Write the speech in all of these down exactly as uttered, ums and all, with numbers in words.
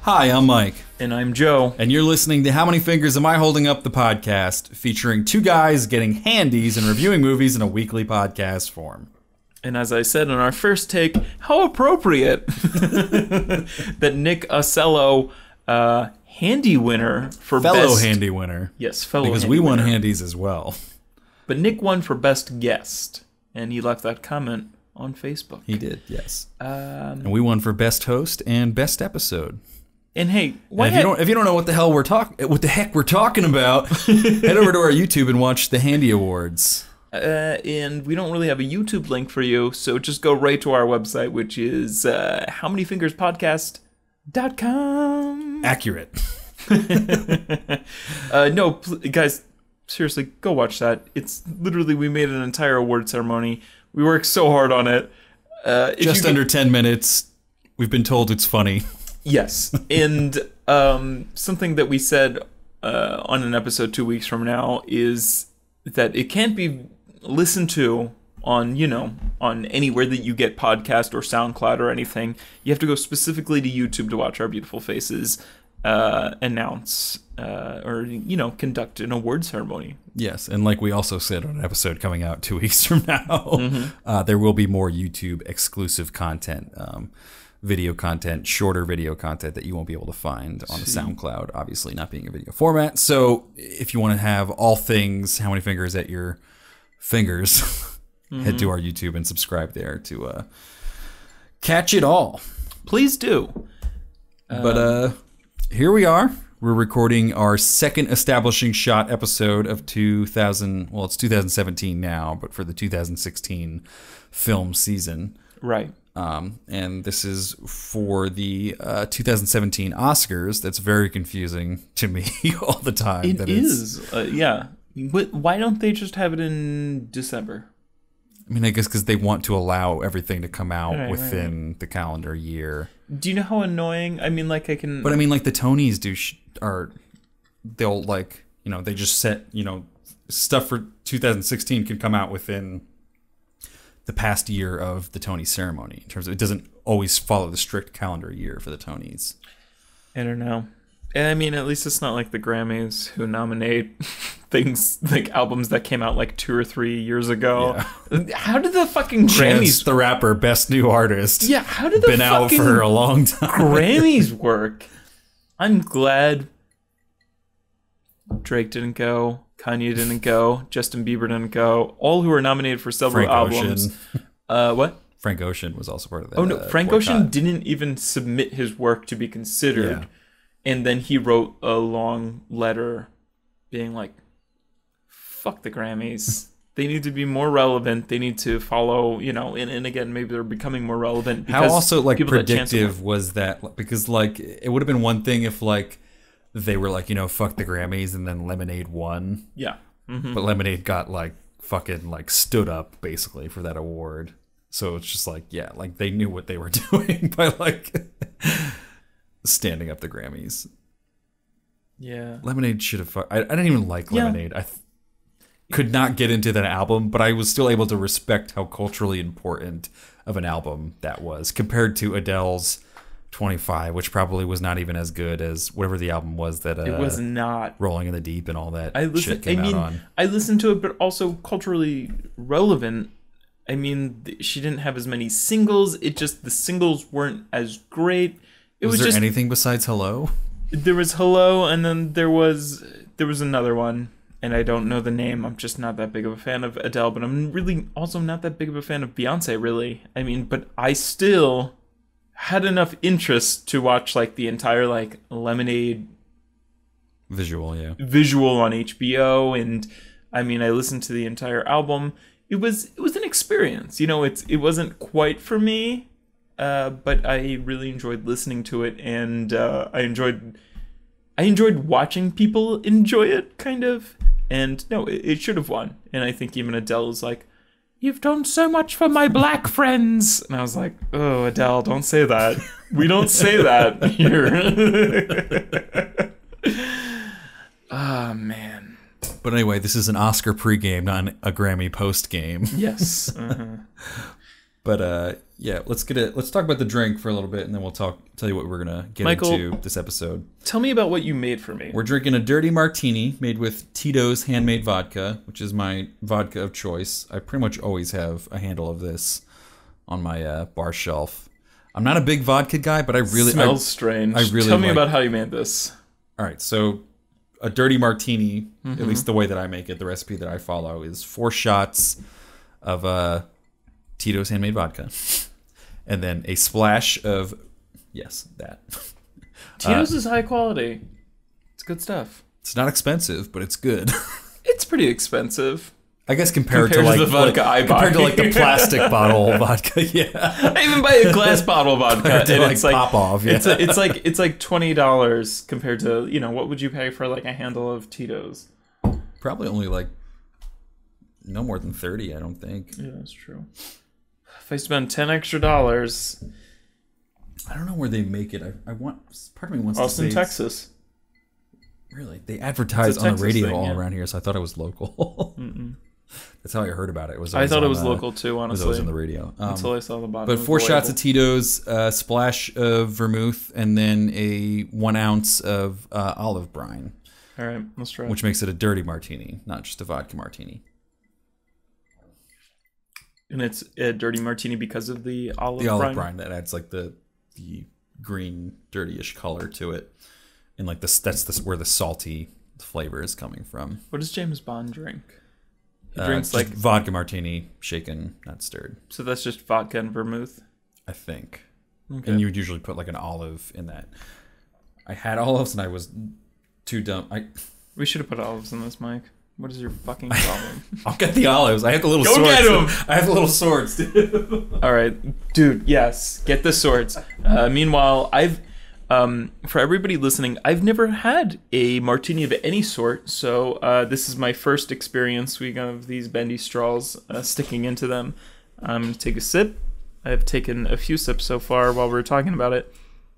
Hi, I'm Mike. And I'm Joe. And you're listening to How Many Fingers Am I Holding Up, the podcast, featuring two guys getting handies and reviewing movies in a weekly podcast form. And as I said in our first take, how appropriate that Nick Ocello, uh, handy winner for fellow best... handy winner. Yes, fellow Because handy we won winner. handies as well. But Nick won for best guest, and he left that comment on Facebook. He did, yes. Um, And we won for best host and best episode. and hey, why And if you don't, if you don't know what the hell we're talking, what the heck we're talking about, head over to our YouTube and watch the Handy Awards. Uh, and we don't really have a YouTube link for you, so just go right to our website, which is uh, how many fingers podcast dot com. Accurate. uh, no, pl- guys, seriously, go watch that. It's literally, we made an entire award ceremony. We worked so hard on it. Uh, if Just you under get- ten minutes. We've been told it's funny. Yes, and um, something that we said uh, on an episode two weeks from now is that it can't be listened to on, you know, on anywhere that you get podcast or SoundCloud or anything. You have to go specifically to YouTube to watch our beautiful faces uh, announce uh, or, you know, conduct an award ceremony. Yes, and like we also said on an episode coming out two weeks from now, Mm-hmm. uh, there will be more YouTube exclusive content, um, video content, shorter video content that you won't be able to find on the SoundCloud, obviously not being a video format. So if you want to have all things How Many Fingers at your fingers, mm-hmm. head to our YouTube and subscribe there to uh, catch it all. Please do. But uh, here we are. We're recording our second establishing shot episode of two thousand. Well, it's two thousand seventeen now, but for the two thousand sixteen film season. Right. Um, and this is for the uh, two thousand seventeen Oscars. That's very confusing to me all the time. It that is. Uh, yeah. But why don't they just have it in December? I mean, I guess because they want to allow everything to come out Right, within right. the calendar year. Do you know how annoying? I mean, like I can. But I mean, like the Tonys do, sh- are they'll like you know they just set you know stuff for two thousand sixteen can come out within the past year of the Tony ceremony. In terms of it doesn't always follow the strict calendar year for the Tonys. I don't know. And I mean, at least it's not like the Grammys who nominate things like albums that came out like two or three years ago. Yeah. How did the fucking Chance Grammys? the Rapper, Best New Artist. Yeah, how did the been out fucking for a long time? Grammys work? I'm glad Drake didn't go, Kanye didn't go, Justin Bieber didn't go. All who were nominated for several Frank albums. Ocean. Uh, what? Frank Ocean was also part of that. Oh no, uh, Frank boycott. Ocean didn't even submit his work to be considered. Yeah. And then he wrote a long letter being like, fuck the Grammys. They need to be more relevant. They need to follow, you know, and, and again, maybe they're becoming more relevant. How also like people that chance predictive was that? Because like it would have been one thing if like they were like, you know, fuck the Grammys and then Lemonade won. Yeah. Mm-hmm. But Lemonade got like fucking like stood up basically for that award. So it's just like, yeah, like they knew what they were doing by like standing up the Grammys. Yeah. Lemonade should have. Fu- I, I didn't even like Yeah. Lemonade. I th- could not get into that album, but I was still able to respect how culturally important of an album that was compared to Adele's twenty-five, which probably was not even as good as whatever the album was that uh, It was not. Rolling in the Deep and all that I shit listened. I came mean, out on. I listened to it, but also culturally relevant. I mean, th- she didn't have as many singles. It just the singles weren't as great. It Was, was, there just anything besides Hello? there was Hello, and then there was there was another one, and I don't know the name. I'm just not that big of a fan of Adele, but I'm really also not that big of a fan of Beyonce. Really, I mean, but I still had enough interest to watch like the entire like Lemonade Visual, yeah. visual on H B O, and I mean, I listened to the entire album. It was it was an experience, you know. It's it wasn't quite for me, uh, but I really enjoyed listening to it, and uh, I enjoyed I enjoyed watching people enjoy it, kind of. And no, it, it should have won. And I think even Adele is like, "You've done so much for my black friends," and I was like, "Oh, Adele, don't say that. We don't say that here." Ah, man. But anyway, this is an Oscar pregame, not an, a Grammy postgame. Yes. Uh-huh. But uh, Yeah, let's get it. Let's talk about the drink for a little bit, and then we'll talk. Tell you what we're gonna get Michael, into this episode. Tell me about what you made for me. We're drinking a dirty martini made with Tito's handmade vodka, which is my vodka of choice. I pretty much always have a handle of this on my uh, bar shelf. I'm not a big vodka guy, but I really smells I, strange. I really tell me like, about how you made this. All right, so a dirty martini, Mm-hmm. at least the way that I make it, the recipe that I follow is four shots of uh, Tito's handmade vodka, and then a splash of yes, that. Tito's uh, is high quality. It's good stuff. It's not expensive, but it's good. It's pretty expensive. I guess compared, Compared to to like the vodka like, I buy. compared to like the plastic bottle vodka, yeah. I even buy a glass bottle of vodka, Compared to, and like, it's like Popov, yeah. it's a, it's like it's like twenty dollars compared to, you know, what would you pay for like a handle of Tito's? Probably only like no more than thirty, I don't think. Yeah, that's true. If I spend ten extra dollars, I don't know where they make it. I, I want part of me wants Austin, to say Texas. Really, they advertise It's a on the Texas radio thing, all yeah. around here, so I thought it was local. That's how I heard about it. It was I always thought it on, was uh, local too, It was honestly, always on the radio. Um, until I saw the bottom. but of four the shots label. of Tito's, a splash of vermouth, and then a one ounce of uh, olive brine, All right, let's try. which makes it a dirty martini, not just a vodka martini. And it's a dirty martini because of the olive The olive brine. brine that adds like the the green, dirtyish color to it, and like this that's the, where the salty flavor is coming from. What does James Bond drink? He Uh, drinks just like vodka martini, shaken, not stirred. so. That's just vodka and vermouth. I think. Okay. And you would usually put like an olive in that. I had olives and I was too dumb. I We should have put olives in this, Mike. What is your fucking problem? I'll get the olives. I have the little Go swords. get 'em! I have the little swords. Dude. All right, dude. Yes, get the swords. Uh, meanwhile, I've um, for everybody listening, I've never had a martini of any sort, so uh, this is my first experience. We have these bendy straws uh, sticking into them. I'm gonna take a sip. I've taken a few sips so far while we were talking about it.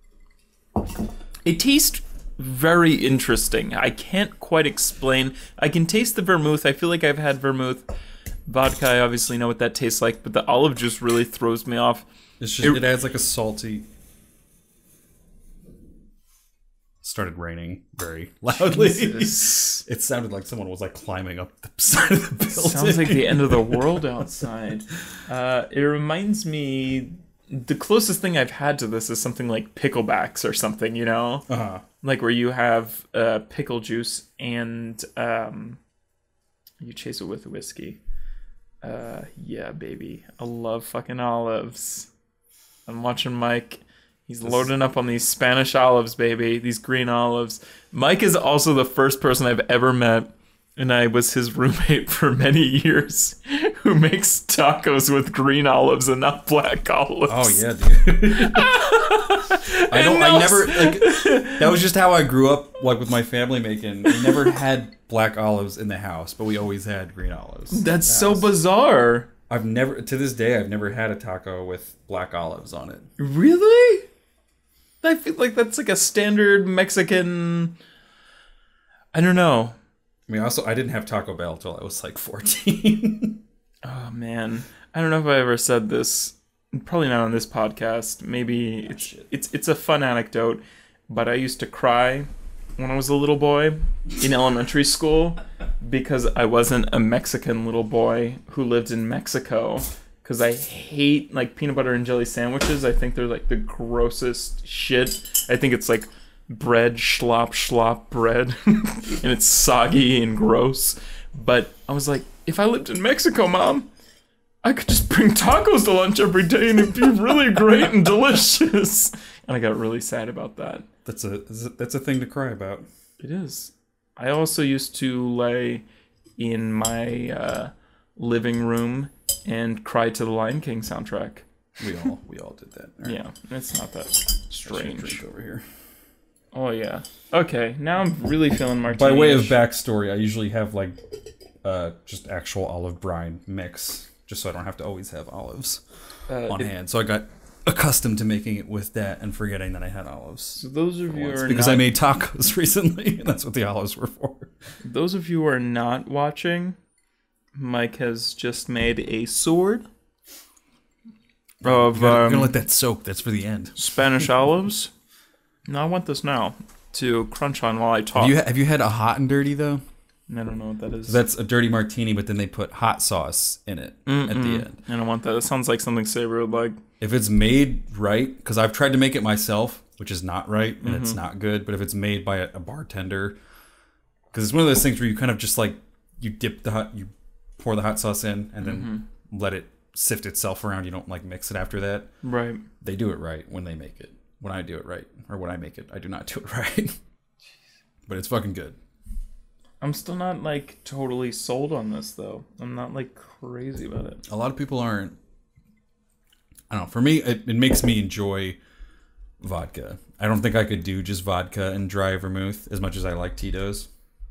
It tastes very interesting. I can't quite explain. I can taste the vermouth. I feel like I've had vermouth. Vodka, I obviously know what that tastes like, but the olive juice really throws me off. It's just, it, it adds like a salty. Started raining very loudly. Jesus. It sounded like someone was like climbing up the side of the building. Sounds like the end of the world outside. Uh, it reminds me, the closest thing I've had to this is something like picklebacks or something, you know? Uh-huh. Like where you have uh, pickle juice and um, you chase it with whiskey. Uh, yeah, baby. I love fucking olives. I'm watching Mike. He's loading up on these Spanish olives, baby. These green olives. Mike is also the first person I've ever met, and I was his roommate for many years, who makes tacos with green olives and not black olives. Oh yeah, dude. I don't. I never like. That was just how I grew up. Like with my family making, we never had black olives in the house, but we always had green olives. in That's the so house. bizarre. I've never, to this day, I've never had a taco with black olives on it. Really? I feel like that's like a standard Mexican. I don't know. I mean, also, I didn't have Taco Bell until I was like fourteen. Oh man, I don't know if I ever said this. Probably not on this podcast. Maybe it's it's it's a fun anecdote, but I used to cry when I was a little boy in elementary school because I wasn't a Mexican little boy who lived in Mexico. Because I hate like peanut butter and jelly sandwiches. I think they're like the grossest shit. I think it's like bread, schlop, schlop bread. And it's soggy and gross. But I was like, if I lived in Mexico, Mom, I could just bring tacos to lunch every day and it'd be really great and delicious. And I got really sad about that. That's a that's a thing to cry about. It is. I also used to lay in my uh, living room and cry to the Lion King soundtrack. We all we all did that. All right. Yeah, it's not that strange. Drink over here. Oh yeah. Okay, now I'm really feeling martini. By way of backstory, I usually have like uh, just actual olive brine mix, just so I don't have to always have olives uh, on it- hand. So I got accustomed to making it with that and forgetting that I had olives. So those of you Once, are because not, I made tacos recently, and that's what the olives were for. those of you who are not watching, Mike has just made a sword of We're um, gonna let that soak. That's for the end. Spanish olives. No, I want this now to crunch on while I talk. Have you have you had a hot and dirty though? I don't know what that is. That's a dirty martini, but then they put hot sauce in it Mm-mm. at the end. I don't want that. It sounds like something Saber would like. If it's made right, because I've tried to make it myself, which is not right, and mm-hmm. it's not good. But if it's made by a, a bartender, because it's one of those things where you kind of just like you dip the hot, you pour the hot sauce in, and then mm-hmm. let it sift itself around. You don't like mix it after that. Right. They do it right when they make it. When I do it right, or when I make it, I do not do it right. But it's fucking good. I'm still not like totally sold on this though. I'm not like crazy about it. A lot of people aren't. I don't know. For me, it, it makes me enjoy vodka. I don't think I could do just vodka and dry vermouth as much as I like Tito's.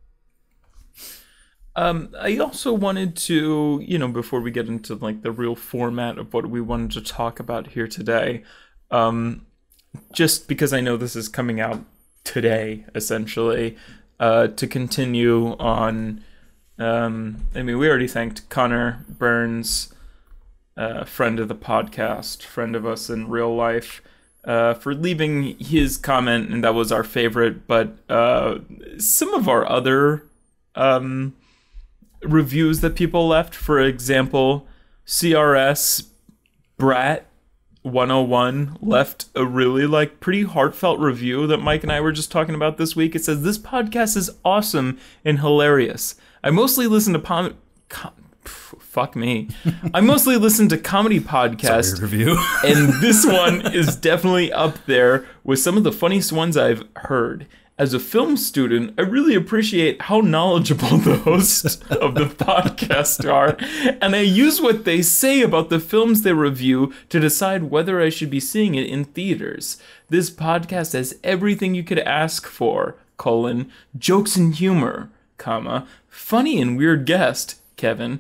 Um, I also wanted to, you know, before we get into like the real format of what we wanted to talk about here today, um, just because I know this is coming out today, essentially, uh, to continue on. Um, I mean, we already thanked Connor Burns, uh, friend of the podcast, friend of us in real life, uh, for leaving his comment, and that was our favorite. But uh, some of our other um, reviews that people left, for example, C R S Brat one oh one left a really like pretty heartfelt review that Mike and I were just talking about this week. It says, "This podcast is awesome and hilarious. I mostly listen to pom- com- fuck me. I mostly listen to comedy podcasts. Sorry, review. And this one is definitely up there with some of the funniest ones I've heard. As a film student, I really appreciate how knowledgeable the hosts of the podcast are, and I use what they say about the films they review to decide whether I should be seeing it in theaters. This podcast has everything you could ask for, colon, jokes and humor, comma, funny and weird guest, Kevin.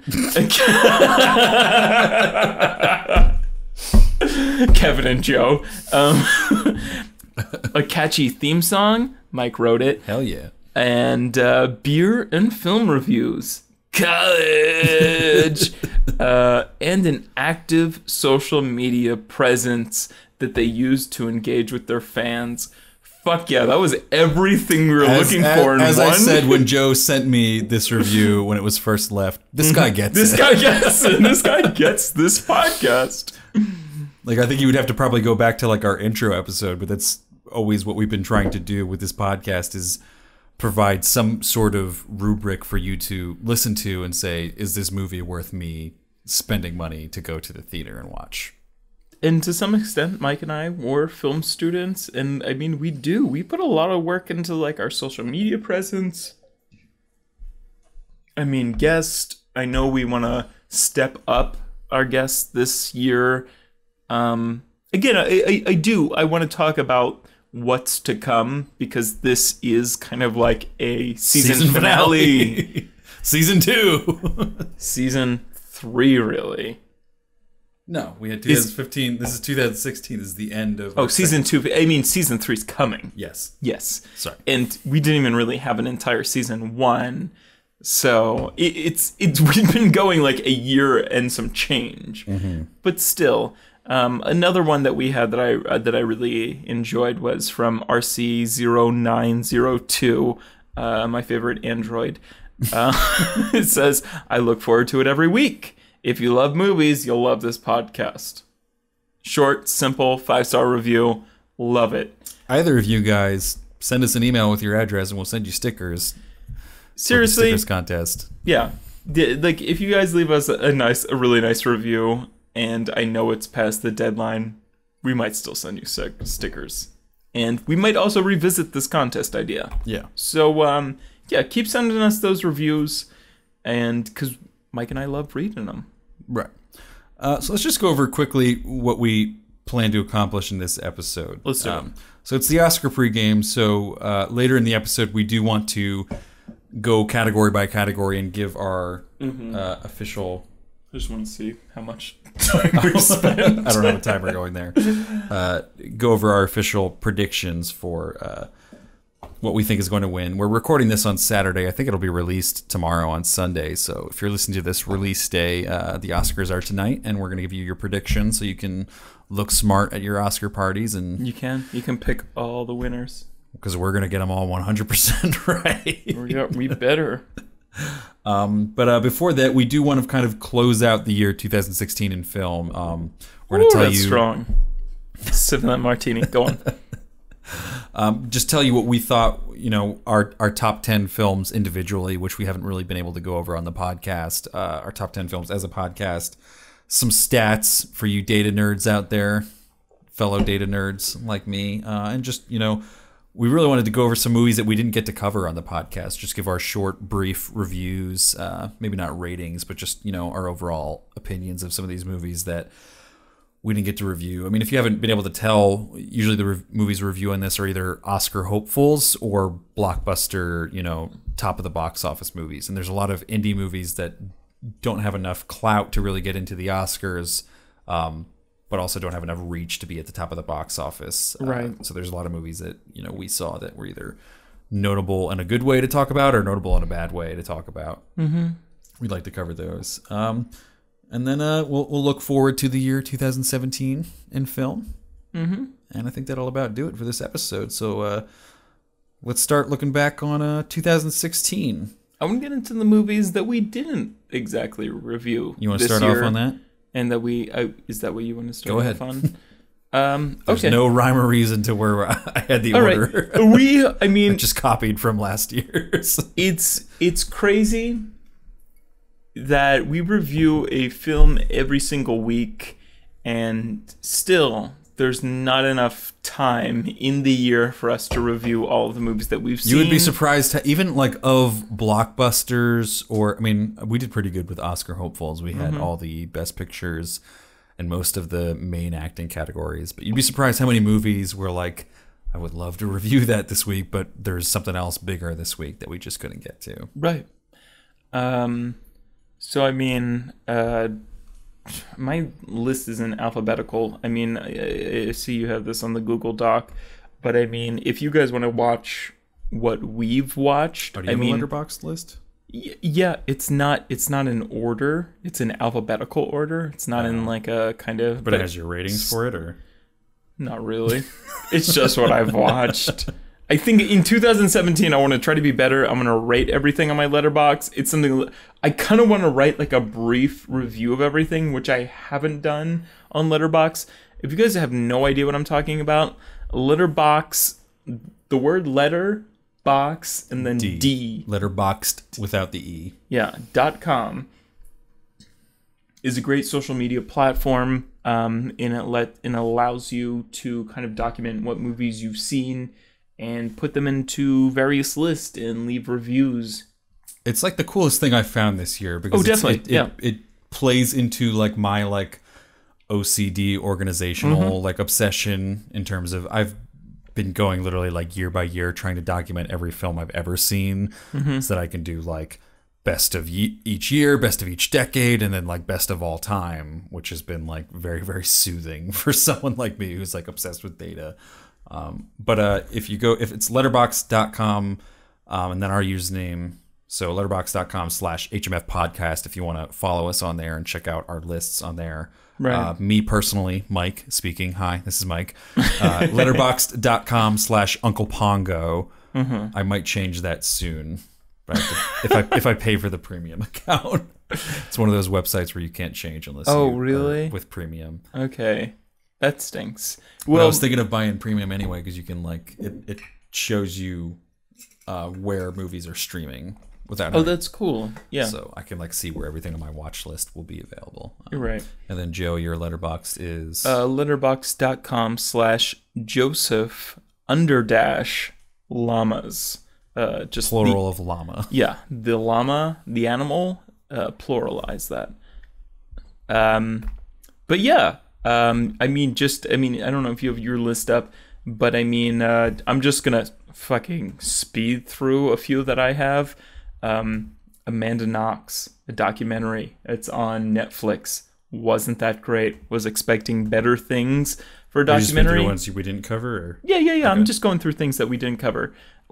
Kevin and Joe. Um, a catchy theme song, Mike wrote it. Hell yeah. And uh, beer and film reviews. College! uh, and an active social media presence that they use to engage with their fans. Fuck yeah, that was everything we were as, looking as, for in as one. As I said when Joe sent me this review when it was first left, this guy gets this it. This guy gets it. This guy gets this podcast. Like, I think you would have to probably go back to like our intro episode, but that's always what we've been trying to do with this podcast, is provide some sort of rubric for you to listen to and say, is this movie worth me spending money to go to the theater and watch? And to some extent, Mike and I were film students, and I mean, we do. We put a lot of work into like our social media presence. I mean, guest, I know we want to step up our guests this year. Um, again, I, I, I do. I want to talk about what's to come, because this is kind of like a season, season finale. finale. Season two. Season three, really. No, we had twenty fifteen. Is, this is two thousand sixteen. This is the end of... Oh, season second. two. I mean, season three's coming. Yes. Yes. Sorry. And we didn't even really have an entire season one. So it, it's, it's, we've been going like a year and some change. Mm-hmm. But still... Um, another one that we had that I uh, that I really enjoyed was from R C zero nine zero two, uh, my favorite android. Uh, it says, "I look forward to it every week. If you love movies, you'll love this podcast." Short, simple, five-star review. Love it. Either of you guys, send us an email with your address and we'll send you stickers. Seriously? For the stickers contest. Yeah. The, like, if you guys leave us a nice, a really nice review, and I know it's past the deadline, we might still send you stickers. And we might also revisit this contest idea. Yeah. So, um, yeah, keep sending us those reviews, and because Mike and I love reading them. Right. Uh, so let's just go over quickly what we plan to accomplish in this episode. Let's do um, it. So it's the Oscar pregame, so uh, later in the episode we do want to go category by category and give our mm-hmm. uh, official... I just want to see how much time we spent. I don't have a timer going there. Uh, go over our official predictions for uh, what we think is going to win. We're recording this on Saturday. I think it'll be released tomorrow on Sunday. So if you're listening to this release day, uh, the Oscars are tonight, and we're going to give you your predictions so you can look smart at your Oscar parties. And You can. You can pick all the winners. Because we're going to get them all one hundred percent right. we, we better. Um, but uh, before that, we do want to kind of close out the year two thousand sixteen in film. Um, we're going to tell that's you... strong. Sipping that martini. Go on. Um, just tell you what we thought, you know, our, our top ten films individually, which we haven't really been able to go over on the podcast, uh, our top ten films as a podcast. Some stats for you data nerds out there, fellow data nerds like me, uh, and just, you know, we really wanted to go over some movies that we didn't get to cover on the podcast. Just give our short, brief reviews, uh, maybe not ratings, but just, you know, our overall opinions of some of these movies that we didn't get to review. I mean, if you haven't been able to tell, usually the re- movies we review on this are either Oscar hopefuls or blockbuster, you know, top of the box office movies. And there's a lot of indie movies that don't have enough clout to really get into the Oscars, um, but also don't have enough reach to be at the top of the box office. Right. Uh, so there's a lot of movies that, you know, we saw that were either notable in a good way to talk about or notable in a bad way to talk about. Mm-hmm. We'd like to cover those. Um, and then uh, we'll we'll look forward to the year two thousand seventeen in film. Mm-hmm. And I think that'll about do it for this episode. So uh, let's start looking back on uh, two thousand sixteen. I want to get into the movies that we didn't exactly review. You want to this start year, off on that? And that we uh, is that what you want to start Go off ahead. on? Um, There's okay. no rhyme or reason to where I had the All order. right. We, I I mean, just copied from last year's. it's it's crazy that we review a film every single week, and still there's not enough time in the year for us to review all of the movies that we've seen. You would be surprised, to, even like of blockbusters, or I mean, we did pretty good with Oscar hopefuls. We had Mm-hmm. all the best pictures and most of the main acting categories. But you'd be surprised how many movies were like, I would love to review that this week, but there's something else bigger this week that we just couldn't get to. Right. Um. So I mean, uh, my list isn't alphabetical. I mean, I, I see you have this on the Google Doc, but I mean, if you guys want to watch what we've watched, Oh, do you I have mean, a Letterboxd list? y- yeah, it's not it's not in order. It's in alphabetical order. It's not in like a kind of. But it has your ratings for it, or? Not really. It's just what I've watched. I think in two thousand seventeen, I want to try to be better. I'm going to rate everything on my Letterboxd. It's something I kind of want to write like a brief review of everything, which I haven't done on Letterboxd. If you guys have no idea what I'm talking about, Letterboxd, the word letter, box, and then D. D Letterboxd without the E. yeah, dot com is a great social media platform, um, and it let and allows you to kind of document what movies you've seen and put them into various lists and leave reviews. It's like the coolest thing I've found this year because Oh, it's- definitely, it, yeah. it, it plays into like my like O C D organizational Mm-hmm. like obsession in terms of I've been going literally like year by year trying to document every film I've ever seen Mm-hmm. so that I can do like best of ye- each year, best of each decade, and then like best of all time, which has been like very, very soothing for someone like me who's like obsessed with data. Um, but uh, if you go, if it's letterboxd dot com um, and then our username, so letterboxd dot com slash H M F podcast, if you want to follow us on there and check out our lists on there. Right. Uh, me personally, Mike speaking. Hi, this is Mike. Uh, letterboxd dot com slash Uncle Pongo. Mm-hmm. I might change that soon. But I have to- if I if I pay for the premium account, it's one of those websites where you can't change unless Oh, you are really? with premium. Okay, that stinks. Well, I Well, was thinking of buying premium anyway because you can like it, it shows you uh, where movies are streaming without. oh, having- that's cool. Yeah, So I can like see where everything on my watch list will be available. you're right. And then Joe, your letterbox is Uh, letterbox dot com slash Joseph underdash llamas. Uh, just the- plural of llama. Yeah, the llama, the animal, uh, pluralize that. Um, but yeah, um, I mean, just, I mean, I don't know if you have your list up, but I mean, uh, I'm just gonna fucking speed through a few that I have. Um, Amanda Knox, a documentary. It's on Netflix. Wasn't that great? Was expecting better things for a Are you just been through documentary. ones we didn't cover. Or? Yeah, yeah, yeah. I'm Okay. just going through things that we didn't cover.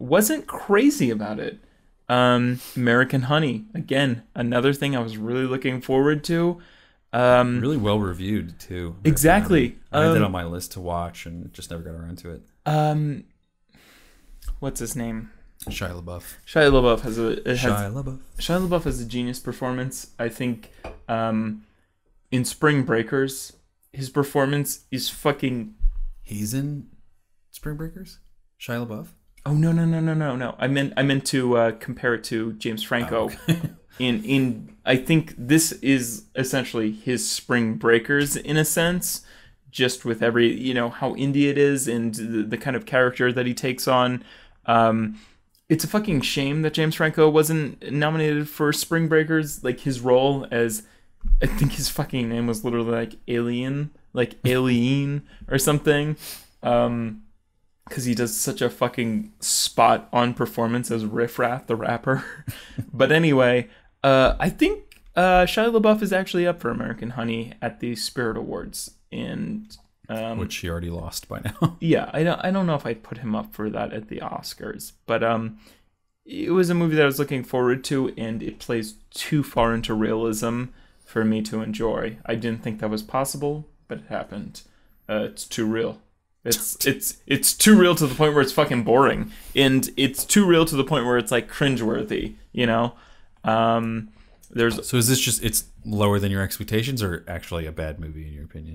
wasn't crazy about it. Um, American Honey, again, another thing I was really looking forward to. Um, really well reviewed too. Exactly. I had um, that on my list to watch and just never got around to it. Um, what's his name? Shia LaBeouf. Shia LaBeouf has a it has, Shia LaBeouf. Shia LaBeouf has a genius performance. I think um, in Spring Breakers, his performance is fucking. He's in Spring Breakers? Shia LaBeouf? Oh no no no no no no! I meant I meant to uh, compare it to James Franco. Oh, okay. in in I think this is essentially his Spring Breakers in a sense, just with every you know how indie it is and the, the kind of character that he takes on. Um, it's a fucking shame that James Franco wasn't nominated for Spring Breakers. Like his role as, I think his fucking name was literally like Alien, like Alien or something. Um, because he does such a fucking spot on performance as Riff Raff the rapper. But anyway, uh, I think uh, Shia LaBeouf is actually up for American Honey at the Spirit Awards, and um, which he already lost by now. yeah, I don't I don't know if I'd put him up for that at the Oscars, but um, it was a movie that I was looking forward to, and it plays too far into realism for me to enjoy. I didn't think that was possible, but it happened. Uh, it's too real. It's it's it's too real to the point where it's fucking boring, and it's too real to the point where it's like cringeworthy. You know, um, there's so is this just it's lower than your expectations, or actually a bad movie in your opinion?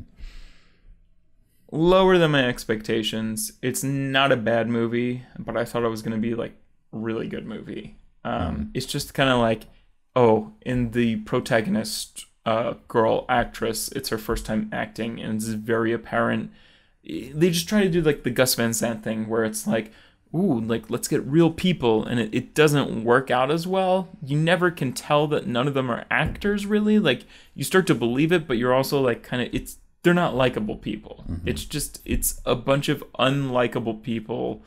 Lower than my expectations. It's not a bad movie, but I thought it was gonna be like a really good movie. Um, mm. It's just kind of like, oh, in the protagonist uh, girl actress, it's her first time acting, and it's very apparent. They just try to do like the Gus Van Sant thing where it's like, ooh, like let's get real people, and it, it doesn't work out as well. You never can tell that none of them are actors really. Like you start to believe it, but you're also like kind of it's they're not likable people. Mm-hmm. It's just it's a bunch of unlikable people.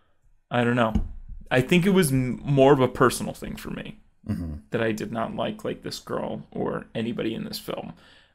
I don't know. I think it was m- more of a personal thing for me mm-hmm. that I did not like like this girl or anybody in this film.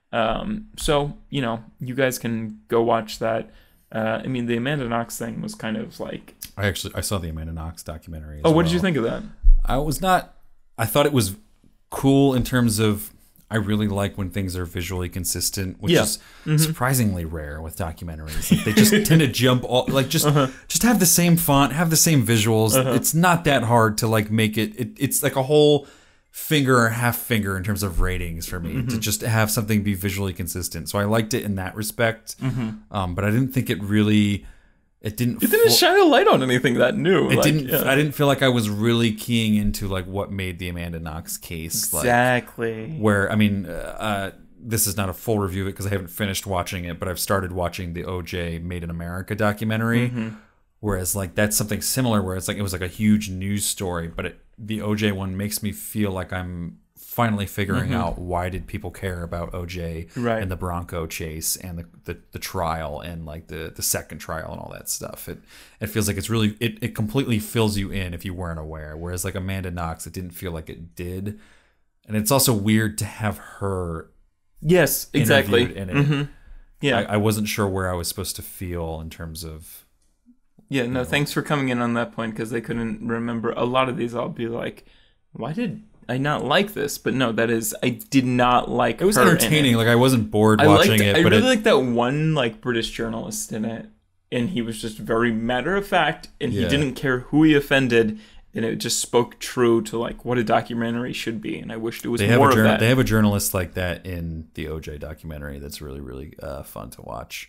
Um, so, you know, you guys can go watch that. Uh, I mean, the Amanda Knox thing was kind of like... I actually, I saw the Amanda Knox documentary as Oh, what well. did you think of that? I was not... I thought it was cool in terms of... I really like when things are visually consistent, which yeah. is mm-hmm. surprisingly rare with documentaries. Like, they just tend to jump all... Like, just uh-huh. just have the same font, have the same visuals. Uh-huh. It's not that hard to, like, make it... it it's like a whole... finger or half finger in terms of ratings for me mm-hmm. to just have something be visually consistent. So I liked it in that respect, mm-hmm. um, but I didn't think it really. It didn't. It didn't fo- shine a light on anything that new. It like, didn't. Yeah. I didn't feel like I was really keying into like what made the Amanda Knox case. Exactly. Like, where I mean, uh, this is not a full review of it because I haven't finished watching it, but I've started watching the O J Made in America documentary. Mm-hmm. Whereas like that's something similar where it's like it was like a huge news story, but it, the O J one makes me feel like I'm finally figuring mm-hmm. out why did people care about O J right. and the Bronco chase and the, the, the trial and like the, the second trial and all that stuff. It it feels like it's really it, it completely fills you in if you weren't aware. Whereas like Amanda Knox, it didn't feel like it did. And it's also weird to have her yes, exactly. in it. Mm-hmm. Yeah. I, I wasn't sure where I was supposed to feel in terms of Yeah, no, thanks for coming in on that point because I couldn't remember. A lot of these I'll be like, why did I not like this? But no, that is, I did not like it. Was her entertaining. It. Like, I wasn't bored I watching liked, it. I but really it, liked that one, like, British journalist in it. And he was just very matter of fact. And yeah. he didn't care who he offended. And it just spoke true to, like, what a documentary should be. And I wished it was they more have a of that. They have a journalist like that in the O J documentary that's really, really uh, fun to watch.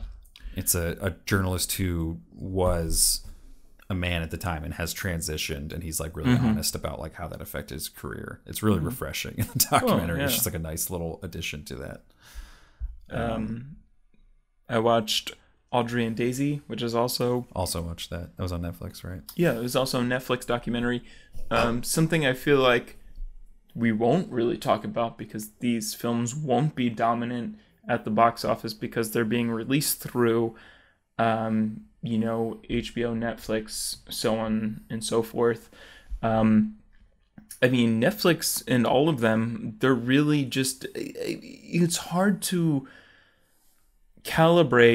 It's a, a journalist who was a man at the time and has transitioned, and he's like really mm-hmm. honest about like how that affected his career. It's really mm-hmm. refreshing in the documentary. Oh, yeah. It's just like a nice little addition to that. Um, um, I watched Audrey and Daisy, which is also also watched that. That was on Netflix, right? Yeah, it was also a Netflix documentary. Um, something I feel like we won't really talk about because these films won't be dominant at the box office because they're being released through, um, you know, H B O, Netflix, so on and so forth. Um, I mean, Netflix and all of them, they're really just, it's hard to calibrate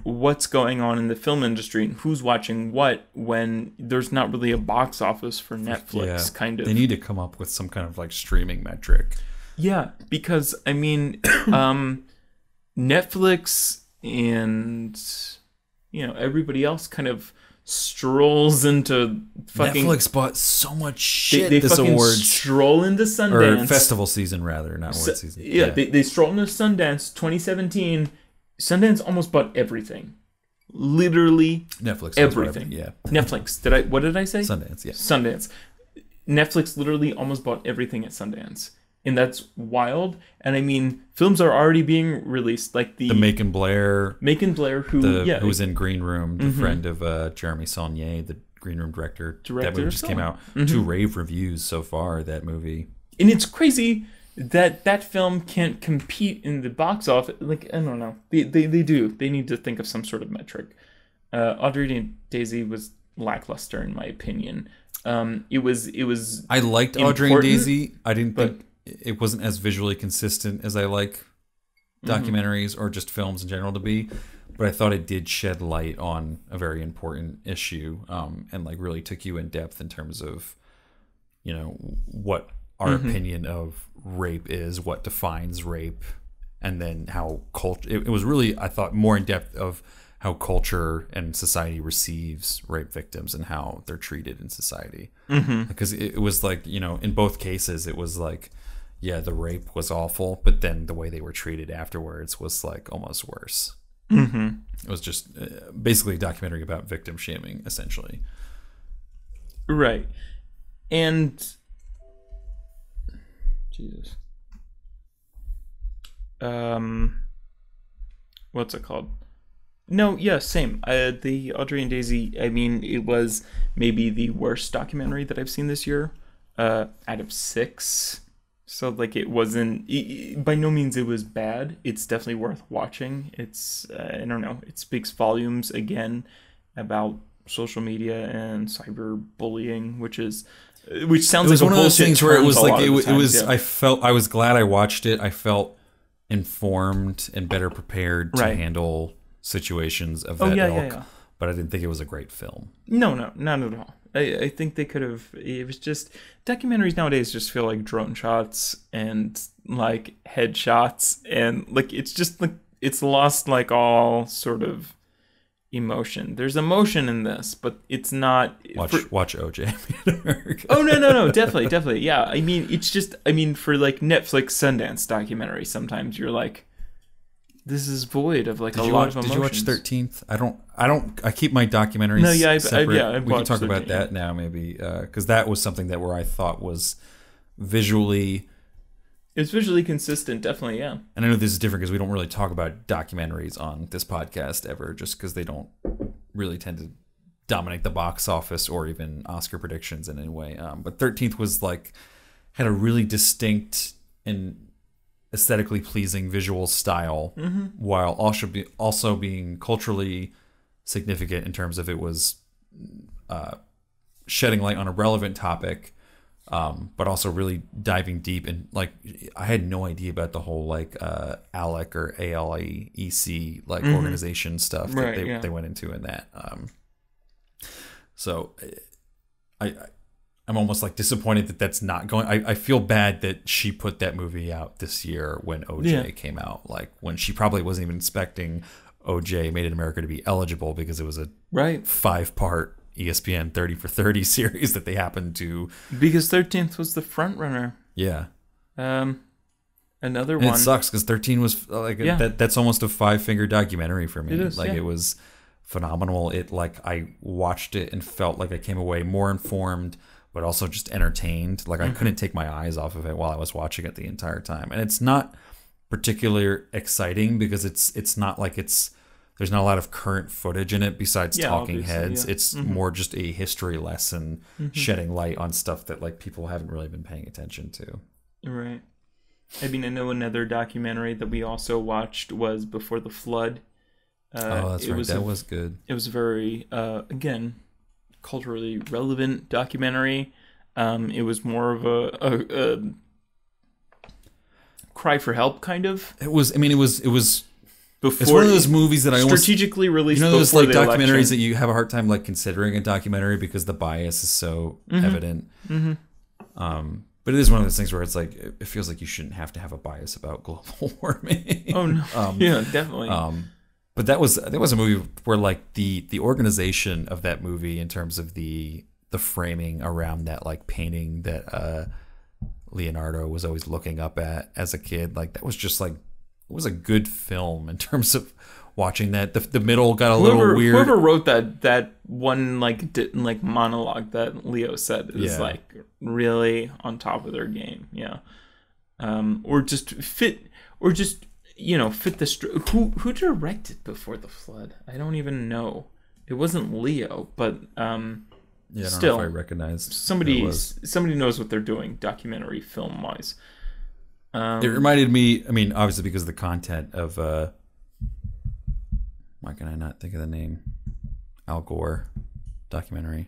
what's going on in the film industry and who's watching what when there's not really a box office for Netflix. Yeah. Kind of, They need to come up with some kind of like streaming metric. yeah, because I mean, um, Netflix and you know everybody else kind of strolls into fucking. Netflix bought so much They, shit they this fucking awards stroll into or Sundance. festival season rather, not award So- season. yeah, They, they stroll into Sundance twenty seventeen. Sundance almost bought everything. Literally Netflix everything. Yeah, Netflix. Did I? What did I say? Sundance. Yeah, Sundance. Netflix literally almost bought everything at Sundance, and that's wild. And I mean, films are already being released, like the, the Macon Blair, Macon Blair, who the yeah, who was in Green Room, the Mhm. friend of uh, Jeremy Saulnier, the Green Room director. Director that movie just of came film. out. Mhm. Two rave reviews so far. That movie. and it's crazy that that film can't compete in the box office. Like I don't know, they they, they do. They need to think of some sort of metric. Uh, Audrey and Daisy was lackluster in my opinion. Um, it was it was I liked Audrey and important, Daisy. I didn't but- think it wasn't as visually consistent as I like documentaries or just films in general to be. But I thought it did shed light on a very important issue, um, and like really took you in depth in terms of, you know, what our Mhm. opinion of rape is, what defines rape, and then how culture. It, it was really, I thought, more in depth of how culture and society receives rape victims and how they're treated in society. Mhm. Because it, it was like, you know, in both cases, it was like, yeah, the rape was awful, but then the way they were treated afterwards was like almost worse. Mhm. It was just uh, basically a documentary about victim shaming, essentially. Right. And Jesus. Um what's it called? No, yeah, same. Uh, the Audrey and Daisy, I mean, it was maybe the worst documentary that I've seen this year, uh, out of six. So, like, it wasn't, it, by no means it was bad. It's definitely worth watching. It's, uh, I don't know, it speaks volumes, again, about social media and cyberbullying, which is, which sounds It was like one a of those bullshit things where it term was a like lot it, of the wa- it times, was. yeah. I felt I was glad I watched it. I felt informed and better prepared to Right. handle situations of Oh, that yeah, ilk. yeah, yeah. But I didn't think it was a great film. No, no, not at all. I, I think they could have. It was just documentaries nowadays just feel like drone shots and like headshots and like it's just like it's lost like all sort of emotion. There's emotion in this, but it's not. Watch for- watch O J. Made in America. oh no no no definitely definitely yeah. I mean it's just I mean for like Netflix Sundance documentaries sometimes you're like. This is void of like Did a you lot watch? of Did emotions. you watch thirteenth? I don't. I don't. I keep my documentaries. No, yeah, I- I- separate. yeah, I we can watched talk about thirteenth. that now, maybe, because that was something that where I thought was visually. It's visually consistent, definitely, yeah. And I know this is different because we don't really talk about documentaries on this podcast ever, just because they don't really tend to dominate the box office or even Oscar predictions in any way. Um, but thirteenth was like had a really distinct and aesthetically pleasing visual style, Mm-hmm. while also be, also being culturally significant in terms of it was uh, shedding light on a relevant topic, um, but also really diving deep. And like, I had no idea about the whole like uh, ALEC or A L E C like Mhm. organization stuff that Right, they yeah. they went into in that. Um, so, I. I I'm almost like disappointed that that's not going. I, I feel bad that she put that movie out this year when O J Yeah. came out, like when she probably wasn't even expecting O J Made in America to be eligible because it was a Right. five part E S P N thirty for thirty series that they happened to. Because thirteenth was the front runner. Yeah. Um, another And one. it sucks because thirteen was uh, like Yeah. that. That's almost a five finger documentary for me. It is, like yeah. it was phenomenal. It like I watched it and felt like I came away more informed, but also just entertained. Like I Mm-hmm. couldn't take my eyes off of it while I was watching it the entire time. And it's not particularly exciting because it's it's not like it's there's not a lot of current footage in it besides Yeah, talking obviously, heads. yeah. It's Mhm. more just a history lesson Mhm. shedding light on stuff that like people haven't really been paying attention to. Right. I mean, I know another documentary that we also watched was Before the Flood. Uh, oh, that's it right. Was that a, was good. It was a very, uh, again, culturally relevant documentary. Um, it was more of a, a, a cry for help, kind of. It was. I mean, it was. It was before It's one of those movies that I almost strategically released. You know those before like the documentaries election. that you have a hard time like considering a documentary because the bias is so Mm-hmm. evident. Mm-hmm. Um, but it is one of those things where it's like it feels like you shouldn't have to have a bias about global warming. Oh no! um, yeah, definitely. um, but that was that was a movie where like the the organization of that movie in terms of the the framing around that like painting that uh, Leonardo was always looking up at as a kid, like that was just like it was a good film in terms of watching that. The, the middle got a whoever, little weird. Whoever wrote that that one like di- like monologue that Leo said is Yeah. like really on top of their game. Yeah, um, or just fit, or just you know fit the str- who who directed Before the Flood? I don't even know. It wasn't Leo, but um, yeah, I don't still know if I recognized somebody who it was. somebody knows what they're doing, documentary film wise. Um, It reminded me. I mean, obviously because of the content of. Uh, why can I not think of the name? Al Gore documentary.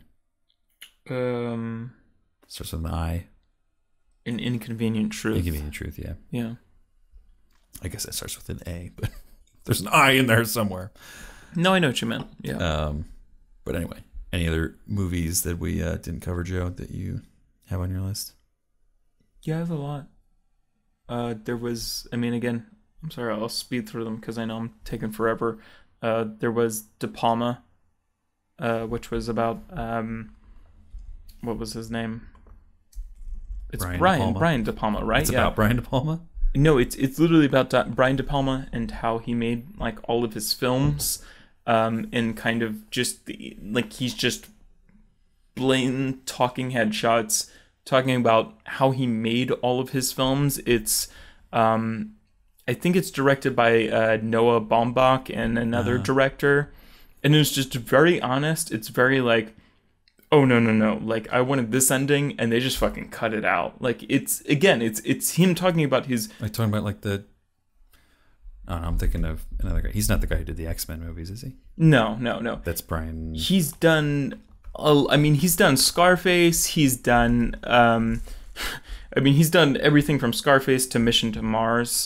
um, Starts with an I. an Inconvenient Truth. Inconvenient Truth. Yeah. Yeah. I guess it starts with an A, but there's an I in there somewhere. No, I know what you meant. Yeah. Um, but anyway, any other movies that we uh, didn't cover, Joe, that you have on your list? Yeah, I have a lot. Uh, there was, I mean, again, I'm sorry, I'll speed through them because I know I'm taking forever. Uh, there was De Palma, uh, which was about, um, what was his name? It's Brian De Brian, Palma. Brian De Palma, right? It's yeah. about Brian De Palma. No, it's it's literally about Da- Brian De Palma and how he made like all of his films, um, and kind of just the, like he's just blatant talking head shots, talking about how he made all of his films. It's, um, I think it's directed by uh, Noah Baumbach and another Uh-huh. director, and it's just very honest. It's very like, oh no no no, like I wanted this ending and they just fucking cut it out. Like it's again, it's it's him talking about his Like talking about like the. I don't know. I'm thinking of another guy. He's not the guy who did the X-Men movies, is he? no no no. That's Brian. He's done. a- I mean, he's done Scarface. He's done. Um, I mean, he's done everything from Scarface to Mission to Mars.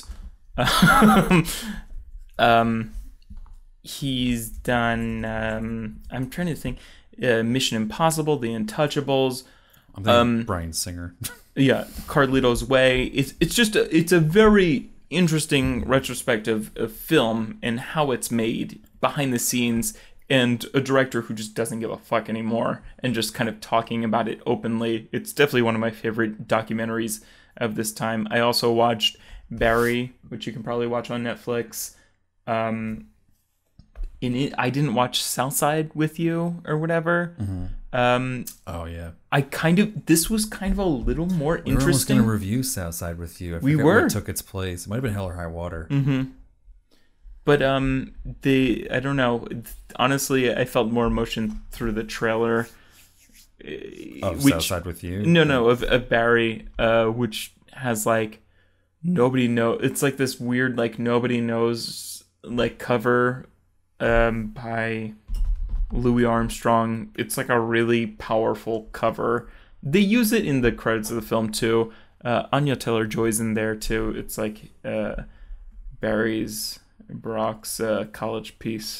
um, he's done. Um, I'm trying to think. Uh, Mission Impossible, The Untouchables. I'm thinking um, Brian Singer. Yeah, Carlito's Way. It's it's just a, it's a very interesting retrospective of film and how it's made behind the scenes, and a director who just doesn't give a fuck anymore and just kind of talking about it openly. It's definitely one of my favorite documentaries of this time. I also watched Barry, which you can probably watch on Netflix. Um, in it, I didn't watch Southside with you or whatever. Mm-hmm. Um, Oh yeah. I kind of this was kind of a little more We were almost interesting. going to review Southside with you. I We forget were. what took its place. It might have been Hell or High Water. Mm-hmm. But um, the I don't know. Honestly, I felt more emotion through the trailer. Oh, which, Southside with you. No, no, of, of Barry, uh, which has like nobody know. It's like this weird like nobody knows like cover, um, by Louis Armstrong. It's like a really powerful cover. They use it in the credits of the film too. Uh, Anya Taylor-Joy's in there too. It's like uh, Barry's Barack's uh, college piece.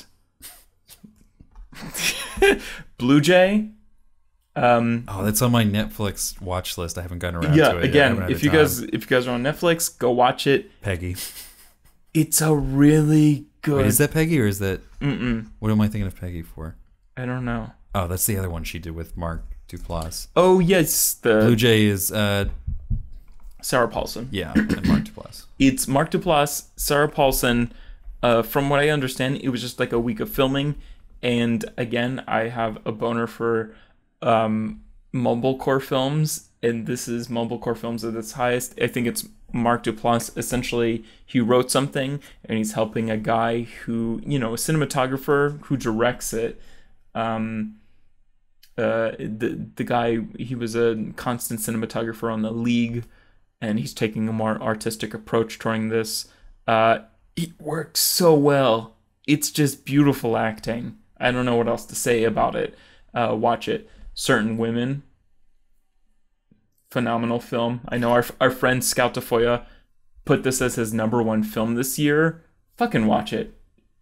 Blue Jay. Um, Oh, that's on my Netflix watch list. I haven't gotten around yeah, to it. yet. I again, haven't had if the you time. guys if you guys are on Netflix, go watch it. Peggy. It's a really good. Wait, is that Peggy or is that? Mm-mm, What am I thinking of Peggy for? I don't know. Oh, that's the other one she did with Mark Duplass. Oh yes, the Blue Jay is uh Sarah Paulson. yeah, and Mark Duplass. It's Mark Duplass, Sarah Paulson. Uh, from what I understand, it was just like a week of filming. And again, I have a boner for um, mumblecore films, and this is mumblecore films at its highest. I think it's Mark Duplass. Essentially, he wrote something, and he's helping a guy who, you know, a cinematographer who directs it. Um, uh, the the guy, he was a constant cinematographer on The League, and he's taking a more artistic approach toward this. Uh, it works so well. It's just beautiful acting. I don't know what else to say about it. Uh, watch it. Certain Women. Phenomenal film. I know our our friend Scout Tafoya put this as his number one film this year. Fucking watch it.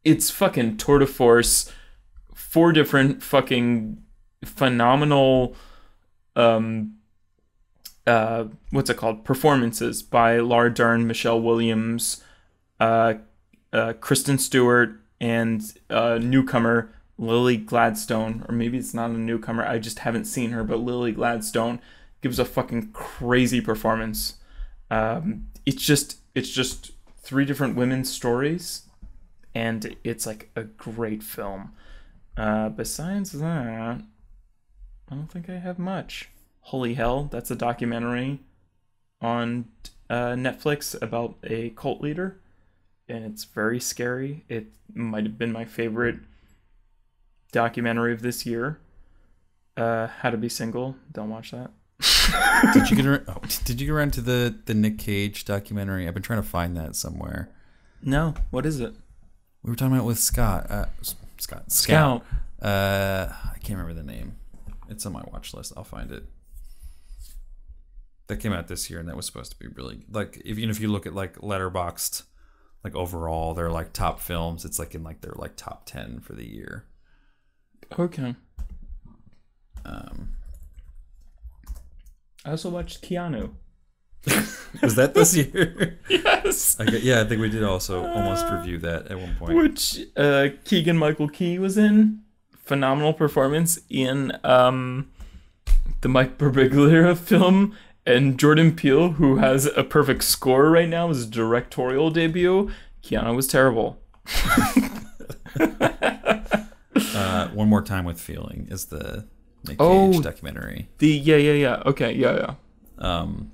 it's fucking tour de force. Four different fucking phenomenal, um, uh, what's it called? Performances by Laura Dern, Michelle Williams, uh, uh, Kristen Stewart, and uh, newcomer Lily Gladstone. Or maybe it's not a newcomer. I just haven't seen her, but Lily Gladstone gives a fucking crazy performance. Um, it's just, it's just three different women's stories, and it's like a great film. Uh, besides that, I don't think I have much. Holy Hell, that's a documentary on uh, Netflix about a cult leader, and it's very scary. It might have been my favorite documentary of this year. Uh, How to Be Single, don't watch that. Did you get around, oh, did you get around to the, the Nick Cage documentary? I've been trying to find that somewhere. No, what is it? We were talking about it with Scott. Uh, Scott. Scout. Uh, I can't remember the name. It's on my watch list. I'll find it. That came out this year, and that was supposed to be really like. If, even if you look at like Letterboxd, like overall, they're like top films. It's like in like their like top ten for the year. Okay. Um, I also watched Keanu. was that this year? Yes. I get, yeah, I think we did also almost review that at one point. Which uh, Keegan Michael Key was in. Phenomenal performance in um, the Mike Birbiglia film, and Jordan Peele, who has a perfect score right now, his directorial debut. Keanu was terrible. uh, One More Time with Feeling is the Nick Cage oh, documentary. The yeah yeah yeah okay yeah yeah. Um,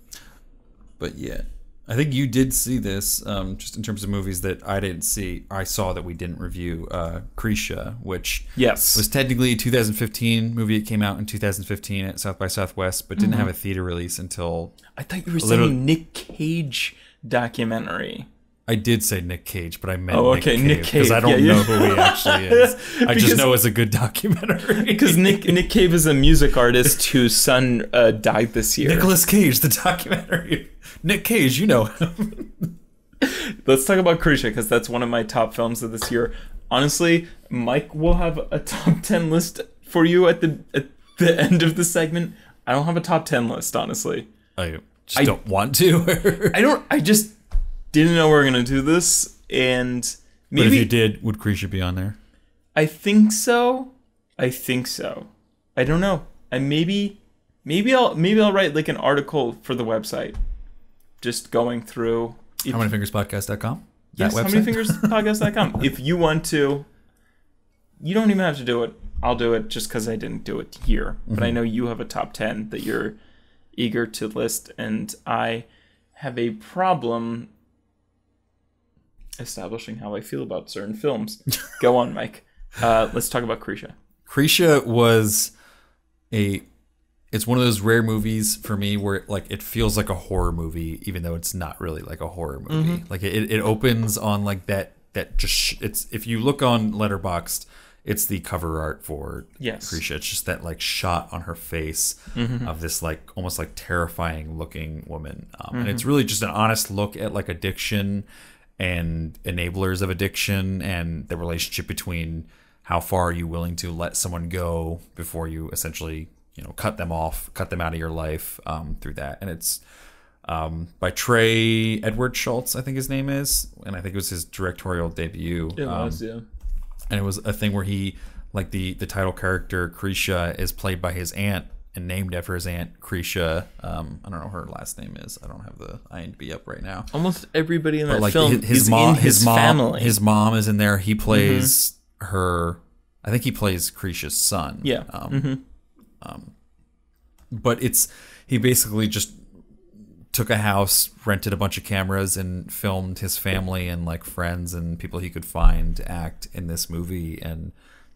but yeah, I think you did see this. Um, just in terms of movies that I didn't see, I saw that we didn't review. Uh, Krisha, which yes was technically a two thousand fifteen movie. It came out in two thousand fifteen at South by Southwest, but didn't mm-hmm. have a theater release until. I thought you were saying little... Nick Cage documentary. I did say Nick Cage, but I meant oh, okay, Nick Cage because I don't yeah, yeah. know who he actually is. I because, just know it's a good documentary. Because Nick Nick Cave is a music artist whose son uh, died this year. Nicolas Cage, the documentary. Nick Cage, you know him. Let's talk about Krisha, because that's one of my top films of this year. Honestly, Mike will have a top ten list for you at the at the end of the segment. I don't have a top ten list, honestly. I just I, don't want to. I don't. I just didn't know we were gonna do this, and maybe but if you did, would Krisha be on there? I think so. I think so. I don't know. I maybe maybe I'll maybe I'll write like an article for the website. Just going through how many fingers podcast dot com. Yes, how many fingers podcast dot com. If you want to, you don't even have to do it. I'll do it just because I didn't do it here. Mm-hmm. But I know you have a top ten that you're eager to list, and I have a problem establishing how I feel about certain films. Go on, Mike. Uh, let's talk about Krisha. Krisha was a... It's one of those rare movies for me where it, like it feels like a horror movie, even though it's not really like a horror movie. Mm-hmm. Like it, it opens on like that that just sh- it's if you look on Letterboxd, it's the cover art for yes. Krisha. It's just that like shot on her face mm-hmm. of this like almost like terrifying looking woman, um, mm-hmm. and it's really just an honest look at like addiction and enablers of addiction and the relationship between how far are you willing to let someone go before you essentially. You know, cut them off, cut them out of your life um, through that. And it's um, by Trey Edward Schultz, I think his name is. And I think it was his directorial debut. It um, was, yeah. And it was a thing where he, like the, the title character, Krisha, is played by his aunt and named after his aunt, Krisha. Um, I don't know what her last name is. I don't have the I M D B up right now. Almost everybody in that like film his, his is mom, in his, his mom, family. His mom is in there. He plays mm-hmm. her... I think he plays Krisha's son. Yeah. Um, mm-hmm. Um, but it's he basically just took a house, rented a bunch of cameras, and filmed his family and like friends and people he could find to act in this movie. And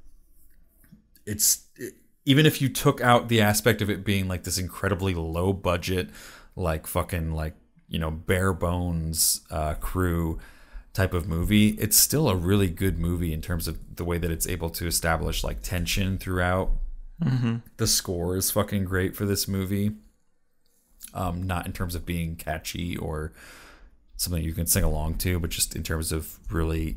it's it, even if you took out the aspect of it being like this incredibly low budget, like fucking like you know bare bones uh, crew type of movie, it's still a really good movie in terms of the way that it's able to establish like tension throughout. Mm-hmm. The score is fucking great for this movie. Um, not in terms of being catchy or something you can sing along to, but just in terms of really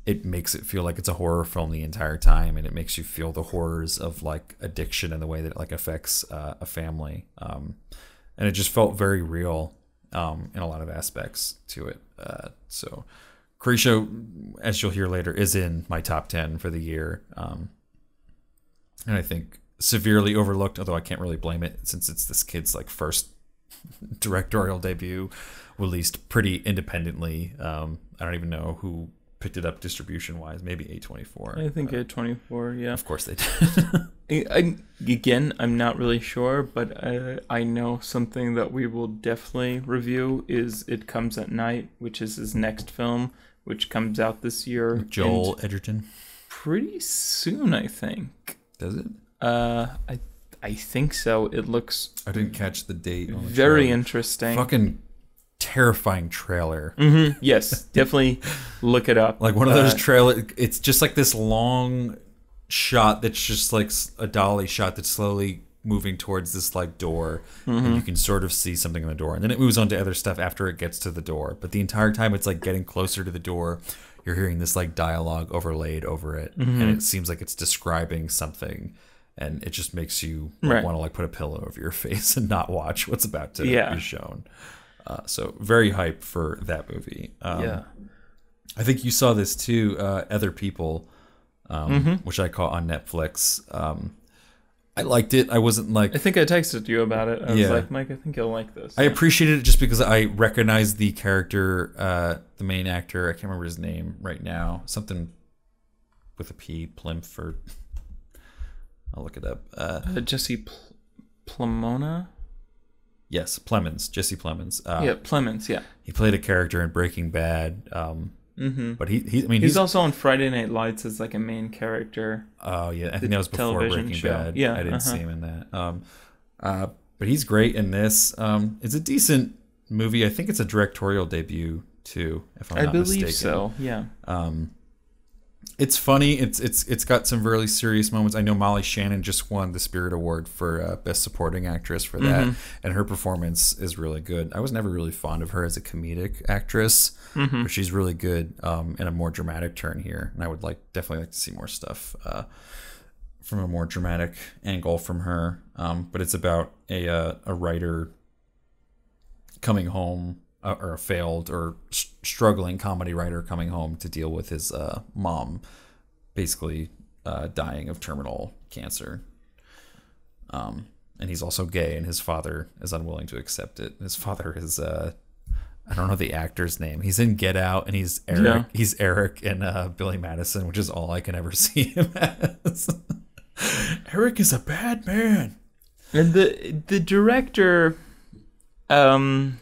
it makes it feel like it's a horror film the entire time, and it makes you feel the horrors of like addiction and the way that it like affects uh, a family. Um, and it just felt very real um, in a lot of aspects to it. Uh, so Creepshow, as you'll hear later, is in my top ten for the year. Um, and I think severely overlooked, although I can't really blame it since it's this kid's like first directorial debut, released pretty independently. Um, I don't even know who picked it up distribution wise. Maybe A twenty-four. I think uh, A twenty-four. Yeah. Of course they did. I, I, again, I'm not really sure, but I, I know something that we will definitely review is It Comes at Night, which is his next film, which comes out this year. Joel Edgerton. Pretty soon, I think. Does it? Uh, I I think so. It looks I didn't catch the date. On the very trailer. interesting. Fucking terrifying trailer. Mm-hmm. Yes, definitely look it up. Like one of those Uh, trailer. It's just like this long shot that's just like a dolly shot that's slowly moving towards this like door, Mm-hmm. and you can sort of see something in the door, and then it moves on to other stuff after it gets to the door. But the entire time it's like getting closer to the door, you're hearing this like dialogue overlaid over it, Mm-hmm. and it seems like it's describing something, and it just makes you like, Right. want to like put a pillow over your face and not watch what's about to Yeah. be shown. Uh, so very hype for that movie. Um, yeah. I think you saw this too, uh, Other People, um, Mm-hmm. which I caught on Netflix. Um, I liked it. I wasn't like I think I texted you about it. I was Yeah. like, Mike, I think you'll like this. I appreciated it just because I recognized the character, uh, the main actor. I can't remember his name right now. Something with a P, Plimth, or I'll look it up. Uh, Uh, Jesse Pl- Plemona? yes, Plemons, Jesse Plemons. Uh, yeah, Plemons, yeah. He played a character in Breaking Bad. Um, Mm-hmm. but he, he, I mean, He's, he's, also on Friday Night Lights as like a main character. oh yeah, I the think that was before television Breaking show. Bad. Yeah, I didn't uh-huh. see him in that. Um, uh, but he's great in this. Um, it's a decent movie. I think it's a directorial debut too, if I'm I not believe mistaken. so, yeah. Um, it's funny. It's it's it's got some really serious moments. I know Molly Shannon just won the Spirit Award for uh, Best Supporting Actress for that, Mhm. and her performance is really good. I was never really fond of her as a comedic actress, Mhm. but she's really good um, in a more dramatic turn here, and I would like definitely like to see more stuff uh, from a more dramatic angle from her. Um, but it's about a uh, a writer coming home. Uh, or a failed or s- struggling comedy writer coming home to deal with his uh, mom basically uh, dying of terminal cancer. Um, and he's also gay, and his father is unwilling to accept it. His father is, uh, I don't know the actor's name. He's in Get Out, and he's Eric. Yeah. He's Eric in uh, Billy Madison, which is all I can ever see him as. Eric is a bad man. And the the director, um,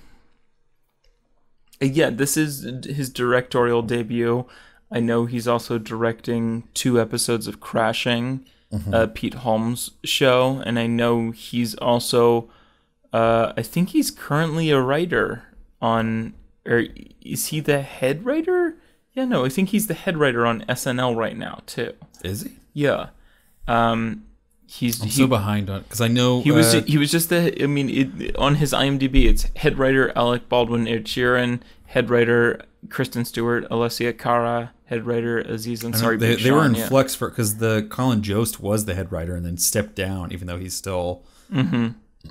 yeah, this is his directorial debut. I know he's also directing two episodes of Crashing, Mm-hmm. uh, Pete Holmes' show, and I know he's also, uh, I think he's currently a writer on, or is he the head writer? Yeah, no, I think he's the head writer on S N L right now too. Is he? Yeah, um, he's I'm he, so behind on because I know he was uh, he was just the I mean it, on his IMDb it's head writer Alec Baldwin, Ed Sheeran, head writer Kristen Stewart, Alessia Cara, head writer Aziz I know Ansari. they, Big they were Sean, in yeah. flux for because the Colin Jost was the head writer and then stepped down, even though he's still Mm-hmm.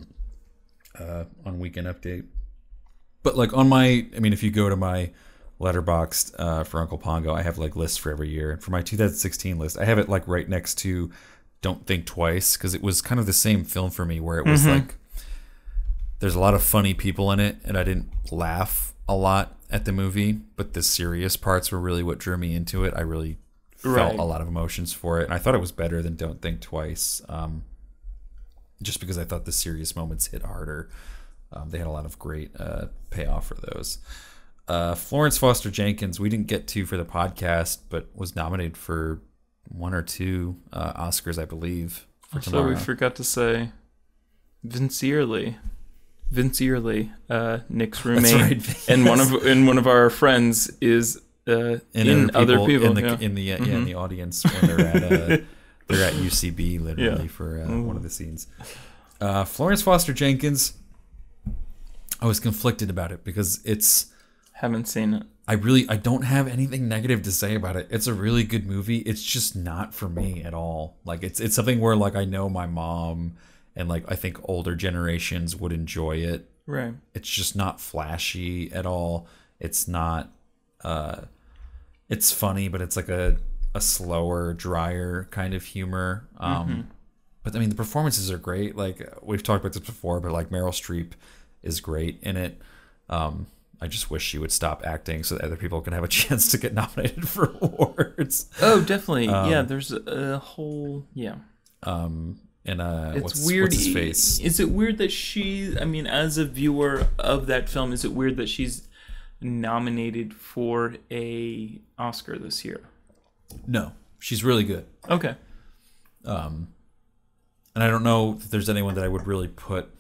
uh, on Weekend Update. But like on my, I mean, if you go to my Letterboxd uh, for Uncle Pongo, I have like lists for every year. And for my two thousand sixteen list, I have it like right next to Don't Think Twice because it was kind of the same film for me where it was Mhm. like there's a lot of funny people in it, and I didn't laugh a lot at the movie, but the serious parts were really what drew me into it. I really felt Right. a lot of emotions for it, and I thought it was better than Don't Think Twice, um, just because I thought the serious moments hit harder. Um, they had a lot of great uh, payoff for those. Uh, Florence Foster Jenkins, we didn't get to for the podcast, but was nominated for one or two uh, Oscars, I believe, for Also, tomorrow. we forgot to say Vince Early. Vince Early, uh, Nick's roommate, right, and one yes. of and one of our friends is uh, in, other people. in the yeah. in the yeah, in Mhm. the audience when they're at uh, they're at U C B literally Yeah. for uh, Ooh. one of the scenes. Uh, Florence Foster Jenkins, I was conflicted about it because it's Haven't seen it. I really I don't have anything negative to say about it. It's a really good movie. It's just not for me at all. Like it's it's something where like I know my mom and like I think older generations would enjoy it. Right. It's just not flashy at all. It's not uh it's funny, but it's like a a slower, drier kind of humor. Um mm-hmm. But I mean the performances are great. Like we've talked about this before, but like Meryl Streep is great in it. Um I just wish she would stop acting so that other people can have a chance to get nominated for awards. Oh, definitely. Um, yeah, there's a whole yeah. Um, and uh, it's what's, weird. What's his face? Is it weird that she? I mean, as a viewer of that film, is it weird that she's nominated for a Oscar this year? No, she's really good. Okay. Um, and I don't know if there's anyone that I would really put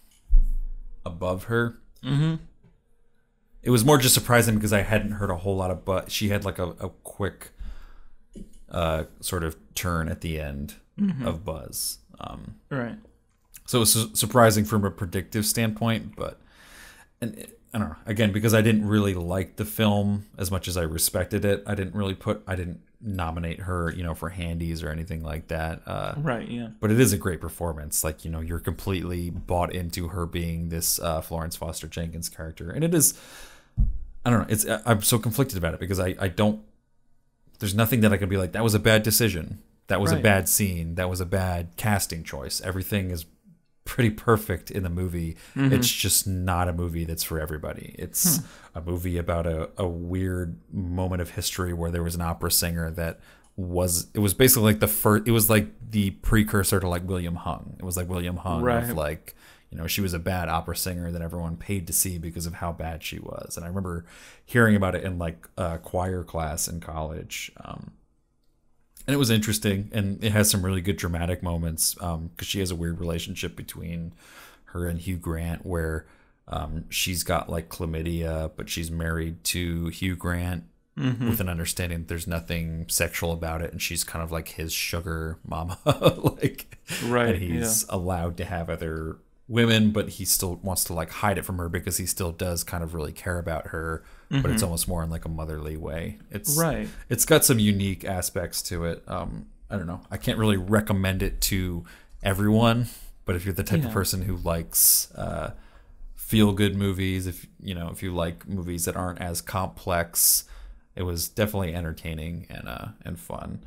above her. Mm-hmm. It was more just surprising because I hadn't heard a whole lot of, but she had like a, a quick uh, sort of turn at the end mm-hmm. of buzz. Um, right. So it was su- surprising from a predictive standpoint, but and it, I don't know. Again, because I didn't really like the film as much as I respected it, I didn't really put, I didn't nominate her, you know, for handies or anything like that. Uh, right. Yeah. But it is a great performance. Like, you know, you're completely bought into her being this uh, Florence Foster Jenkins character, and it is. I don't know. It's I'm so conflicted about it because I, I don't. There's nothing that I can be like, that was a bad decision. That was right. a bad scene. That was a bad casting choice. Everything is pretty perfect in the movie. Mm-hmm. It's just not a movie that's for everybody. It's hmm. a movie about a, a weird moment of history where there was an opera singer that was. It was basically like the first. It was like the precursor to like William Hung. It was like William Hung right. of like. You know, she was a bad opera singer that everyone paid to see because of how bad she was. And I remember hearing about it in like a choir class in college. Um, and it was interesting. And it has some really good dramatic moments because um, she has a weird relationship between her and Hugh Grant where um, she's got like chlamydia, but she's married to Hugh Grant mm-hmm. with an understanding that there's nothing sexual about it. And she's kind of like his sugar mama. like, right. And he's yeah. allowed to have other women, but he still wants to like hide it from her because he still does kind of really care about her, mm-hmm. but it's almost more in like a motherly way. It's right. It's got some unique aspects to it. Um, I don't know. I can't really recommend it to everyone, but if you're the type yeah. of person who likes uh, feel good movies, if you know, if you like movies that aren't as complex, it was definitely entertaining and uh, and fun.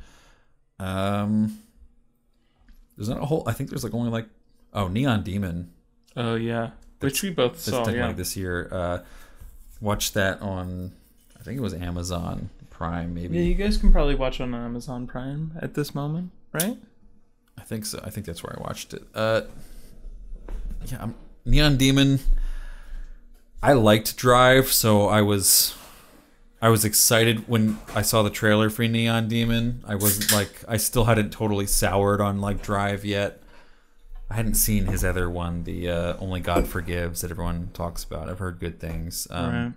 Um, there's not a whole. I think there's like only like. Oh, Neon Demon. Oh, yeah. Which we both saw, yeah. Like this year. Uh, watched that on, I think it was Amazon Prime, maybe. Yeah, you guys can probably watch on Amazon Prime at this moment, right? I think so. I think that's where I watched it. Uh, yeah, I'm, Neon Demon. I liked Drive, so I was... I was excited when I saw the trailer for Neon Demon. I wasn't like... I still hadn't totally soured on, like, Drive yet. I hadn't seen his other one, the uh, Only God Forgives that everyone talks about. I've heard good things. Um, right.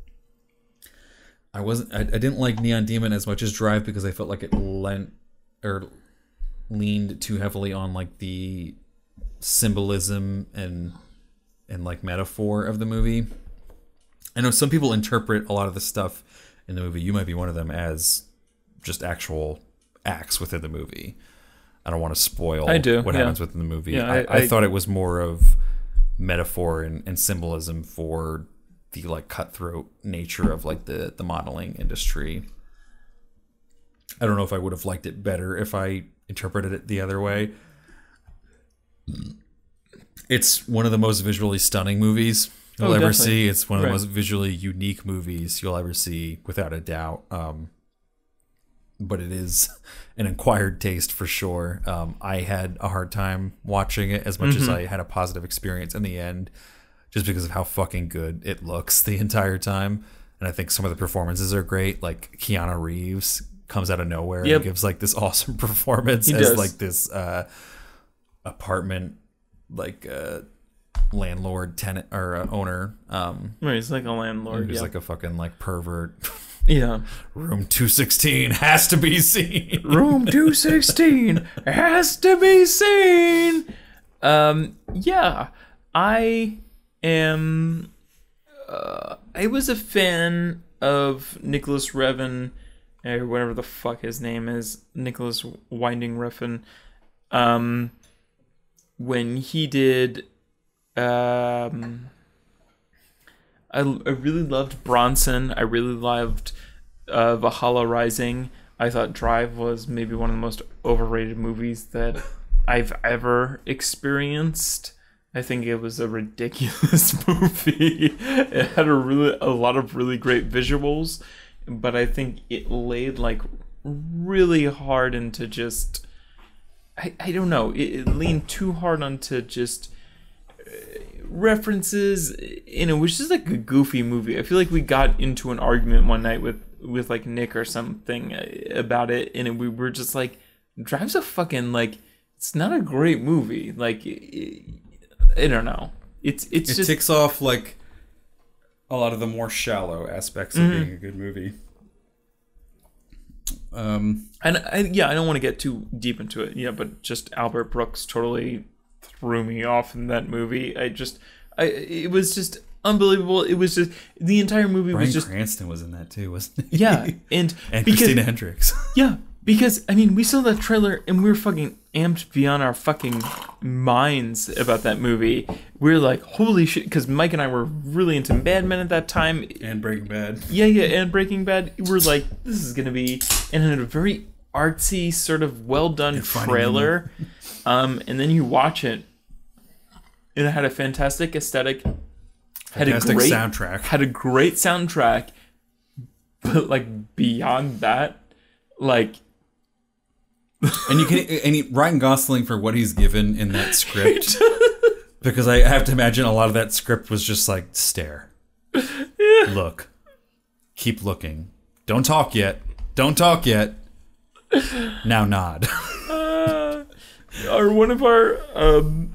I wasn't. I, I didn't like Neon Demon as much as Drive because I felt like it lent or leaned too heavily on like the symbolism and and like metaphor of the movie. I know some people interpret a lot of the stuff in the movie. You might be one of them as just actual acts within the movie. I don't want to spoil I do, what yeah. happens within the movie. Yeah, I, I, I, I thought it was more of metaphor and, and symbolism for the like cutthroat nature of like the, the modeling industry. I don't know if I would have liked it better if I interpreted it the other way. It's one of the most visually stunning movies you'll oh, ever definitely. see. It's one of the right. most visually unique movies you'll ever see, without a doubt. Um, but it is an acquired taste for sure. Um, I had a hard time watching it as much mm-hmm. as I had a positive experience in the end, just because of how fucking good it looks the entire time. And I think some of the performances are great. Like Keanu Reeves comes out of nowhere yep. and gives like this awesome performance he as does. like this uh, apartment like uh, landlord tenant or uh, owner. Um, right, he's like a landlord. He's yeah. like a fucking like pervert. Yeah. Room two sixteen has to be seen. Room two sixteen has to be seen. Um, yeah, I am. Uh, I was a fan of Nicholas Revan, or whatever the fuck his name is, Nicholas Winding Refn, um, when he did, um, I, I really loved Bronson. I really loved uh, Valhalla Rising. I thought Drive was maybe one of the most overrated movies that I've ever experienced. I think it was a ridiculous movie. It had a really a lot of really great visuals, but I think it laid like really hard into just I, I don't know. It, it leaned too hard onto just uh, references, and it was just like a goofy movie. I feel like we got into an argument one night with with like Nick or something about it, and it, we were just like, Drive's a fucking like it's not a great movie. Like it, I don't know. It's it's it just ticks off like a lot of the more shallow aspects of mm-hmm. being a good movie. Um, and I, yeah, I don't want to get too deep into it. Yeah, but just Albert Brooks totally threw me off in that movie. I just, I it was just unbelievable. It was just the entire movie Bryan was just Cranston was in that too, wasn't he? Yeah, and and because, Christina Hendricks. Yeah. Because, I mean, we saw that trailer and we were fucking amped beyond our fucking minds about that movie. We were like, holy shit, because Mike and I were really into Mad Men at that time. And Breaking Bad. Yeah, yeah, and Breaking Bad. We're like, this is going to be, and in a very artsy, sort of well-done trailer. Um, and then you watch it, and it had a fantastic aesthetic. Had Fantastic a great soundtrack. Had a great soundtrack. But, like, beyond that, like... And you can, and he, Ryan Gosling, for what he's given in that script, because I have to imagine a lot of that script was just like, stare, yeah. Look, keep looking, don't talk yet, don't talk yet, now nod. uh, or one of our um,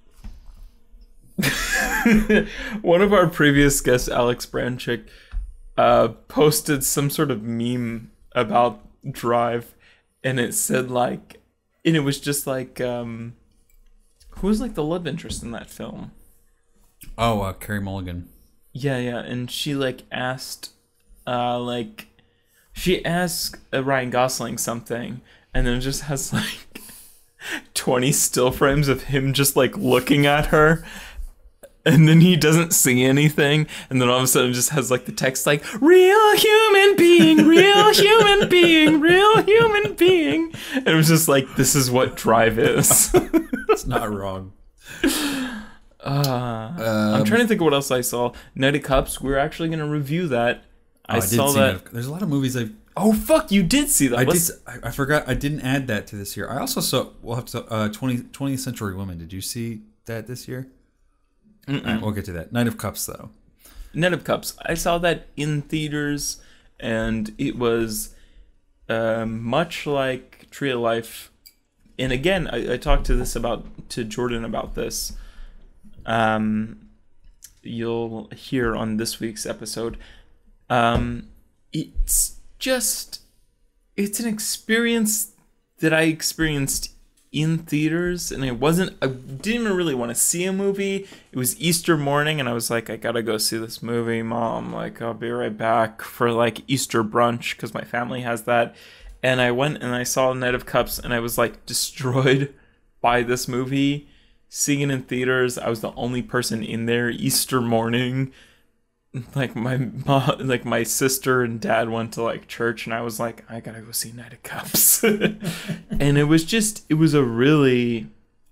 one of our previous guests, Alex Branchick, uh, posted some sort of meme about Drive. And it said like, and it was just like, um, who was like the love interest in that film? Oh, uh, Carey Mulligan. Yeah, yeah. And she like asked, uh, like, she asked uh, Ryan Gosling something, and then it just has like twenty still frames of him just like looking at her. And then he doesn't see anything, and then all of a sudden it just has like the text like, real human being, real human being, real human being. And it was just like, this is what Drive is. It's not wrong. Uh, um, I'm trying to think of what else I saw. Night of Cups, we're actually going to review that. Oh, I, I saw did see that. that. There's a lot of movies I've... Oh, fuck, you did see that. I Let's... did. I, I forgot. I didn't add that to this year. I also saw, we'll have to, uh, twentieth, twentieth Century Women. Did you see that this year? Right, we'll get to that. Night of Cups, though. Night of Cups. I saw that in theaters, and it was um, much like Tree of Life. And again, I, I talked to this about to Jordan about this. Um, you'll hear on this week's episode. Um, it's just it's an experience that I experienced in theaters, and it wasn't I didn't even really want to see a movie. It was Easter morning, and I was like, I gotta go see this movie, Mom. Like, I'll be right back for like Easter brunch, because my family has that. And I went and I saw Night of Cups, and I was like destroyed by this movie. Seeing it in theaters, I was the only person in there Easter morning. Like my mom, like my sister and dad went to like church, and I was like, I gotta go see Night of Cups. And it was just, it was a really,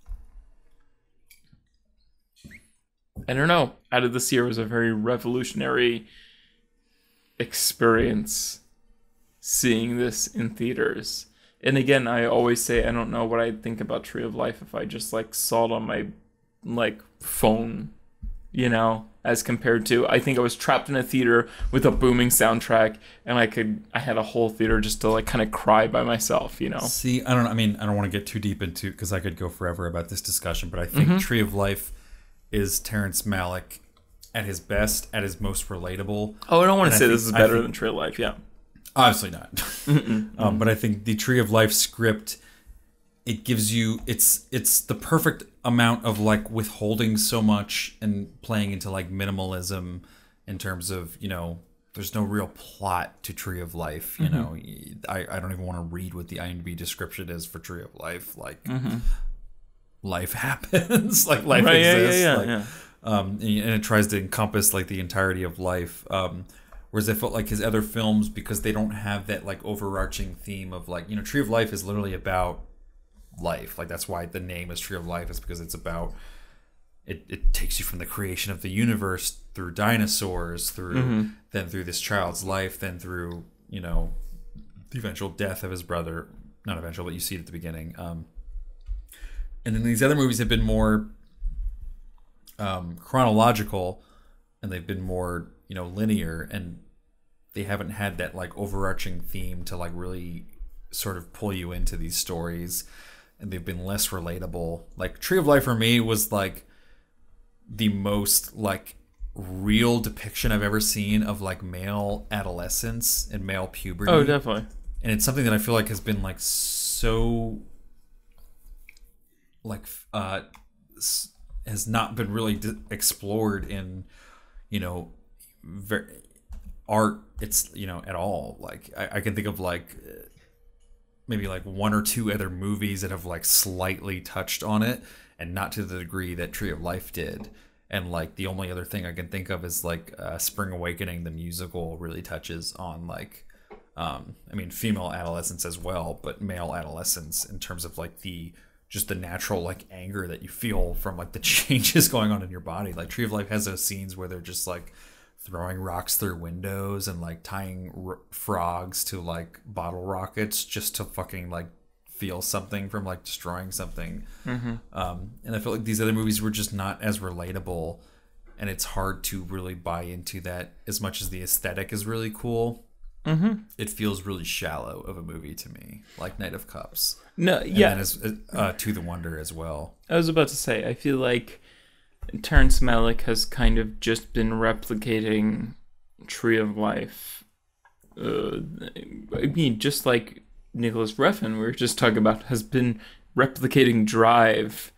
I don't know, out of this year, it was a very revolutionary experience seeing this in theaters. And again, I always say I don't know what I'd think about Tree of Life if I just like saw it on my like phone, you know, as compared to, I think I was trapped in a theater with a booming soundtrack, and I could, I had a whole theater just to like kind of cry by myself, you know. See, I don't know. I mean, I don't want to get too deep into, because I could go forever about this discussion, but I think mm-hmm. Tree of Life is Terrence Malick at his best, at his most relatable. Oh, I don't want to say think, this is better think, than Tree of Life, yeah. Obviously not. um, but I think the Tree of Life script, it gives you, it's it's the perfect amount of like withholding so much and playing into like minimalism in terms of, you know, there's no real plot to Tree of Life. You Mm-hmm. know, I, I don't even want to read what the IMDb description is for Tree of Life. Like, Mm-hmm. life happens, like life Right, yeah, yeah, exists. yeah, like, yeah. Um, and, and it tries to encompass like the entirety of life. Um, whereas I felt like his other films, because they don't have that like overarching theme of like, you know, Tree of Life is literally about life. Like that's why the name is Tree of Life, is because it's about it, it takes you from the creation of the universe through dinosaurs, through Mm-hmm. then through this child's life, then through, you know, the eventual death of his brother. Not eventual, but you see it at the beginning. Um, and then these other movies have been more um, chronological, and they've been more, you know, linear, and they haven't had that like overarching theme to like really sort of pull you into these stories, and they've been less relatable. Like Tree of Life for me was like the most like real depiction I've ever seen of like male adolescence and male puberty. Oh, definitely. And it's something that I feel like has been like so like uh s- has not been really d- explored in, you know, ver- art. It's, you know, at all. Like I, I can think of like uh, maybe like one or two other movies that have like slightly touched on it, and not to the degree that Tree of Life did. And like the only other thing I can think of is like uh, Spring Awakening, the musical, really touches on like um, I mean, female adolescence as well, but male adolescence in terms of like the just the natural like anger that you feel from like the changes going on in your body. Like Tree of Life has those scenes where they're just like throwing rocks through windows and like tying r- frogs to like bottle rockets just to fucking like feel something from like destroying something. Mm-hmm. Um, and I feel like these other movies were just not as relatable, and it's hard to really buy into that. As much as the aesthetic is really cool, Mm-hmm. it feels really shallow of a movie to me, like Knight of Cups. No, And yeah. then as, uh, To the Wonder as well. I was about to say, I feel like Terrence Malick has kind of just been replicating Tree of Life. Uh, I mean, just like Nicholas Refn, we were just talking about, has been replicating Drive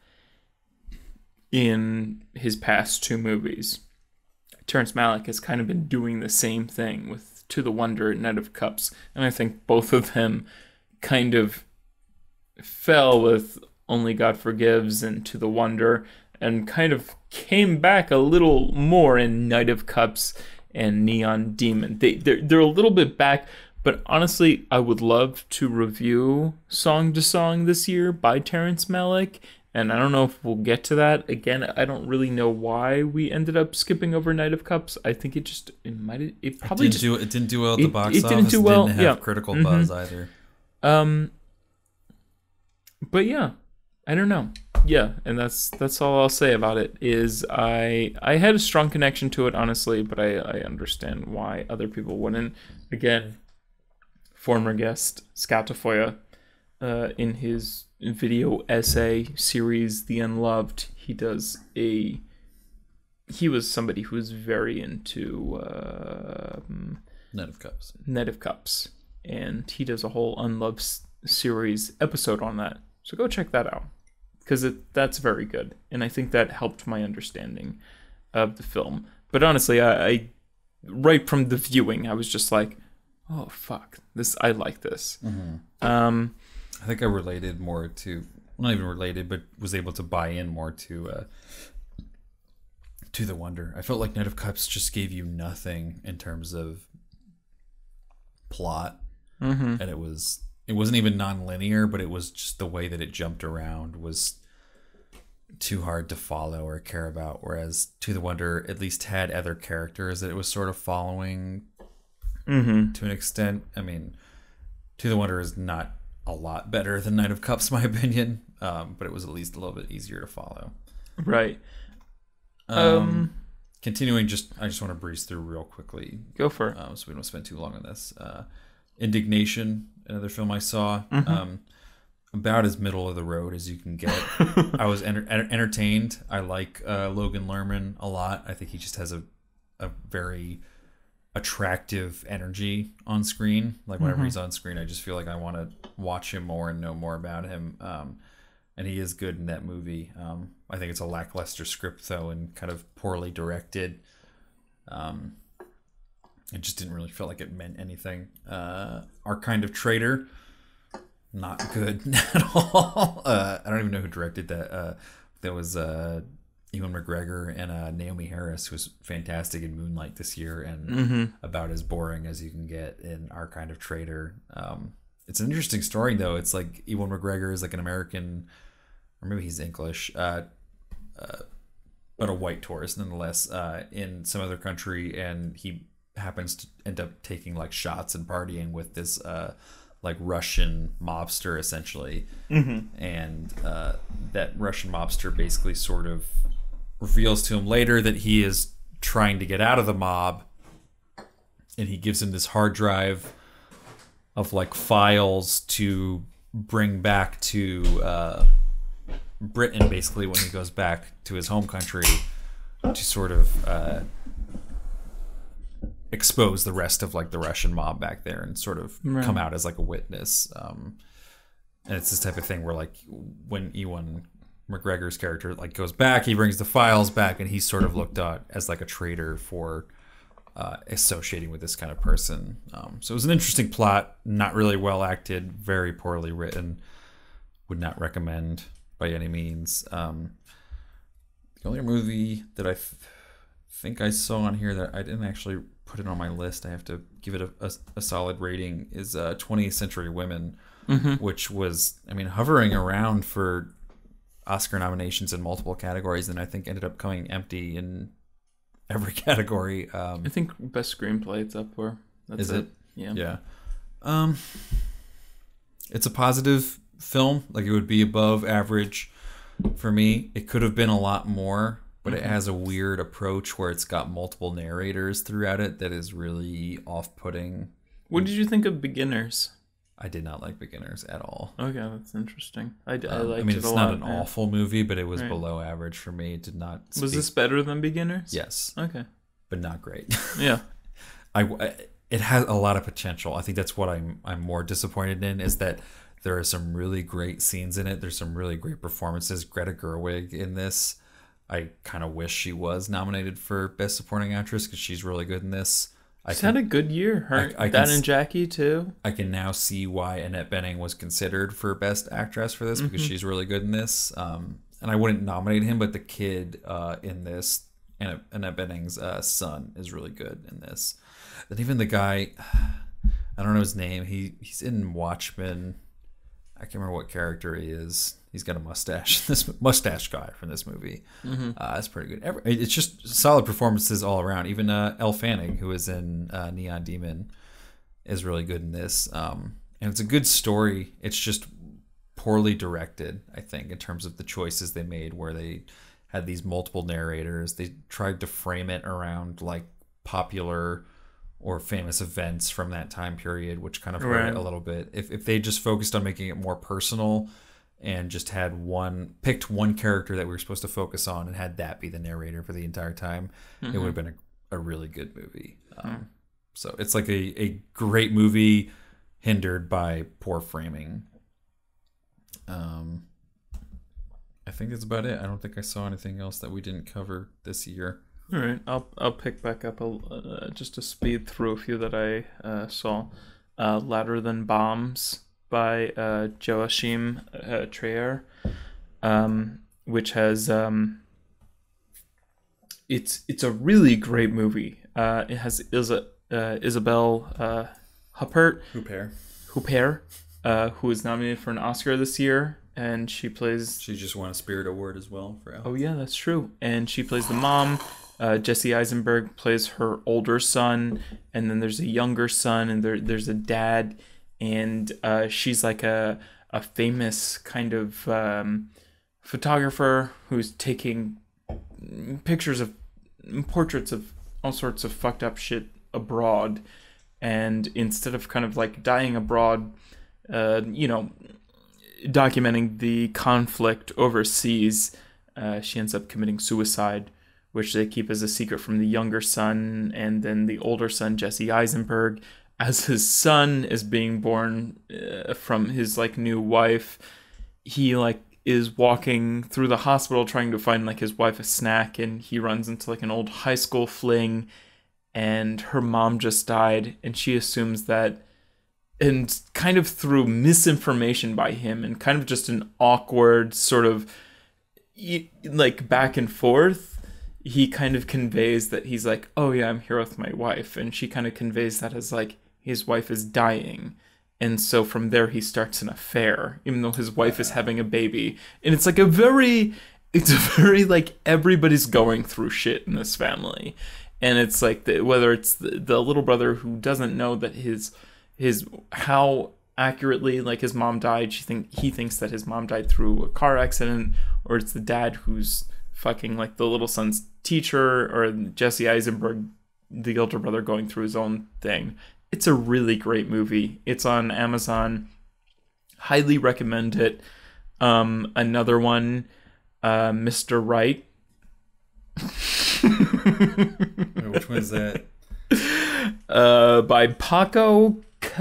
in his past two movies. Terrence Malick has kind of been doing the same thing with To the Wonder and Knight of Cups, and I think both of them kind of fell with Only God Forgives and To the Wonder, and kind of came back a little more in Knight of Cups and Neon Demon. They they're, they're a little bit back, but honestly, I would love to review Song to Song this year by Terrence Malick, and I don't know if we'll get to that. Again, I don't really know why we ended up skipping over Knight of Cups. I think it just it might it probably It didn't, just do, it didn't do well at the it- box it didn't office. do well, Didn't have yeah. critical Mhm. buzz either. Um, but yeah, I don't know. Yeah, and that's that's all I'll say about it. Is I I had a strong connection to it, honestly, but I I understand why other people wouldn't. Again, former guest Scott Tafoya, uh, in his video essay series The Unloved, he does a. He was somebody who was very into uh, Knight of Cups. Knight of Cups, and he does a whole Unloved s- series episode on that. So go check that out, because it that's very good, and I think that helped my understanding of the film. But honestly, I, I right from the viewing, I was just like, "Oh fuck, this I like this." Mm-hmm. Um, I think I related more to, well, not even related, but was able to buy in more to uh, To the Wonder. I felt like Knight of Cups just gave you nothing in terms of plot, mm-hmm. and it was it wasn't even non-linear, but it was just the way that it jumped around was too hard to follow or care about. Whereas To the Wonder at least had other characters that it was sort of following Mm-hmm. to an extent. I mean, To the Wonder is not a lot better than Knight of Cups, in my opinion, um, but it was at least a little bit easier to follow. Right. Um, Um, continuing, just I just want to breeze through real quickly, Go for it. um, so we don't spend too long on this. Uh, Indignation, another film I saw, Mhm. um, about as middle of the road as you can get. I was enter- enter- entertained. I like uh, Logan Lerman a lot. I think he just has a a very attractive energy on screen. Like whenever Mhm. he's on screen, I just feel like I want to watch him more and know more about him. Um, and he is good in that movie. Um, I think it's a lackluster script though, and kind of poorly directed. Um, it just didn't really feel like it meant anything. Uh, Our Kind of Traitor, not good at all. Uh, I don't even know who directed that. Uh, that was uh, Ewan McGregor and uh, Naomi Harris, who was fantastic in Moonlight this year, and Mm-hmm. about as boring as you can get in Our Kind of Traitor. Um, it's an interesting story, though. It's like Ewan McGregor is like an American, or maybe he's English, uh, uh, but a white tourist nonetheless, uh, in some other country, and he happens to end up taking like shots and partying with this uh, like Russian mobster, essentially. Mm-hmm. And uh, that Russian mobster basically sort of reveals to him later that he is trying to get out of the mob, and he gives him this hard drive of like files to bring back to uh, Britain, basically, when he goes back to his home country, to sort of uh, expose the rest of like the Russian mob back there and sort of Right. come out as like a witness. Um, and it's this type of thing where like when Ewan McGregor's character like goes back, he brings the files back, and he's sort of looked at as like a traitor for uh, associating with this kind of person. Um, so it was an interesting plot, not really well acted, very poorly written. Would not recommend by any means. Um, the only movie that I th- think I saw on here that I didn't actually put it on my list, I have to give it a, a, a solid rating, is uh, twentieth Century Women, Mm-hmm. which was, I mean, hovering around for Oscar nominations in multiple categories, and I think ended up coming empty in every category. Um, I think best screenplay it's up for. That's Is it. it? Yeah. yeah. Um, it's a positive film. Like, it would be above average for me. It could have been a lot more, but it has a weird approach where it's got multiple narrators throughout it that is really off-putting. What did you think of Beginners? I did not like Beginners at all. Okay, that's interesting. I, d- I Um, liked I mean, it it's a not lot. an yeah. awful movie, but it was Right. below average for me. It did not speak. Was this better than Beginners? Yes, Okay. but not great. Yeah. I, I- it has a lot of potential. I think that's what I'm I'm more disappointed in, is that there are some really great scenes in it. There's some really great performances. Greta Gerwig in this, I kind of wish she was nominated for Best Supporting Actress because she's really good in this. I She's can, had a good year. Her, I- I that can and s- Jackie too. I can now see why Annette Bening was considered for Best Actress for this, because she's really good in this. Um, and I wouldn't nominate him, but the kid uh, in this, Annette, Annette Bening's uh, son, is really good in this. And even the guy, I don't know his name. He he's in Watchmen. I can't remember what character he is. He's got a mustache. This mustache guy from this movie. Mm-hmm. Uh, that's pretty good. Every, it's just solid performances all around. Even uh, Elle Fanning, who is in uh, Neon Demon, is really good in this. Um, and it's a good story. It's just poorly directed, I think, in terms of the choices they made, where they had these multiple narrators. They tried to frame it around like popular or famous events from that time period, which kind of hurt Right. it a little bit. If if they just focused on making it more personal and just had one, picked one character that we were supposed to focus on and had that be the narrator for the entire time, it would have been a, a really good movie. Um, So it's like a, a great movie hindered by poor framing. Um, I think that's about it. I don't think I saw anything else that we didn't cover this year. All right, I'll I'll pick back up a, uh, just to speed through a few that I uh, saw. Uh, Louder Than Bombs by uh, Joachim uh, Trier, um, which has um, it's it's a really great movie. Uh, it has Isa, uh, Isabelle uh, Huppert, Huppert. Huppert, uh, who is nominated for an Oscar this year, and she plays. She just won a Spirit Award as well for Alex. Oh yeah, that's true. And she plays the mom. Uh, Jesse Eisenberg plays her older son, and then there's a younger son, and there there's a dad, and uh, she's like a a famous kind of um, photographer who's taking pictures of portraits of all sorts of fucked up shit abroad, and instead of kind of like dying abroad, uh, you know, documenting the conflict overseas, uh, she ends up committing suicide, which they keep as a secret from the younger son. And then the older son, Jesse Eisenberg, as his son is being born uh, from his like new wife, he like is walking through the hospital trying to find like his wife a snack, and he runs into like an old high school fling, and her mom just died, and she assumes that, and kind of through misinformation by him and kind of just an awkward sort of like back and forth, he kind of conveys that he's like, oh yeah, I'm here with my wife, and she kind of conveys that as like his wife is dying. And so from there he starts an affair, even though his wife is having a baby. And it's like a very, it's a very like everybody's going through shit in this family. And it's like the, whether it's the, the little brother who doesn't know that his his how accurately like his mom died, she think he thinks that his mom died through a car accident, or it's the dad who's fucking like the little son's teacher, or Jesse Eisenberg, the older brother, going through his own thing. It's a really great movie. It's on Amazon. Highly recommend it. Um, another one, uh, Mister Right. Wait, which one is that? Uh, by Paco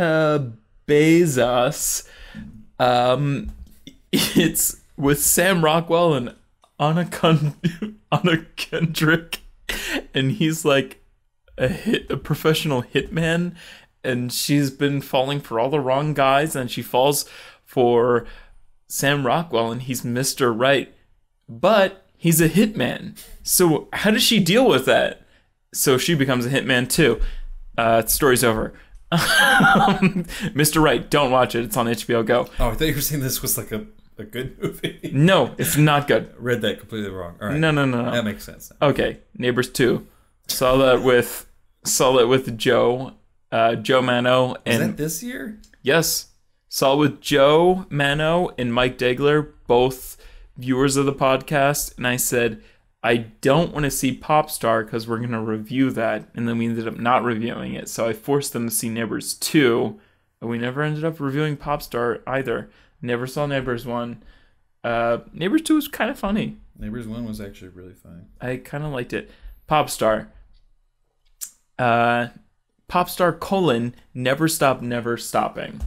Cabezas. Um, it's with Sam Rockwell and Anna, Con- Anna Kendrick, and he's like a hit, a professional hitman, and she's been falling for all the wrong guys, and she falls for Sam Rockwell, and he's Mister Right, but he's a hitman. So how does she deal with that? So she becomes a hitman too. Uh, story's over. Mister Right, don't watch it. It's on H B O Go. Oh, I thought you were saying this was like a, a good movie. No, it's not good. Read that completely wrong. All right. No, no, no, no. That makes sense now. Okay, Neighbors two. Saw that with saw that with Joe, uh, Joe Mano, and Is that this year? yes, saw it with Joe Mano and Mike Degler, both viewers of the podcast, and I said, I don't want to see Popstar because we're going to review that, and then we ended up not reviewing it, so I forced them to see Neighbors two, and we never ended up reviewing Popstar either. Never saw Neighbors one. Uh, Neighbors two was kind of funny. Neighbors one was actually really funny. I kind of liked it. Popstar. Uh, Popstar colon, Never Stop Never Stopping.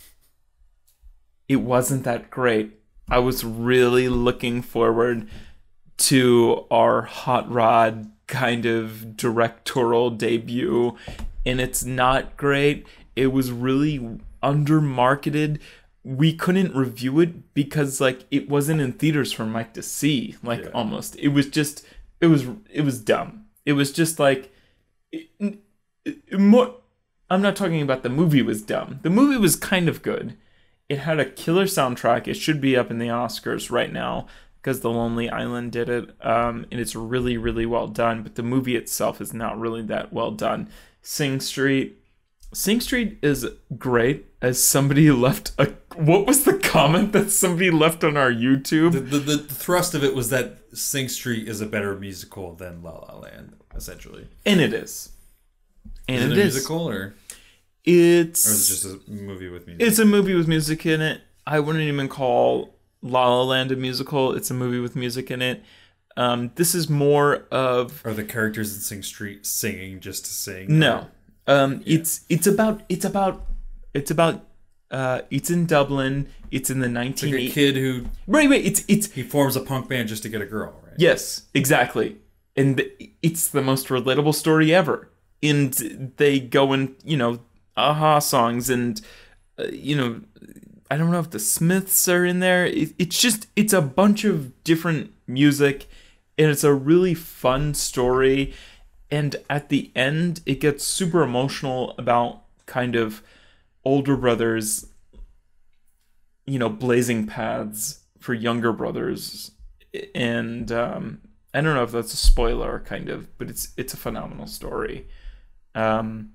It wasn't that great. I was really looking forward to our Hot Rod kind of directorial debut, and it's not great. It was really under-marketed. We couldn't review it because like it wasn't in theaters for Mike to see, like yeah. almost. It was just, it was, it was dumb. It was just like, it, it, more, I'm not talking about the movie was dumb. The movie was kind of good. It had a killer soundtrack. It should be up in the Oscars right now because The Lonely Island did it. Um, and it's really, really well done. But the movie itself is not really that well done. Sing Street. Sing Street is great. As somebody left a... What was the comment that somebody left on our YouTube? The, the, the thrust of it was that Sing Street is a better musical than La La Land, essentially. And it is. And is it, it a is. musical or... It's... Or is it just a movie with music? It's a movie with music in it. I wouldn't even call La La Land a musical. It's a movie with music in it. Um, this is more of... Are the characters in Sing Street singing just to sing? No. Um, yeah. It's it's about... It's about... It's about... Uh, it's in Dublin. It's in the nineteen eighties. Like a kid who... Right, right. It's, it's... He forms a punk band just to get a girl, right? Yes, exactly. And the, it's the most relatable story ever. And they go and, you know... Aha songs and uh, you know, I don't know if the Smiths are in there. It, it's just it's a bunch of different music, and it's a really fun story. And at the end, it gets super emotional about kind of older brothers, you know, blazing paths for younger brothers. And um, I don't know if that's a spoiler, kind of, but it's it's a phenomenal story. Um,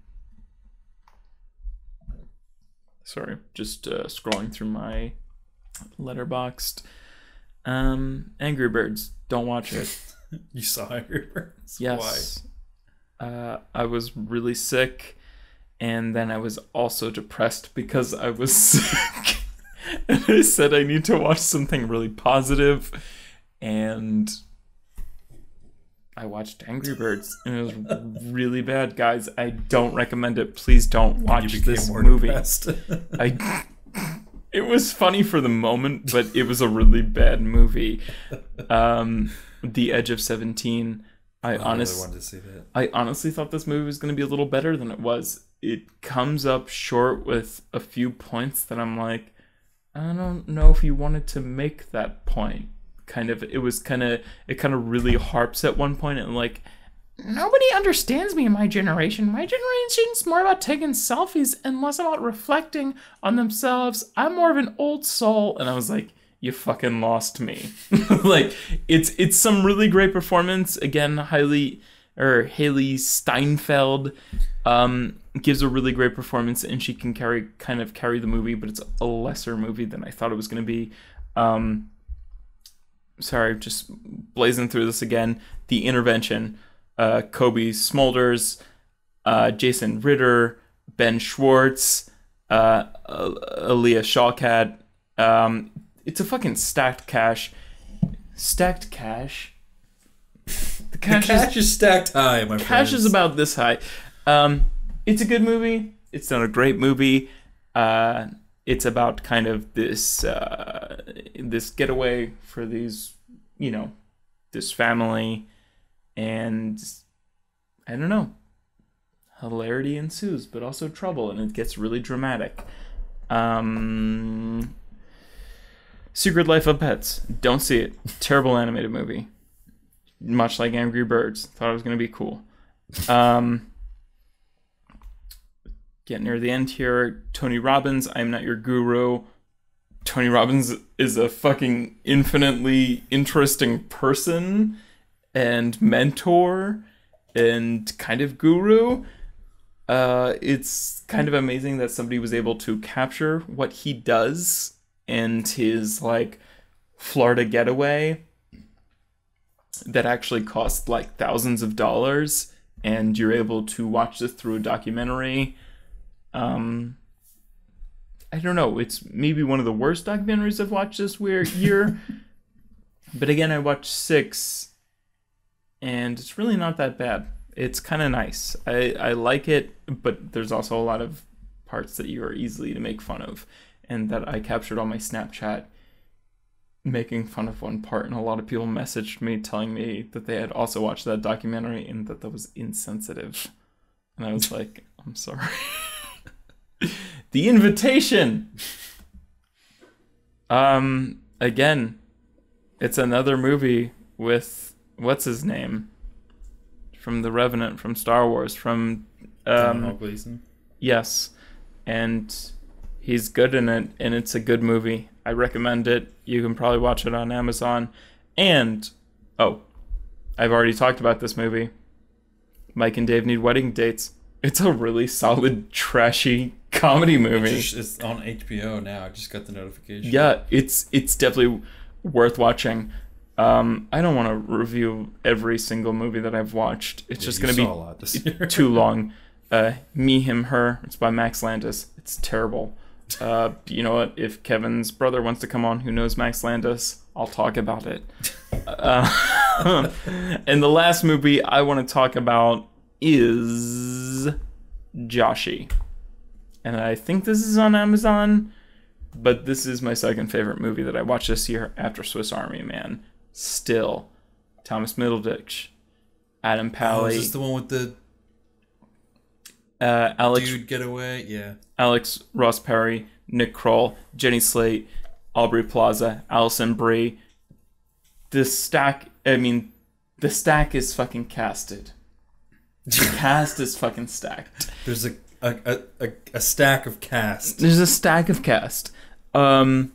Sorry, just uh, scrolling through my Letterboxd. Um, Angry Birds, don't watch it. You saw Angry Birds? Yes. Why? Uh, I was really sick, and then I was also depressed because I was sick. And I said I need to watch something really positive, and I watched Angry Birds, and it was really bad, guys. I don't recommend it. Please don't watch this movie. I, it was funny for the moment, but it was a really bad movie. Um, The Edge of seventeen. I I really honestly, wanted to see that. I honestly thought this movie was going to be a little better than it was. It comes up short with a few points that I'm like, I don't know if you wanted to make that point. Kind of, it was kind of, it kind of really harps at one point and like, nobody understands me in my generation. My generation's more about taking selfies and less about reflecting on themselves. I'm more of an old soul. And I was like, you fucking lost me. Like, it's it's some really great performance. Again, highly, or Haley Steinfeld um, gives a really great performance, and she can carry kind of carry the movie, but it's a lesser movie than I thought it was going to be. Um, sorry, just blazing through this again. The Intervention. Uh, Kobe Smulders, uh, Jason Ritter, Ben Schwartz, uh, Aaliyah Shawkat. Um, it's a fucking stacked cash. Stacked cash? The cash, the cash is, is stacked high, my cash friends. is about this high. Um, it's a good movie. It's not a great movie. Uh, it's about kind of this uh, this getaway for these, you know, this family. And I don't know, hilarity ensues, but also trouble, and it gets really dramatic. Um, Secret Life of Pets. Don't see it. Terrible animated movie. Much like Angry Birds. Thought it was going to be cool. Um, getting near the end here. Tony Robbins, I'm Not Your Guru. Tony Robbins is a fucking infinitely interesting person and mentor and kind of guru. Uh, it's kind of amazing that somebody was able to capture what he does and his like Florida getaway that actually cost like thousands of dollars, and you're able to watch this through a documentary. Um, I don't know, it's maybe one of the worst documentaries I've watched this weird year, but again, I watched six. And it's really not that bad. It's kind of nice. I, I like it, but there's also a lot of parts that you are easily to make fun of. And that I captured on my Snapchat making fun of one part. And a lot of people messaged me telling me that they had also watched that documentary and that that was insensitive. And I was like, I'm sorry. The Invitation! Um, again, it's another movie with... What's his name? From The Revenant, from Star Wars, from... Um, Gleason. Yes. And he's good in it, and it's a good movie. I recommend it. You can probably watch it on Amazon. And, oh, I've already talked about this movie. Mike and Dave Need Wedding Dates. It's a really solid, trashy comedy movie. It's, just, it's on H B O now. I just got the notification. Yeah, it's it's definitely worth watching. Um, I don't want to review every single movie that I've watched. It's yeah, just going to be too long. Uh, Me, Him, Her. It's by Max Landis. It's terrible. Uh, you know what? If Kevin's brother wants to come on who knows Max Landis, I'll talk about it. Uh, and the last movie I want to talk about is Joshi. And I think this is on Amazon, but this is my second favorite movie that I watched this year after Swiss Army Man. Still, Thomas Middleditch, Adam Pally. Oh, is this the one with the uh, Alex dude getaway? Yeah. Alex Ross Perry, Nick Kroll, Jenny Slate, Aubrey Plaza, Alison Brie. The stack. I mean, the stack is fucking casted. The cast is fucking stacked. There's a a, a a stack of cast. There's a stack of cast. Um.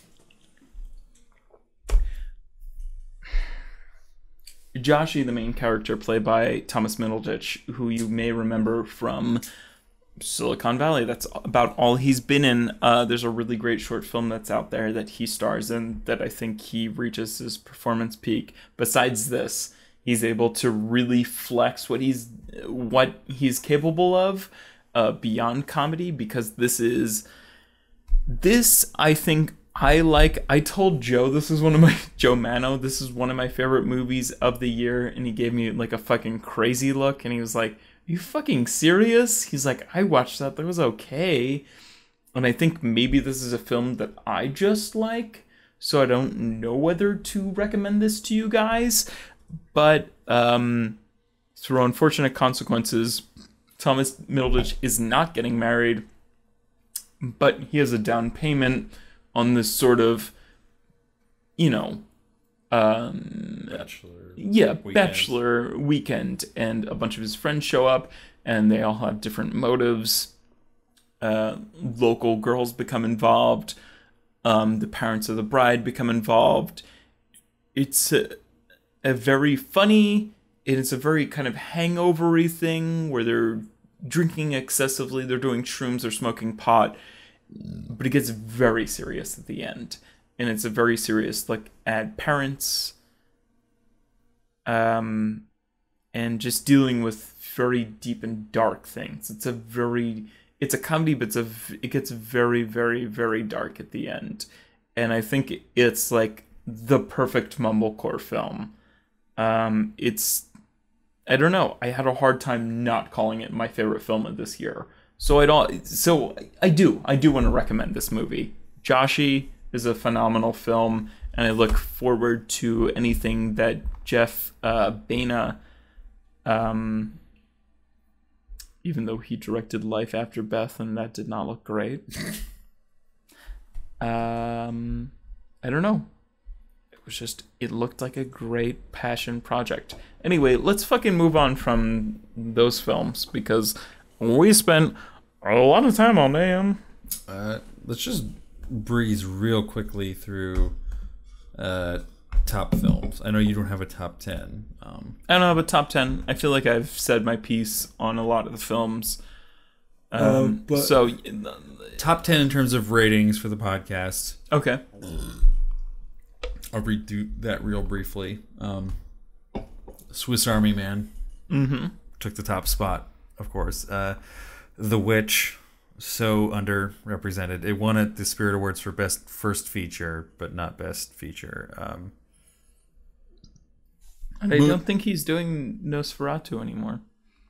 Joshi, the main character, played by Thomas Middleditch, who you may remember from Silicon Valley. That's about all he's been in. Uh, there's a really great short film that's out there that he stars in that I think he reaches his performance peak. Besides this, he's able to really flex what he's what he's capable of uh, beyond comedy, because this is this I think. I like, I told Joe, this is one of my, Joe Mano, this is one of my favorite movies of the year, and he gave me like a fucking crazy look, and he was like, are you fucking serious? He's like, I watched that, that was okay, and I think maybe this is a film that I just like, so I don't know whether to recommend this to you guys, but um, through unfortunate consequences, Thomas Middleditch is not getting married, but he has a down payment on this sort of, you know, um, Bachelor. yeah, weekend. bachelor weekend, and a bunch of his friends show up, and they all have different motives. Uh, local girls become involved. Um, the parents of the bride become involved. It's a, a very funny, it's a very kind of hangover-y thing where they're drinking excessively, they're doing shrooms, they're smoking pot, but it gets very serious at the end. And it's a very serious, like, at parents, um, and just dealing with very deep and dark things. It's a very... It's a comedy, but it's a, it gets very, very, very dark at the end. And I think it's like the perfect mumblecore film. Um, it's, I don't know. I had a hard time not calling it my favorite film of this year. So I don't, so I do, I do want to recommend this movie. Joshi is a phenomenal film, and I look forward to anything that Jeff uh, Baena, um, even though he directed Life After Beth, and that did not look great. um, I don't know. It was just, it looked like a great passion project. Anyway, let's fucking move on from those films, because we spent a lot of time on them. Uh, let's just breeze real quickly through uh, top films. I know you don't have a top ten. Um, I don't have a top ten. I feel like I've said my piece on a lot of the films. Um, Uh, but- so, top ten in terms of ratings for the podcast. okay. I'll redo that real briefly. Um, Swiss Army Man Mm-hmm. took the top spot, of course. Uh, The Witch, so underrepresented. It won at the Spirit Awards for Best First Feature, but not Best Feature. Um, I don't think he's doing Nosferatu anymore.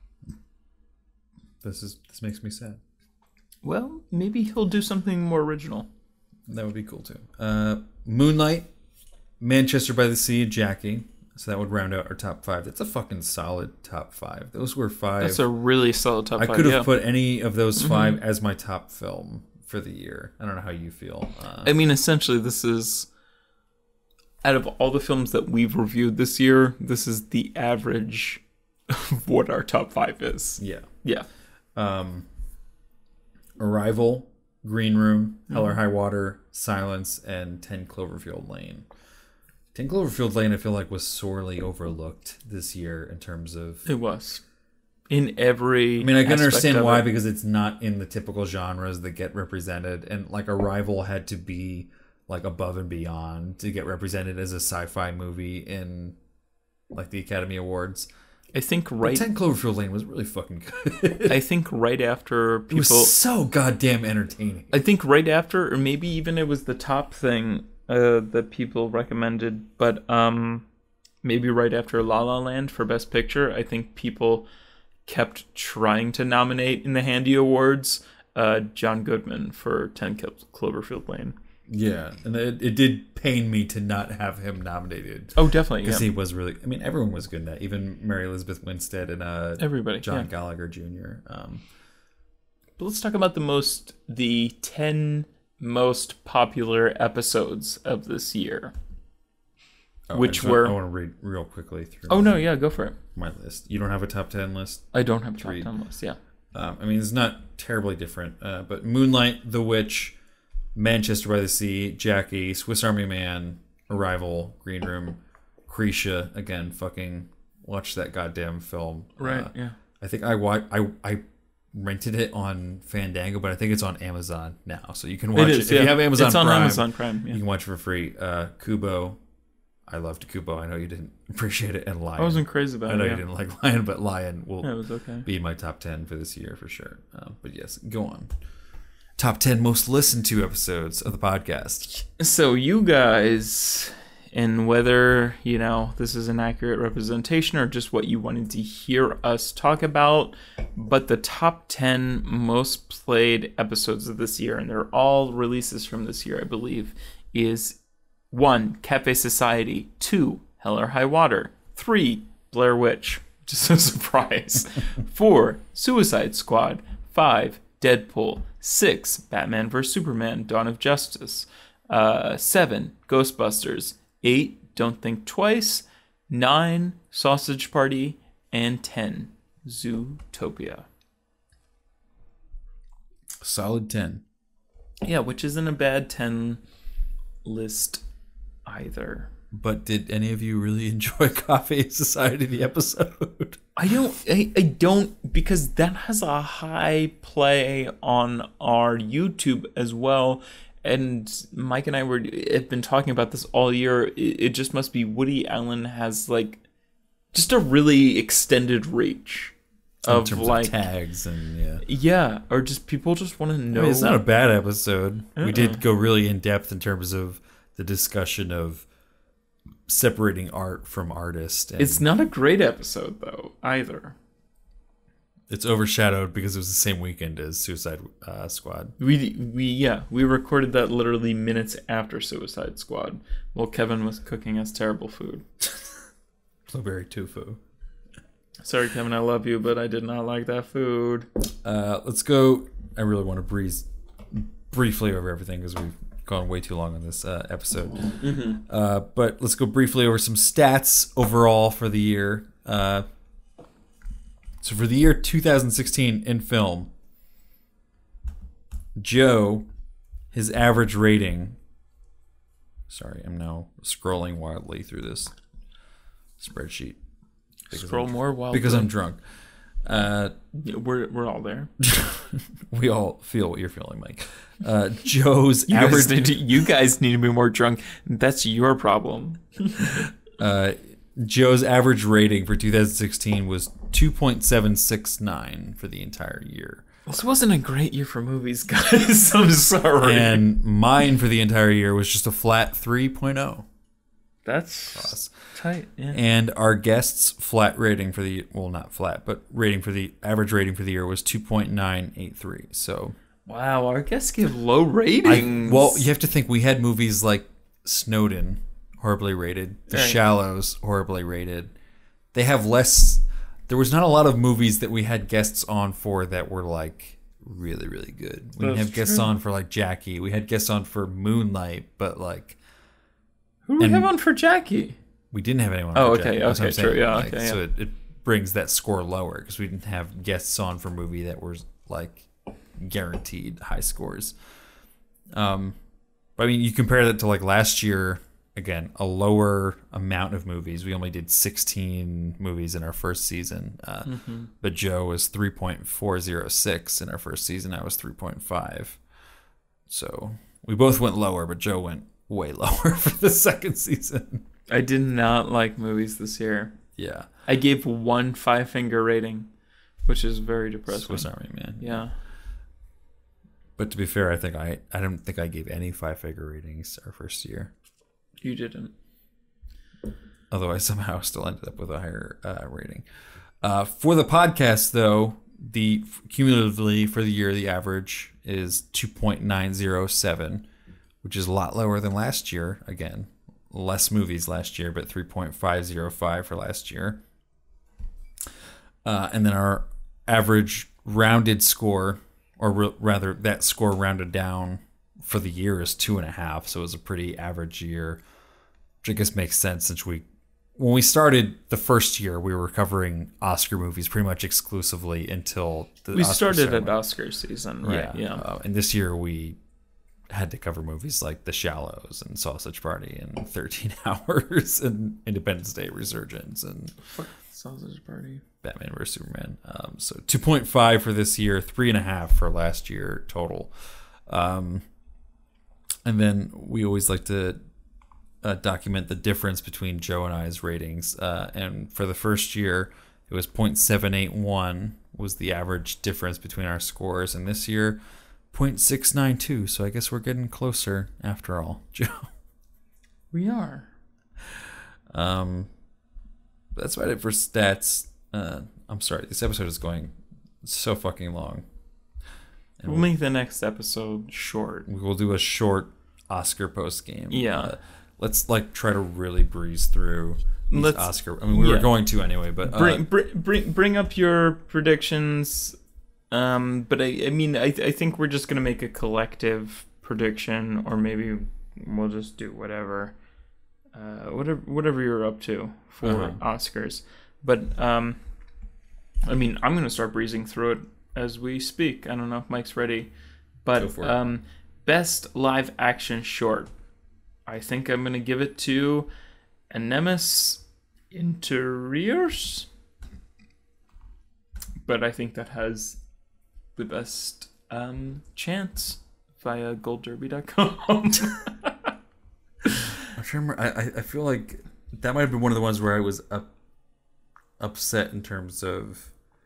this is this makes me sad. Well, maybe he'll do something more original. That would be cool too. Uh, Moonlight, Manchester by the Sea, Jackie. So that would round out our top five. That's a fucking solid top five. Those were five. That's a really solid top I five. could have yeah. put any of those Mm-hmm. five as my top film for the year. I don't know how you feel. Uh, I mean, essentially, this is, out of all the films that we've reviewed this year, this is the average of what our top five is. yeah. Yeah. Um, Arrival, Green Room, Hell or Mm-hmm. High Water, Silence, and ten Cloverfield Lane. ten Cloverfield Lane, I feel like, was sorely overlooked this year in terms of... It was. In every I mean, I can aspect understand of why, it. because it's not in the typical genres that get represented. And, like, Arrival had to be, like, above and beyond to get represented as a sci-fi movie in, like, the Academy Awards. I think But right. ten Cloverfield Lane was really fucking good. I think right after It was people. so goddamn entertaining. I think right after, or maybe even it was the top thing uh, that people recommended, but um, maybe right after La La Land for Best Picture, I think people kept trying to nominate in the Handy Awards uh, John Goodman for ten Clo- Cloverfield Lane. Yeah, and it, it did pain me to not have him nominated. Oh, definitely. Because Yeah. he was really... I mean, everyone was good in that. Even Mary Elizabeth Winstead and uh, Everybody. John yeah. Gallagher Junior Um, But let's talk about the most, the ten most popular episodes of this year. oh, Which I just want- were- I want to read real quickly through Oh, no, yeah, go for it. my list. You don't have a top ten list? I don't have a top Three. ten list, yeah. Um, I mean, it's not terribly different. Uh, but Moonlight, The Witch, Manchester by the Sea, Jackie, Swiss Army Man, Arrival, Green Room, Krisha. Again, fucking watch that goddamn film. Right, Uh, yeah. I think I, wa- I I rented it on Fandango, but I think it's on Amazon now, so you can watch it. It is, if yeah. you have Amazon It's on Prime, Amazon Prime, yeah. you can watch it for free. Uh, Kubo, I loved Kubo. I know you didn't appreciate it, and Lion. I wasn't crazy about I know it, you yeah. didn't like Lion, but Lion will Yeah, it was okay. be my top ten for this year for sure. Um, but yes, go on. Top ten most listened to episodes of the podcast. So you guys, and whether, you know, this is an accurate representation or just what you wanted to hear us talk about, but the top ten most played episodes of this year, and they're all releases from this year, I believe, is one, Cafe Society, two, Hell or High Water, Three, Blair Witch. Just a surprise. Four, Suicide Squad. Five, Deadpool. Six, Batman versus. Superman, Dawn of Justice. Uh, seven, Ghostbusters. Eight, Don't Think Twice. Nine, Sausage Party. And ten, Zootopia. Solid ten. Yeah, which isn't a bad ten list either. But did any of you really enjoy Coffee Society, the episode? I don't, I, I don't, because that has a high play on our YouTube as well. And Mike and I were have been talking about this all year. It, it just must be Woody Allen has like just a really extended reach of in terms like of tags and yeah, yeah, or just people just want to know. I mean, it's not a bad episode. Uh-uh. We did go really in depth in terms of the discussion of separating art from artist. And It's not a great episode though either. it's overshadowed because it was the same weekend as Suicide uh, Squad. We we yeah we recorded that literally minutes after Suicide Squad while Kevin was cooking us terrible food. Blueberry tofu. Sorry, Kevin, I love you, but I did not like that food. Uh, let's go. I really want to breeze briefly over everything because we've gone way too long on this uh, episode. Mm-hmm. Uh, but let's go briefly over some stats overall for the year. Uh, so for the year two thousand sixteen in film, Joe, his average rating. Sorry, I'm now scrolling wildly through this spreadsheet. Because Scroll I'm, more while because I'm drunk. Uh, we're we're all there. we all feel what you're feeling, Mike. Uh, Joe's You average. guys, need to, you guys need to be more drunk. That's your problem. uh, Joe's average rating for two thousand sixteen was two point seven six nine for the entire year. This wasn't a great year for movies, guys. I'm sorry. And mine for the entire year was just a flat three point oh. That's tight. Yeah. And our guest's flat rating for the well, not flat, but rating for the average rating for the year was two point nine eight three. So Wow, our guests give low I, ratings. well, you have to think we had movies like Snowden, horribly rated, The Right. Shallows, horribly rated. They have less. There was not a lot of movies that we had guests on for that were like really, really good. We didn't That's have guests true. on for like Jackie. We had guests on for Moonlight, but like Who do we and- have on for Jackie? we didn't have anyone. Oh, for okay, Jackie. That's what okay, I'm saying. true, yeah, Like, okay, So yeah. it, it brings that score lower because we didn't have guests on for movie that were like guaranteed high scores. Um, but I mean, you compare that to like last year. Again, a lower amount of movies. We only did sixteen movies in our first season. Uh, Mm-hmm. But Joe was three point four oh six in our first season. I was three point five. So we both went lower, but Joe went way lower for the second season. I did not like movies this year. Yeah. I gave one five finger rating, which is very depressing. Swiss Army Man. Yeah. But to be fair, I think I I don't think I gave any five figure ratings our first year. You didn't. Although I somehow still ended up with a higher uh, rating. Uh, for the podcast, though, the cumulatively for the year, the average is two point nine oh seven, which is a lot lower than last year. Again, less movies last year, but three point five oh five for last year. Uh, and then our average rounded score, or re- rather that score rounded down for the year, is two and a half. So it was a pretty average year, which I guess makes sense since we, when we started the first year, we were covering Oscar movies pretty much exclusively until the We Oscar started at ceremony. Oscar season, right? Yeah. Yeah. Uh, and this year we had to cover movies like The Shallows and Sausage Party and thirteen hours and Independence Day Resurgence and Sausage Party. Batman versus. Superman. Um, so two point five for this year, three and a half for last year total. Um, and then we always like to uh, document the difference between Joe and I's ratings. Uh, and for the first year, it was zero point seven eight one was the average difference between our scores. And this year, zero point six nine two. So I guess we're getting closer after all, Joe. We are. Um, that's about it for stats. Uh, I'm sorry, this episode is going so fucking long. And We'll make the next episode short. we will do a short Oscar post game. Yeah. Uh, let's like try to really breeze through. let's Oscar. I mean, we yeah. were going to anyway, but uh, bring, bring bring bring up your predictions. Um, but I I mean I I think we're just gonna make a collective prediction, or maybe we'll just do whatever, uh, whatever whatever you're up to for Uh-huh. Oscars. But um, I mean I'm gonna start breezing through it as we speak. I don't know if Mike's ready, Go but for it. um, best live action short. I think I'm gonna give it to Anemis Interiors, but I think that has the best um, chance via gold derby dot com. I'm trying to remember. I, I I feel like that might have been one of the ones where I was up, upset in terms of.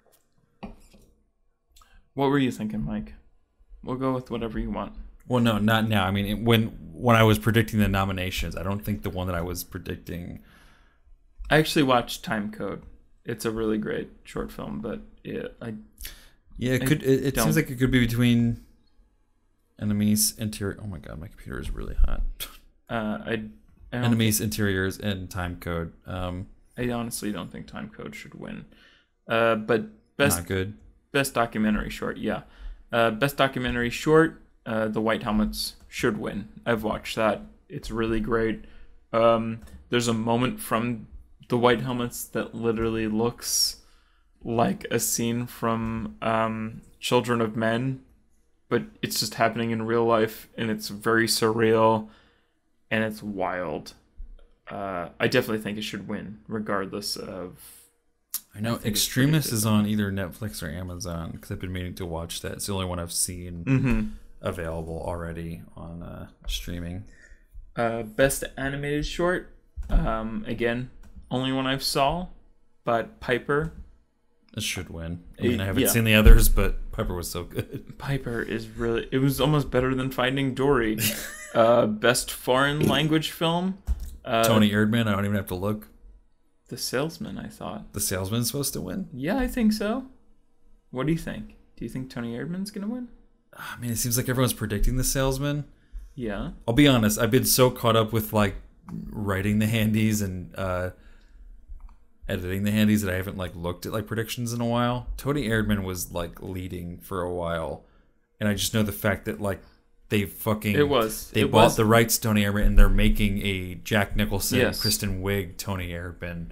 What were you thinking, Mike? We'll go with whatever you want. Well, no, not now. I mean, it, when when I was predicting the nominations, I don't think the one that I was predicting. I actually watched Time Code. It's a really great short film, but it, I Yeah, it I could. It, it don't- seems like it could be between enemies interior. Oh my god, my computer is really hot. uh, I, I don't Enemies interiors and time code. Um, I honestly don't think Time Code should win. Uh, but best not good. best documentary short, yeah. Uh, best documentary short, uh, The White Helmets should win. I've watched that. It's really great. Um, there's a moment from The White Helmets that literally looks like a scene from um, Children of Men, but it's just happening in real life, and it's very surreal, and it's wild. Uh, I definitely think it should win, regardless of. I know I think it's Extremist predicted. is on either Netflix or Amazon because I've been meaning to watch that. It's the only one I've seen Mm-hmm. available already on uh, streaming. Uh, best animated short, um, again, only one I've saw, but Piper. It should win. I mean, I Uh, haven't yeah. seen the others, but Piper was so good. Piper is really, it was almost better than Finding Dory. uh, best foreign language film, uh, Tony Erdman. I don't even have to look. The Salesman, I thought. The Salesman's supposed to win. Yeah, I think so. What do you think? Do you think Tony Erdman's gonna win? I mean, it seems like everyone's predicting The Salesman. Yeah. I'll be honest. I've been so caught up with like writing the handies and uh, editing the handies that I haven't like looked at like predictions in a while. Tony Erdman was like leading for a while, and I just know the fact that like they fucking It was. they it bought was, the rights to Tony Erdman and they're making a Jack Nicholson, Yes. Kristen Wiig, Tony Erdman.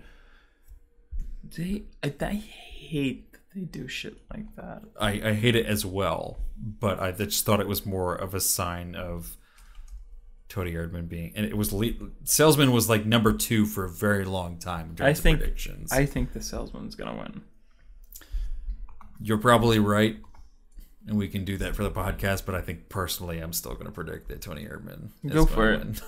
They, I, I hate that they do shit like that. I, I hate it as well, but I just thought it was more of a sign of Tony Erdman being, and it was le- Salesman was like number two for a very long time during I the think- predictions. I think The Salesman's gonna win. You're probably right, and we can do that for the podcast. But I think personally, I'm still going to predict that Tony Erdman is Go gonna for it. win.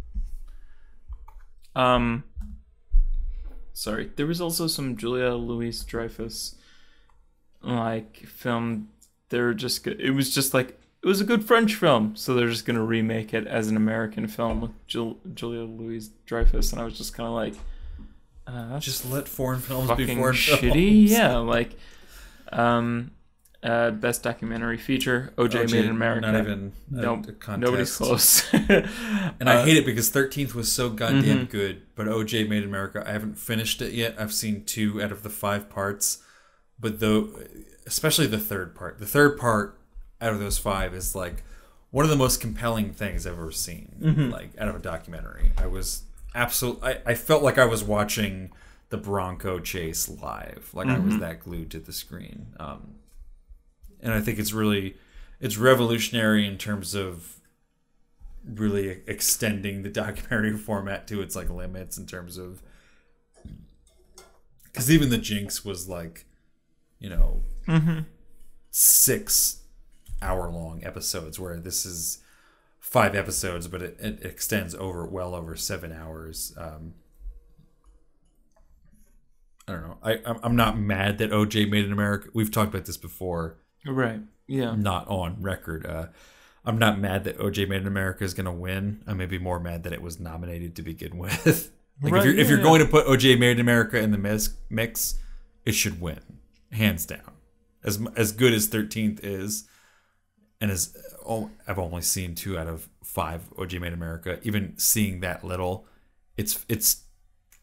Um, sorry. There was also some Julia Louis Dreyfus like film. They're just go- it was just like it was a good French film, so they're just gonna remake it as an American film with Jul- Julia Louis Dreyfus, and I was just kind of like, uh, that's Just let foreign films be fucking foreign shitty. films. Yeah, like, um, uh, best documentary feature, O J, Made in America. Not even a, Nope, a contest. Nobody's close. And I hate it because thirteenth was so goddamn Mhm. good. But O J Made in America, I haven't finished it yet. I've seen two out of the five parts. But though, especially the third part. The third part out of those five is like one of the most compelling things I've ever seen. Mhm. Like out of a documentary. I was absolutely, I, I felt like I was watching the Bronco chase live. Like I was Mhm. that glued to the screen. Um, and I think it's really, it's revolutionary in terms of really extending the documentary format to its like limits in terms of, because even the Jinx was like, you know, Mm-hmm. six hour long episodes, where this is five episodes, but it, it extends over well over seven hours. Um, I don't know. I I'm- I'm not mad that O J Made in America. We've talked about this before. Right. Yeah. Not on record. Uh, I'm not mad that O J Made in America is going to win. I may be more mad that it was nominated to begin with. Like Right, if you're if yeah, you're yeah. going to put O J Made in America in the mix, mix, it should win, hands down. As mu- as good as thirteenth is, and as oh, I've only seen two out of five O J Made in America. Even seeing that little, it's it's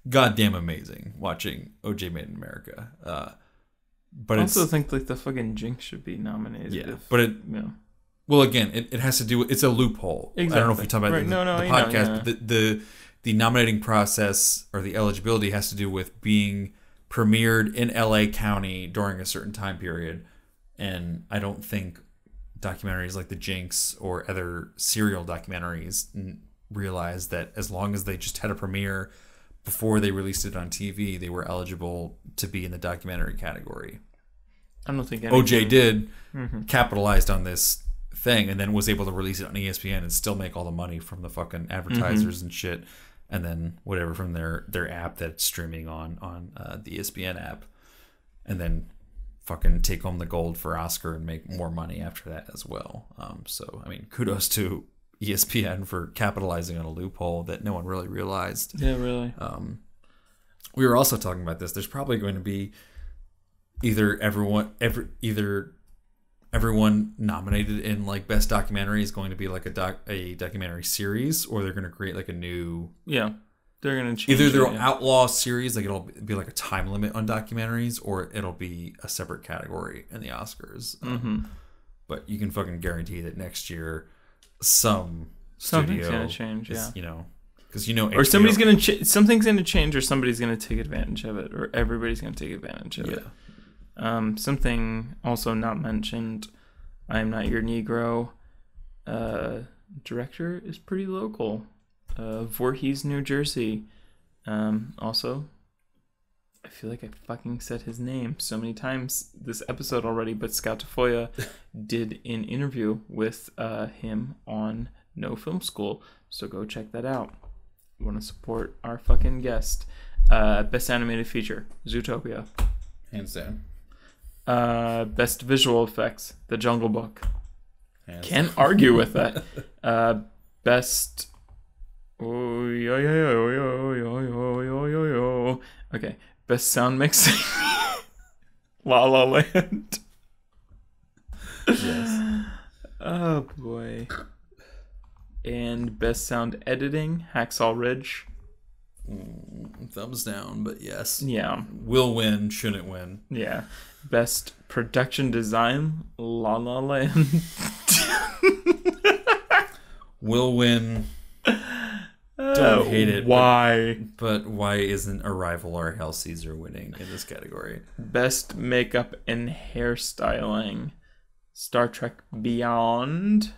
goddamn amazing watching O J Made in America. Uh, but I it's, also think like the fucking Jinx should be nominated. yeah, if, but it, you know. well, again, it, it has to do with, it's a loophole. Exactly. I don't know if you're talking about right. the, no, no, the I know, podcast, yeah. but the, the, the nominating process or the eligibility has to do with being premiered in L A County during a certain time period. And I don't think documentaries like The Jinx or other serial documentaries realized that as long as they just had a premiere before they released it on T V, they were eligible to be in the documentary category. I don't think anything. O J did, mm-hmm. capitalized on this thing, and then was able to release it on E S P N and still make all the money from the fucking advertisers mm-hmm. and shit, and then whatever from their, their app that's streaming on on uh, the E S P N app, and then fucking take home the gold for Oscar and make more money after that as well. Um, so I mean, kudos to E S P N for capitalizing on a loophole that no one really realized. Yeah, really. Um, we were also talking about this. There's probably going to be either everyone, every, either everyone nominated in like best documentary is going to be like a doc, a documentary series, or they're going to create like a new. Yeah, they're going to change. Either they'll it, yeah. outlaw series, like it'll be like a time limit on documentaries, or it'll be a separate category in the Oscars. Mm-hmm. Um, but you can fucking guarantee that next year, some something's studio going to change. is, Yeah, you know. Because you know, or H B O, somebody's gonna ch- something's gonna change, or somebody's gonna take advantage of it, or everybody's gonna take advantage of yeah. it. Um, something also not mentioned. I Am Not Your Negro. Uh, director is pretty local. Uh, Voorhees, New Jersey. Um, also, I feel like I fucking said his name so many times this episode already, but Scott Tafoya did an interview with uh, him on No Film School, so go check that out. Want to support our fucking guest. Uh, best animated feature, Zootopia. Hands down. Uh, best visual effects, The Jungle Book. Hands Can't down. argue with that. Uh, best. Oh, yo, yo, yo, yo, yo, yo, yo, yo, yo. Okay. Best sound mixing. La La Land. Yes. Oh boy. And best sound editing, Hacksaw Ridge. Mm, thumbs down, but yes. Yeah. Will win, shouldn't win. Yeah. Best production design, La La Land. Will win. Don't Don't hate it. Why? But, but why isn't Arrival or Hail Caesar winning in this category? Best makeup and hairstyling, Star Trek Beyond.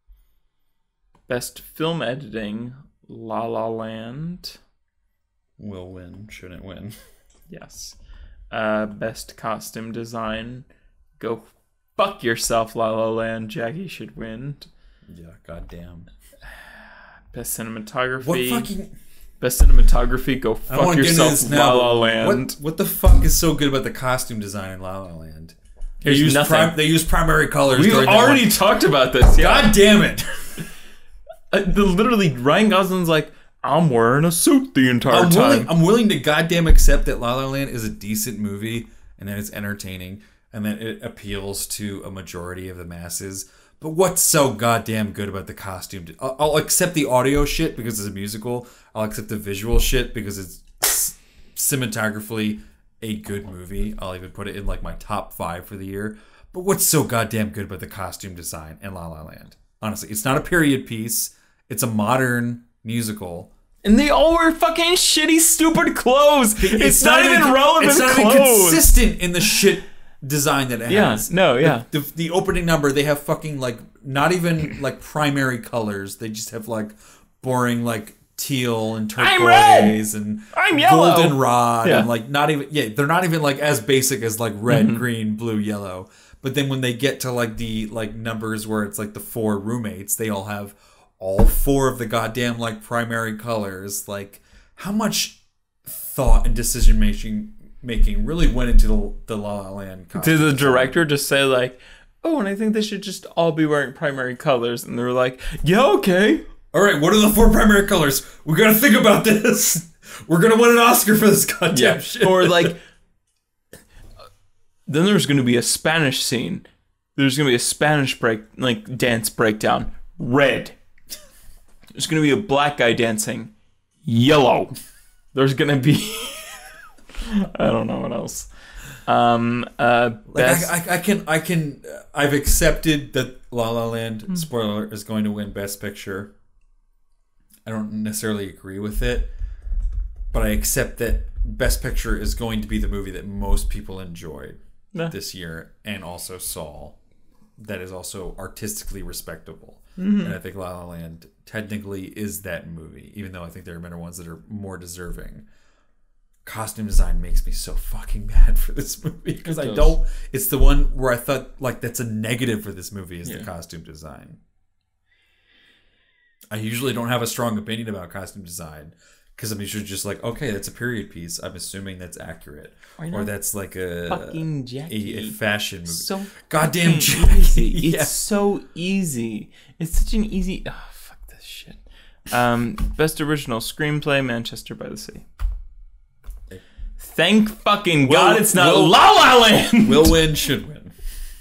Best film editing, La La Land. Will win, shouldn't win. Yes. Uh, best costume design, go fuck yourself, La La Land. Jackie should win. Yeah, goddamn. Best cinematography. What fucking... Best cinematography, go I don't fuck wanna get into yourself, this now, La La but Land. What, what the fuck is so good about the costume design in La La Land? They There's use, nothing. prim- they use primary colors. We've during already the, talked about this. Yeah. God damn it! Uh, the, literally, Ryan Gosling's like, I'm wearing a suit the entire I'm time. willing, I'm willing to goddamn accept that La La Land is a decent movie and that it's entertaining and that it appeals to a majority of the masses. But what's so goddamn good about the costume? I'll, I'll accept the audio shit because it's a musical. I'll accept the visual shit because it's c- cinematographically a good movie. I'll even put it in like my top five for the year. But what's so goddamn good about the costume design in La La Land? Honestly, it's not a period piece. It's a modern musical. And they all wear fucking shitty, stupid clothes. It's, it's not, not even relevant It's not clothes. even consistent in the shit design that it yeah, has. No, yeah. The, the, the opening number, they have fucking like, not even like primary colors. They just have like boring like teal and turquoise and I'm yellow. goldenrod yeah. and like not even, yeah, they're not even like as basic as like red, mm-hmm. green, blue, yellow. But then when they get to like the like numbers where it's like the four roommates, they all have all four of the goddamn like primary colors. Like how much thought and decision making making really went into the, the La La Land costume. Did the director just say like, oh, and I think they should just all be wearing primary colors? And they were like, yeah, okay. All right, what are the four primary colors? We got to think about this. We're going to win an Oscar for this goddamn yeah. shit. Or like, then there's going to be a Spanish scene. There's going to be a Spanish break, like dance breakdown. Red. There's going to be a black guy dancing. Yellow. There's gonna be. I don't know what else. Um, uh, best... like I, I, I can, I can, uh, I've accepted that La La Land, mm. spoiler, is going to win Best Picture. I don't necessarily agree with it, but I accept that Best Picture is going to be the movie that most people enjoyed yeah. this year, and also saw. That is also artistically respectable, mm-hmm. and I think La La Land technically is that movie, even though I think there are better ones that are more deserving. Costume design makes me so fucking mad for this movie because I don't. It's the one where I thought like that's a negative for this movie is yeah. the costume design. I usually don't have a strong opinion about costume design because I'm usually just like, okay, that's a period piece. I'm assuming that's accurate, or that's like a fucking Jackie. A, a fashion movie. So goddamn Jackie. yeah. It's so easy. It's such an easy. Oh, fuck this shit. Um, best original screenplay, Manchester by the Sea. Thank fucking will, God it's not will, La La Land! Will win, should win.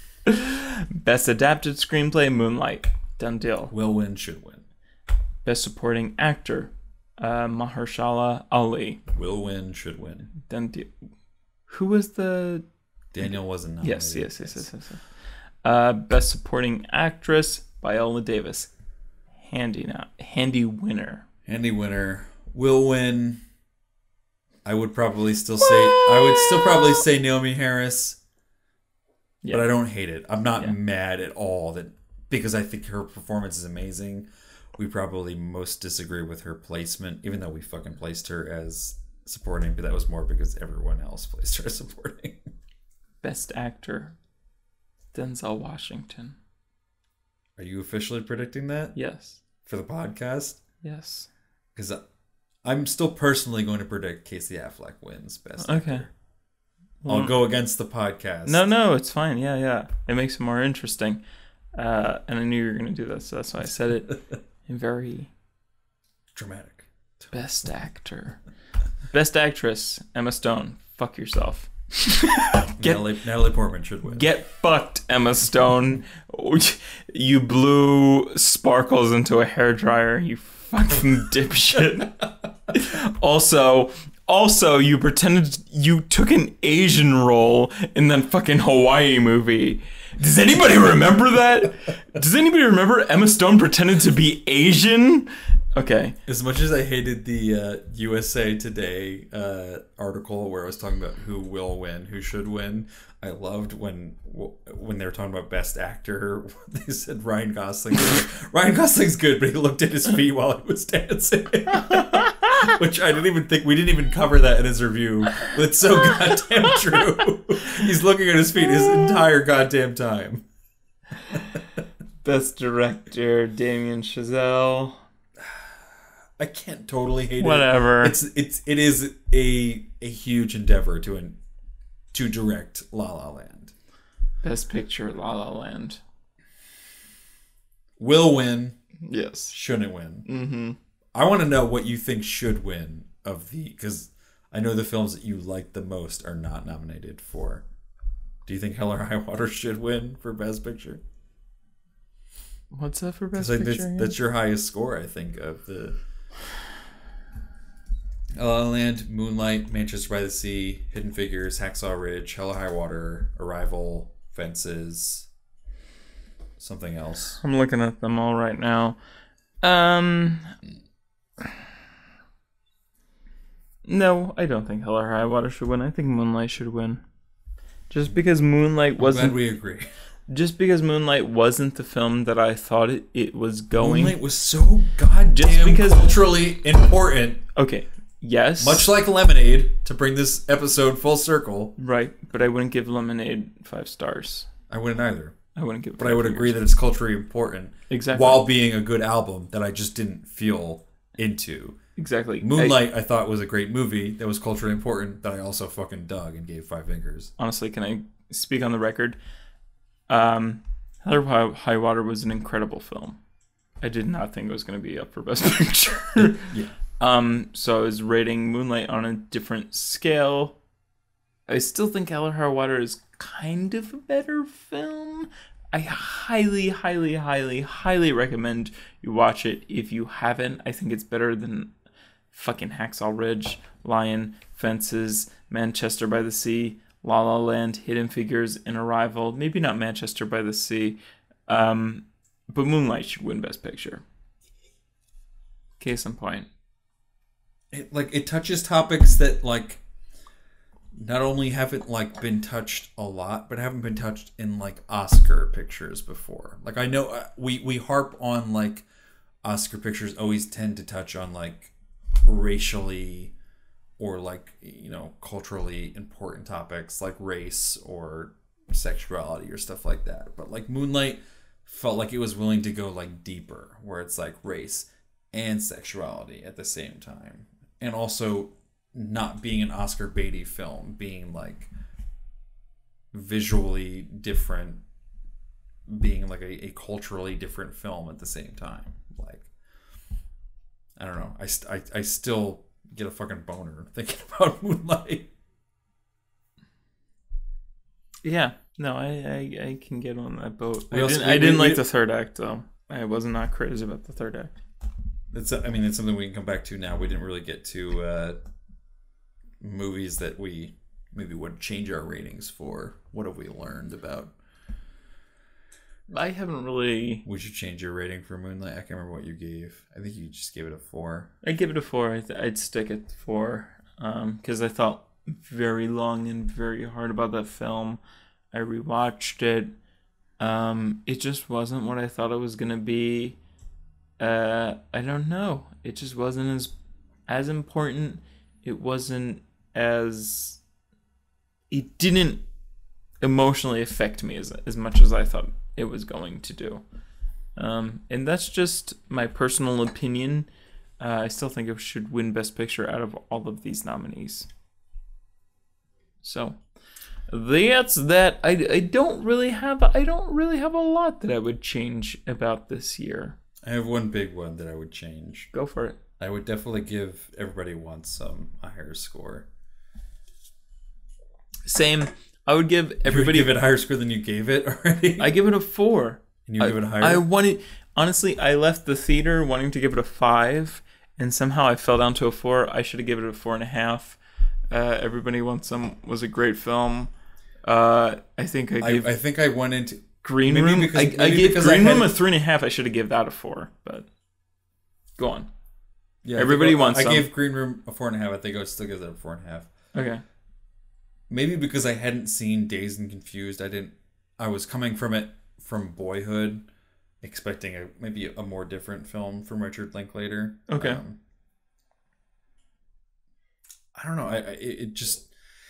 Best adapted screenplay, Moonlight. Done deal. Will win, should win. Best supporting actor, uh, Mahershala Ali. Will win, should win. Done deal. Who was the... Daniel wasn't nominated. Yes, yes, yes, yes, yes. yes. Uh, best supporting actress, Viola Davis. Handy now. Handy winner. Handy winner. Will win... I would probably still say I would still probably say Naomi Harris, yeah. but I don't hate it. I'm not yeah. mad at all that because I think her performance is amazing. We probably most disagree with her placement, even though we fucking placed her as supporting, but that was more because everyone else placed her as supporting. Best actor, Denzel Washington. Are you officially predicting that? Yes. For the podcast? Yes. Because I'm still personally going to predict Casey Affleck wins Best Actor. Okay. Well, I'll go against the podcast. No, no, it's fine. Yeah, yeah. It makes it more interesting. Uh, and I knew you were going to do this, so that's why I said it in very... dramatic. Best Actor. Best Actress, Emma Stone. Fuck yourself. get, Natalie, Natalie Portman should win. Get fucked, Emma Stone. You blew sparkles into a hairdryer, you fucking dipshit. also, also, you pretended you took an Asian role in that fucking Hawaii movie. Does anybody remember that? Does anybody remember Emma Stone pretended to be Asian? Okay. As much as I hated the uh, U S A Today uh, article where I was talking about who will win, who should win, I loved when when they were talking about Best Actor. They said Ryan Gosling. Ryan Gosling's good, but he looked at his feet while he was dancing, which I didn't even think we didn't even cover that in his review. But it's so goddamn true. He's looking at his feet his entire goddamn time. Best Director, Damien Chazelle. I can't totally hate Whatever. it. Whatever. It's it's it is a a huge endeavor to an, to direct La La Land. Best Picture, La La Land. Will win. Yes. Shouldn't win. Mm-hmm. I want to know what you think should win of the because I know the films that you like the most are not nominated for. Do you think Hell or High Water should win for Best Picture? What's that for Best Picture? That's, that's your highest score, I think, of the. La La Land, Moonlight, Manchester by the Sea, Hidden Figures, Hacksaw Ridge, Hell or High Water, Arrival, Fences, something else. I'm looking at them all right now. Um, no, I don't think Hell or High Water should win. I think Moonlight should win. Just because Moonlight wasn't... I'm glad we agree. Just because Moonlight wasn't the film that I thought it, it was going. Moonlight was so goddamn just because, culturally important. Okay, yes. Much like Lemonade, to bring this episode full circle. Right, but I wouldn't give Lemonade five stars. I wouldn't either. I wouldn't give it But I would agree that it's culturally important. Exactly. While being a good album that I just didn't feel into. Exactly. Moonlight, I, I thought was a great movie that was culturally important that I also fucking dug and gave five fingers. Honestly, can I speak on the record? Um, Hell or High Water was an incredible film. I did not think it was going to be up for Best Picture. yeah. Um, so I was rating Moonlight on a different scale. I still think Hell or High Water is kind of a better film. I highly, highly, highly, highly recommend you watch it if you haven't. I think it's better than fucking Hacksaw Ridge, Lion, Fences, Manchester by the Sea, La La Land, Hidden Figures, and Arrival. Maybe not Manchester by the Sea, um, but Moonlight should win Best Picture. Case in point. It, like, it touches topics that, like, not only haven't, like, been touched a lot, but haven't been touched in, like, Oscar pictures before. Like, I know uh, we, we harp on, like, Oscar pictures always tend to touch on, like, racially or, like, you know, culturally important topics like race or sexuality or stuff like that. But, like, Moonlight felt like it was willing to go, like, deeper, where it's, like, race and sexuality at the same time. And also not being an Oscar baity film, being, like, visually different, being, like, a, a culturally different film at the same time. Like, I don't know. I, st- I, I still get a fucking boner thinking about Moonlight. Yeah. No, I, I, I can get on that boat. I also- didn't, we- I didn't we- like the third act, though. I was not crazy about the third act. It's, I mean, it's something we can come back to now. We didn't really get to uh, movies that we maybe would change our ratings for. What have we learned about? I haven't really... We should change your rating for Moonlight. I can't remember what you gave. I think you just gave it a four. I'd give it a four. I th- I'd stick at four. Because um, I thought very long and very hard about that film. I rewatched it. Um, it just wasn't what I thought it was going to be. Uh, I don't know. It just wasn't as as important. It wasn't as... It didn't emotionally affect me as as much as I thought it was going to do. Um, and that's just my personal opinion. Uh, I still think it should win Best Picture out of all of these nominees. So that's that. I, I don't really have I don't really have a lot that I would change about this year. I have one big one that I would change. Go for it. I would definitely give Everybody Wants Some a higher score. Same. I would give everybody. You would give it a higher score than you gave it already. I give it a four. And you I, give it a higher. I wanted honestly. I left the theater wanting to give it a five, and somehow I fell down to a four. I should have given it a four and a half. Uh, Everybody Wants Some was a great film. Uh, I think I gave. I, I think I went into Green maybe Room. Because, I, I gave Green I had, Room a three and a half. I should have given that a four. But go on. Yeah, Everybody I Wants I Some. gave Green Room a four and a half. I think I would still give that a four and a half. Okay. Maybe because I hadn't seen Dazed and Confused, I didn't. I was coming from it from Boyhood, expecting a maybe a more different film from Richard Linklater. Okay. Um, I don't know. I, I it just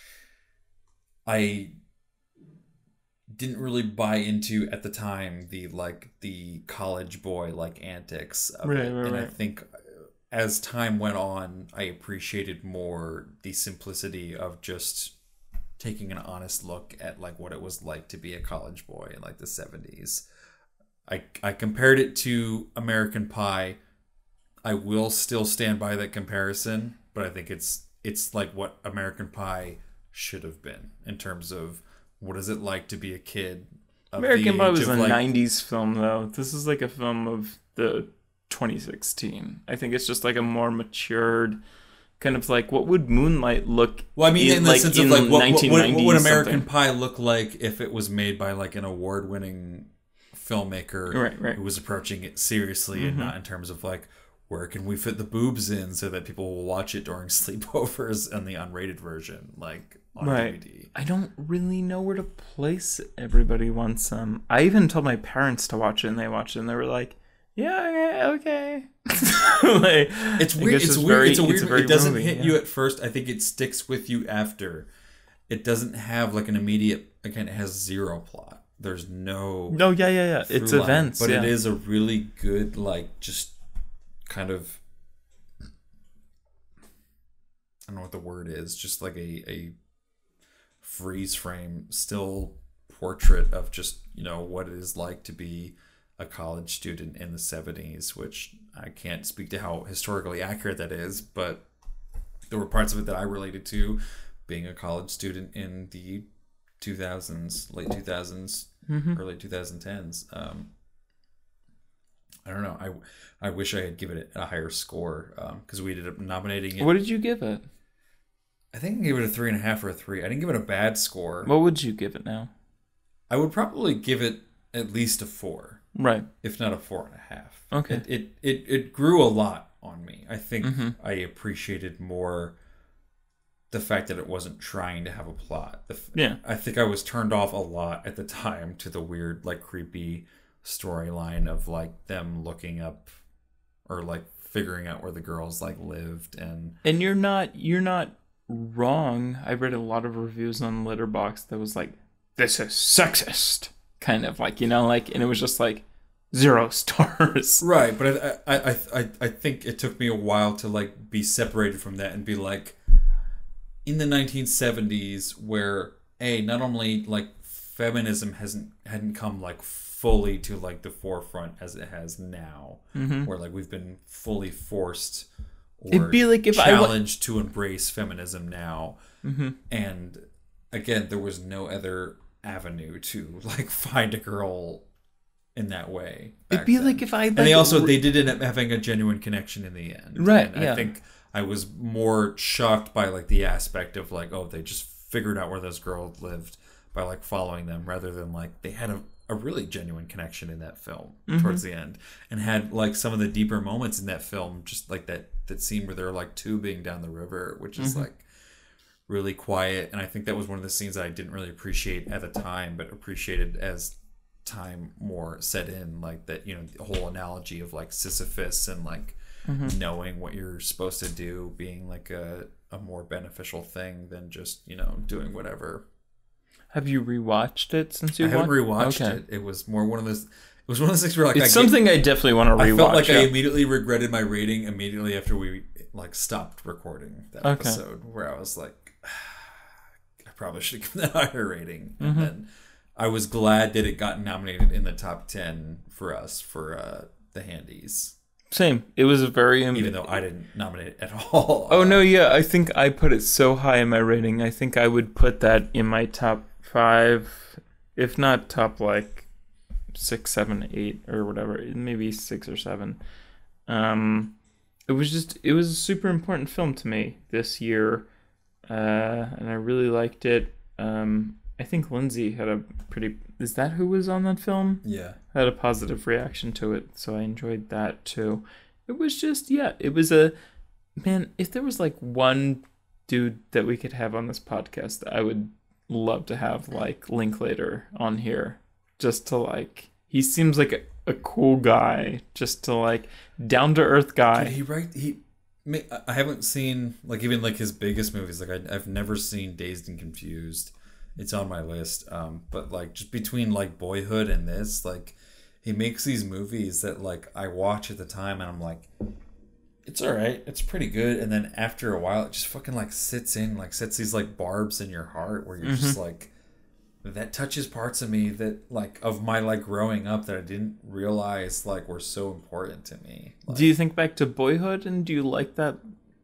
I didn't really buy into at the time the like the college boy like antics of Right, it, right, and I right. think as time went on, I appreciated more the simplicity of just taking an honest look at like what it was like to be a college boy in like the seventies. I I compared it to American Pie. I will still stand by that comparison, but I think it's it's like what American Pie should have been in terms of what is it like to be a kid. Of American the Pie age was of, a like, nineties film, though. This is like a film of the twenty sixteen. I think it's just like a more matured kind of like, what would Moonlight look Well, I mean, in, in the like sense in of like, what, what, what, what would American something. Pie look like if it was made by like an award-winning filmmaker Right, right. who was approaching it seriously and not in terms of like, where can we fit the boobs in so that people will watch it during sleepovers and the unrated version, like on Right. D V D. I don't really know where to place Everybody Wants Some. I even told my parents to watch it, and they watched it, and they were like, "Yeah, okay." Like, It's I weird. guess It's, it's weird. very- it's a it's weird. a very it doesn't movie, hit yeah. you at first. I think it sticks with you after. It doesn't have like an immediate. Again, it has zero plot. There's no. No, yeah, yeah, yeah. It's through line, events, but yeah. it is a really good like just kind of. I don't know what the word is. Just like a a freeze frame still portrait of just, you know, what it is like to be a college student in the seventies, which I can't speak to how historically accurate that is, but there were parts of it that I related to being a college student in the two thousands, late two thousands, Mhm. early twenty tens. Um, I don't know. I, I wish I had given it a higher score because um, we ended up nominating it. What did you give it? I think I gave it a three and a half or a three. I didn't give it a bad score. What would you give it now? I would probably give it at least a four. Right. If not a four and a half. Okay. It it, it, it grew a lot on me. I think mm-hmm. I appreciated more the fact that it wasn't trying to have a plot. The, yeah. I think I was turned off a lot at the time to the weird, like, creepy storyline of, like, them looking up or, like, figuring out where the girls, like, lived. And and you're not you're not wrong. I read a lot of reviews on Letterboxd that was like, this is sexist. Kind of like, you know, like, and it was just like zero stars. Right, but I, I, I, I think it took me a while to, like, be separated from that and be like, in the nineteen seventies, where a not only like feminism hasn't hadn't come like fully to like the forefront as it has now, mm-hmm. where like we've been fully forced or It'd be like if challenged I w- to embrace feminism now, mm-hmm. and again, there was no other avenue to like find a girl in that way. It'd be then. like if I like, and they also they did end up having a genuine connection in the end, right? And yeah. I think I was more shocked by like the aspect of like, oh, they just figured out where those girls lived by like following them, rather than like they had a, a really genuine connection in that film mm-hmm. towards the end, and had like some of the deeper moments in that film, just like that that scene where they're like tubing down the river, which is mm-hmm. like really quiet. And I think that was one of the scenes I didn't really appreciate at the time, but appreciated as time more set in, like that, you know, the whole analogy of like Sisyphus and like mm-hmm. knowing what you're supposed to do being like a, a more beneficial thing than just, you know, doing whatever. Have you rewatched it since you I haven't watched? rewatched okay. it. It was more one of those. It was one of those things where like it's I something get, I definitely want to rewatch. I felt like yeah. I immediately regretted my rating immediately after we like stopped recording that okay. episode, where I was like, I probably should have given that higher rating. And mm-hmm. then I was glad that it got nominated in the top ten for us for uh, the Handies. Same. It was a very um, even though I didn't nominate it at all. Oh no, yeah, I think I put it so high in my rating. I think I would put that in my top five, if not top like six, seven, eight, or whatever. Maybe six or seven. Um, it was just it was a super important film to me this year, uh, and I really liked it. Um, I think Lindsay had a pretty. Is that who was on that film? Yeah. Had a positive reaction to it, so I enjoyed that too. It was just, yeah, it was a, man, if there was like one dude that we could have on this podcast, I would love to have like Linklater on here. Just to like, he seems like a, a cool guy, just to like, down-to-earth guy. Did he write, he, I haven't seen, like even like his biggest movies, like I, I've never seen Dazed and Confused. It's on my list, um, but like just between like Boyhood and this, like he makes these movies that like I watch at the time and I'm like, it's all right, it's pretty good, and then after a while it just fucking like sits in, like sets these like barbs in your heart where you're mm-hmm. just like, that touches parts of me that like of my like growing up that I didn't realize like were so important to me. Like, do you think back to Boyhood and do you like that?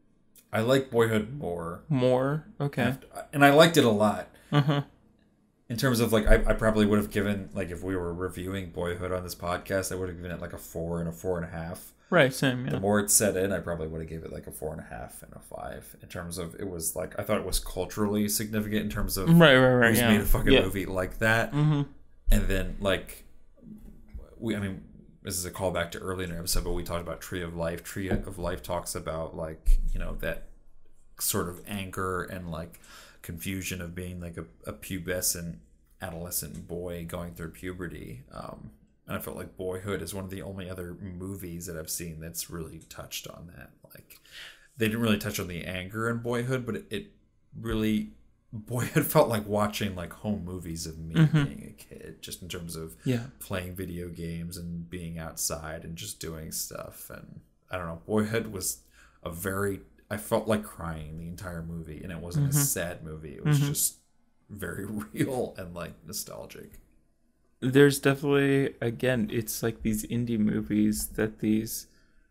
I like Boyhood more. More? Okay. After, and I liked it a lot. Uh-huh. In terms of like, I, I probably would have given, like if we were reviewing Boyhood on this podcast, I would have given it like a four and a four and a half. Right, same, yeah. The more it set in, I probably would have gave it like a four and a half and a five. In terms of, it was like, I thought it was culturally significant in terms of right, right, right, who's yeah. made a fucking yeah. movie like that. Mm-hmm. And then like, we, I mean, this is a callback to earlier in the episode, but we talked about Tree of Life. Tree of Life talks about like, you know, that sort of anger and like confusion of being like a, a pubescent adolescent boy going through puberty, um, and I felt like Boyhood is one of the only other movies that I've seen that's really touched on that. Like they didn't really touch on the anger in Boyhood, but it, it really Boyhood felt like watching like home movies of me mm-hmm. being a kid, just in terms of yeah. playing video games and being outside and just doing stuff. And I don't know, Boyhood was a very I felt like crying the entire movie, and it wasn't mm-hmm. a sad movie. It was mm-hmm. just very real and like nostalgic. There's definitely, again, it's like these indie movies that these,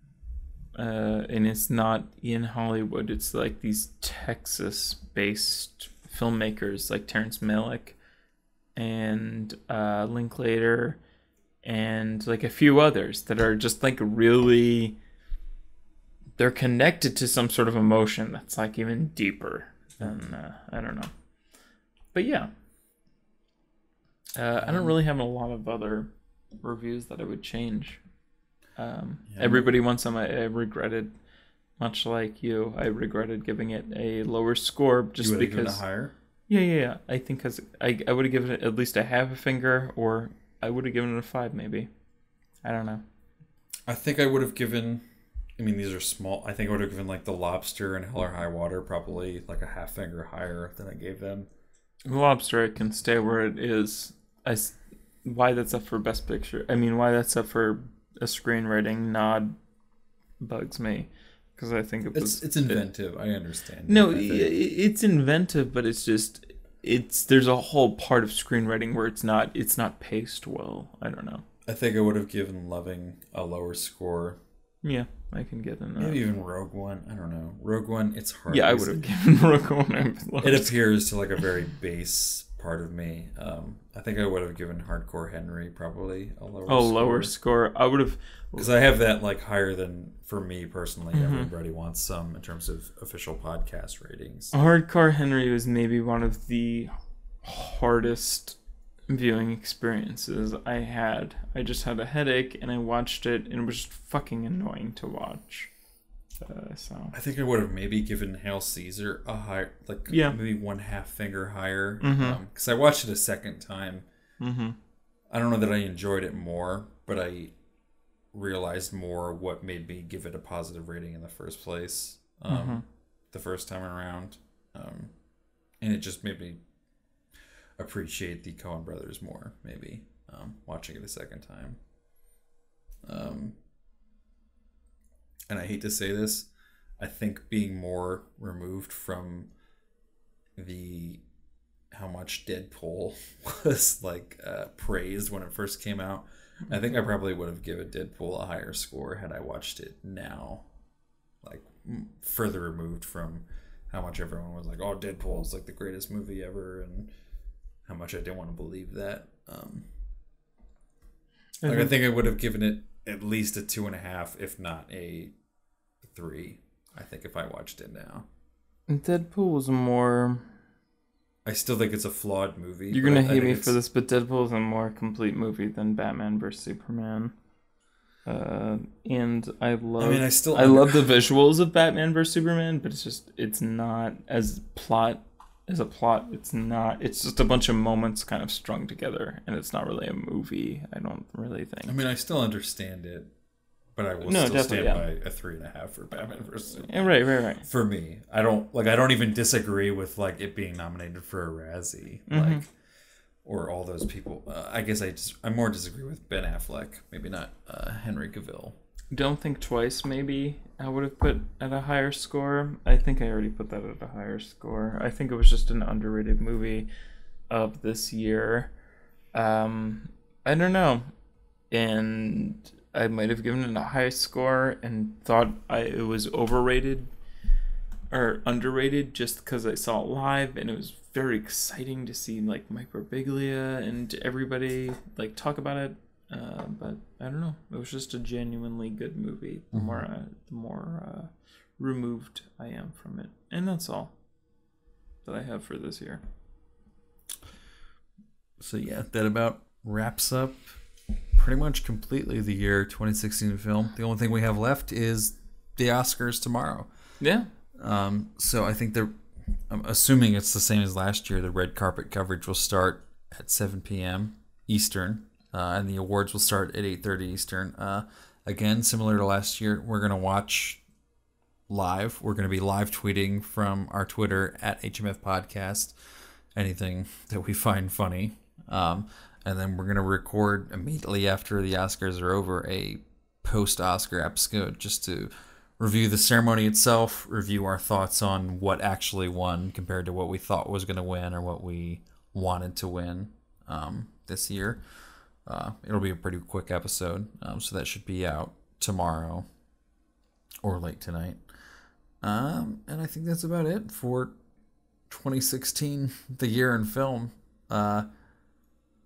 uh, and it's not in Hollywood. It's like these Texas-based filmmakers like Terrence Malick and uh, Linklater and like a few others that are just like really, they're connected to some sort of emotion that's like even deeper than uh, I don't know. But yeah, uh, I don't really have a lot of other reviews that I would change. Um, yeah, everybody wants them. I, I regretted, much like you, I regretted giving it a lower score just you because. Given a higher? Yeah, yeah, yeah. I think because I I would have given it at least a half a finger, or I would have given it a five, maybe. I don't know. I think I would have given. I mean, these are small. I think I would have given like The Lobster and Hell or High Water probably like a half finger higher than I gave them. Lobster, it can stay where it is. I why that's up for Best Picture. I mean, why that's up for a screenwriting nod bugs me, because I think it was, it's it's inventive. It, I understand. No, I it's inventive, but it's just it's there's a whole part of screenwriting where it's not it's not paced well. I don't know. I think I would have given Loving a lower score. Yeah, I can get in that. Maybe even Rogue One. I don't know. Rogue One, it's hard. Yeah, I would have given Rogue One. It appears to like a very base part of me. Um, I think I would have given Hardcore Henry probably a lower oh, score. lower score. I would have. Because I have that like higher than, for me personally, mm-hmm. everybody wants some in terms of official podcast ratings. Hardcore Henry was maybe one of the hardest viewing experiences I had. I just had a headache and I watched it and it was just fucking annoying to watch. Uh, so I think I would have maybe given Hail Caesar a higher, like yeah. maybe one half finger higher, because mm-hmm. um, I watched it a second time. Mm-hmm. I don't know that I enjoyed it more, but I realized more what made me give it a positive rating in the first place. Um, mm-hmm. The first time around, um, and it just made me appreciate the Coen brothers more, maybe, um, watching it a second time. Um, and I hate to say this, I think being more removed from the how much Deadpool was like uh, praised when it first came out, I think I probably would have given Deadpool a higher score had I watched it now, like further removed from how much everyone was like, oh, Deadpool is like the greatest movie ever, and how much I didn't want to believe that. Um, like mm-hmm. I think I would have given it at least a two and a half, if not a three. I think if I watched it now. Deadpool was more. I still think it's a flawed movie. You're gonna hate me for this, but Deadpool is a more complete movie than Batman versus Superman. Uh, and I love. I mean, I still. I under- love the visuals of Batman versus Superman, but it's just it's not as plot. As a plot, it's not. It's just a bunch of moments kind of strung together, and it's not really a movie. I don't really think. I mean, I still understand it, but I will no, still stand yeah. by a three and a half for Batman versus Superman. Yeah, right, right, right. For me, I don't like. I don't even disagree with like it being nominated for a Razzie, mm-hmm. like, or all those people. Uh, I guess I just I more disagree with Ben Affleck, maybe not uh, Henry Cavill. Don't Think Twice, maybe I would have put at a higher score. I think I already put that at a higher score. I think it was just an underrated movie of this year. Um, I don't know. And I might have given it a high score and thought I, it was overrated or underrated just because I saw it live, and it was very exciting to see like Mike Birbiglia and everybody like talk about it. Uh, but I don't know. It was just a genuinely good movie. The mm-hmm. more, uh, the more uh, removed I am from it, and that's all that I have for this year. So yeah, that about wraps up pretty much completely the year twenty sixteen film. The only thing we have left is the Oscars tomorrow. Yeah. Um. So I think they're. I'm assuming it's the same as last year. The red carpet coverage will start at seven p.m. Eastern. Uh, and the awards will start at eight thirty Eastern. Uh, again, similar to last year, we're going to watch live. We're going to be live tweeting from our Twitter at H M F Podcast, anything that we find funny. Um, and then we're going to record immediately after the Oscars are over a post-Oscar episode just to review the ceremony itself, review our thoughts on what actually won compared to what we thought was going to win or what we wanted to win um, this year. Uh, it'll be a pretty quick episode, um, so that should be out tomorrow or late tonight. Um, and I think that's about it for twenty sixteen, the year in film. Uh,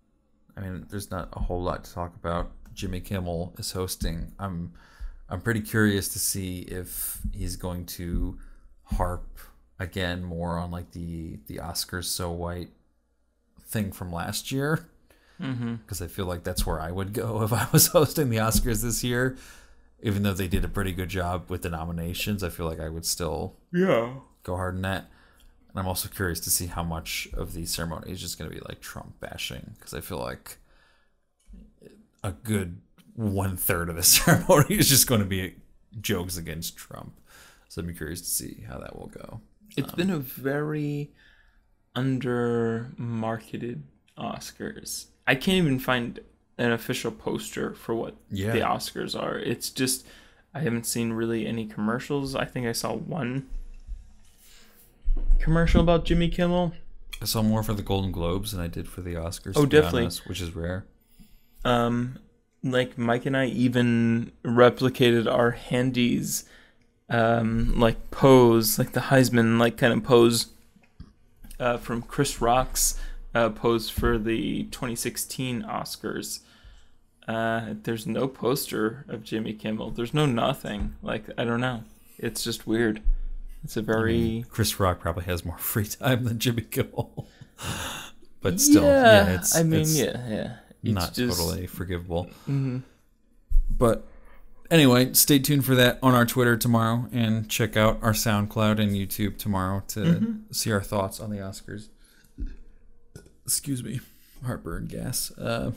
I mean, there's not a whole lot to talk about. Jimmy Kimmel is hosting. I'm I'm pretty curious to see if he's going to harp again more on like the the Oscars so white thing from last year. Mm-hmm. Because I feel like that's where I would go if I was hosting the Oscars this year. Even though they did a pretty good job with the nominations, I feel like I would still Yeah. go hard in that. And I'm also curious to see how much of the ceremony is just going to be like Trump bashing. Because I feel like a good one third of the ceremony is just going to be jokes against Trump. So I'm curious to see how that will go. It's um, been a very under-marketed Oscars. I can't even find an official poster for what Yeah. the Oscars are. It's just, I haven't seen really any commercials. I think I saw one commercial about Jimmy Kimmel. I saw more for the Golden Globes than I did for the Oscars. Oh, to be definitely. honest, which is rare. Um, like Mike and I even replicated our handies, um, like pose, like the Heisman, like kind of pose, uh, from Chris Rock's uh, pose for the twenty sixteen Oscars. Uh, there's no poster of Jimmy Kimmel. There's no nothing. Like, I don't know. It's just weird. It's a very... I mean, Chris Rock probably has more free time than Jimmy Kimmel. But still, yeah, yeah, it's I mean, it's yeah, yeah. It's not just, totally forgivable. Mm-hmm. But anyway, stay tuned for that on our Twitter tomorrow and check out our SoundCloud and YouTube tomorrow to Mm-hmm. see our thoughts on the Oscars. Excuse me, heartburn gas. Uh,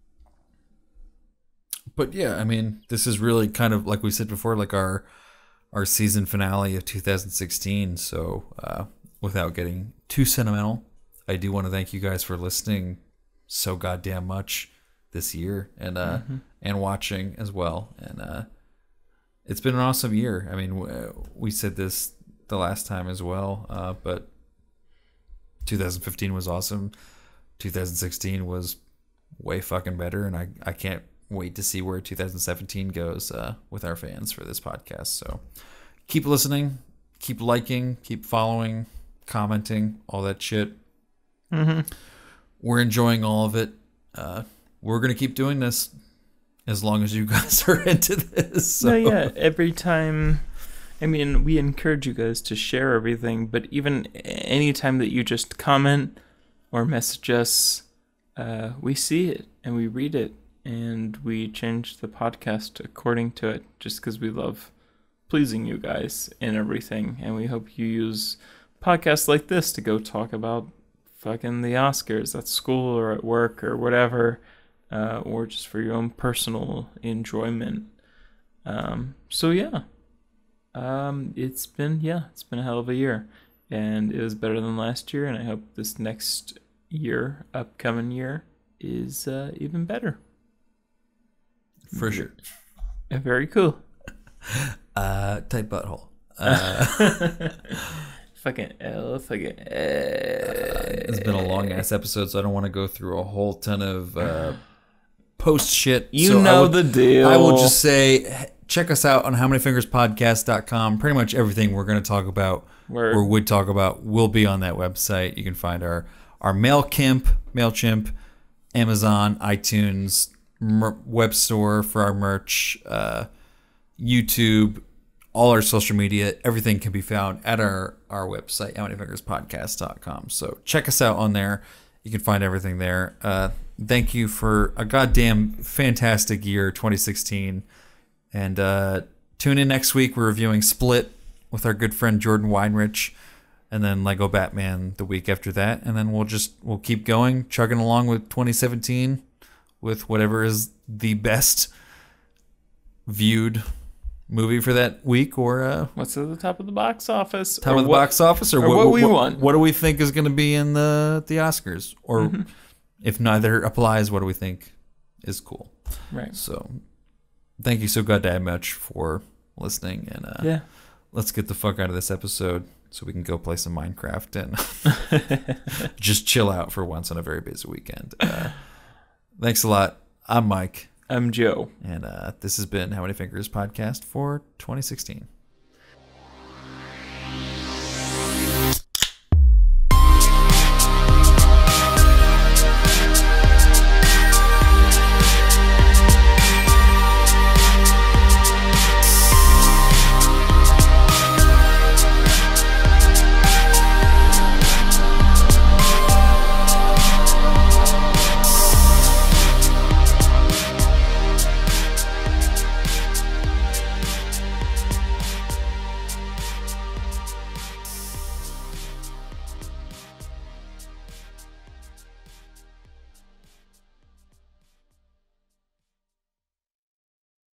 but yeah, I mean, this is really kind of like we said before, like our our season finale of two thousand sixteen. So uh, without getting too sentimental, I do want to thank you guys for listening so goddamn much this year and uh, Mm-hmm. and watching as well. And uh, it's been an awesome year. I mean, w- we said this the last time as well, uh, but two thousand fifteen was awesome. two thousand sixteen was way fucking better, and I, I can't wait to see where two thousand seventeen goes uh, with our fans for this podcast. So keep listening, keep liking, keep following, commenting, all that shit. Mm-hmm. We're enjoying all of it. Uh, we're going to keep doing this as long as you guys are into this. So. No, yeah. Every time, I mean, we encourage you guys to share everything, but even any time that you just comment or message us, uh, we see it and we read it and we change the podcast according to it just because we love pleasing you guys and everything. And we hope you use podcasts like this to go talk about fucking the Oscars at school or at work or whatever, uh, or just for your own personal enjoyment. Um, so yeah, um, it's been, yeah, it's been a hell of a year, and it was better than last year. And I hope this next year, upcoming year, is uh, even better. For sure. Uh, Very cool. Uh, tight butthole. Uh, Fucking L, fucking Uh, it's been a long ass episode, so I don't want to go through a whole ton of uh, post shit. You so know I would, the deal. I will just say, check us out on how many fingers podcast dot com. Pretty much everything we're going to talk about Word. or would talk about will be on that website. You can find our our MailChimp, MailChimp, Amazon, iTunes, mer- web store for our merch, uh, YouTube, all our social media. Everything can be found at our, our website, how many fingers podcast dot com. So check us out on there. You can find everything there. Uh, thank you for a goddamn fantastic year, twenty sixteen. And uh, tune in next week. We're reviewing Split with our good friend Jordan Weinrich, and then Lego Batman the week after that. And then we'll just we'll keep going, chugging along with twenty seventeen with whatever is the best viewed movie for that week, or uh, What's at the top of the box office? top or of the what, box office, or, or what we what, want. What do we think is going to be in the the Oscars? Or Mm-hmm. if neither applies, what do we think is cool? Right. So thank you so goddamn much for listening, and uh, Yeah. let's get the fuck out of this episode so we can go play some Minecraft and just chill out for once on a very busy weekend. Uh, thanks a lot. I'm Mike. I'm Joe. And uh, this has been How Many Fingers Podcast for twenty sixteen.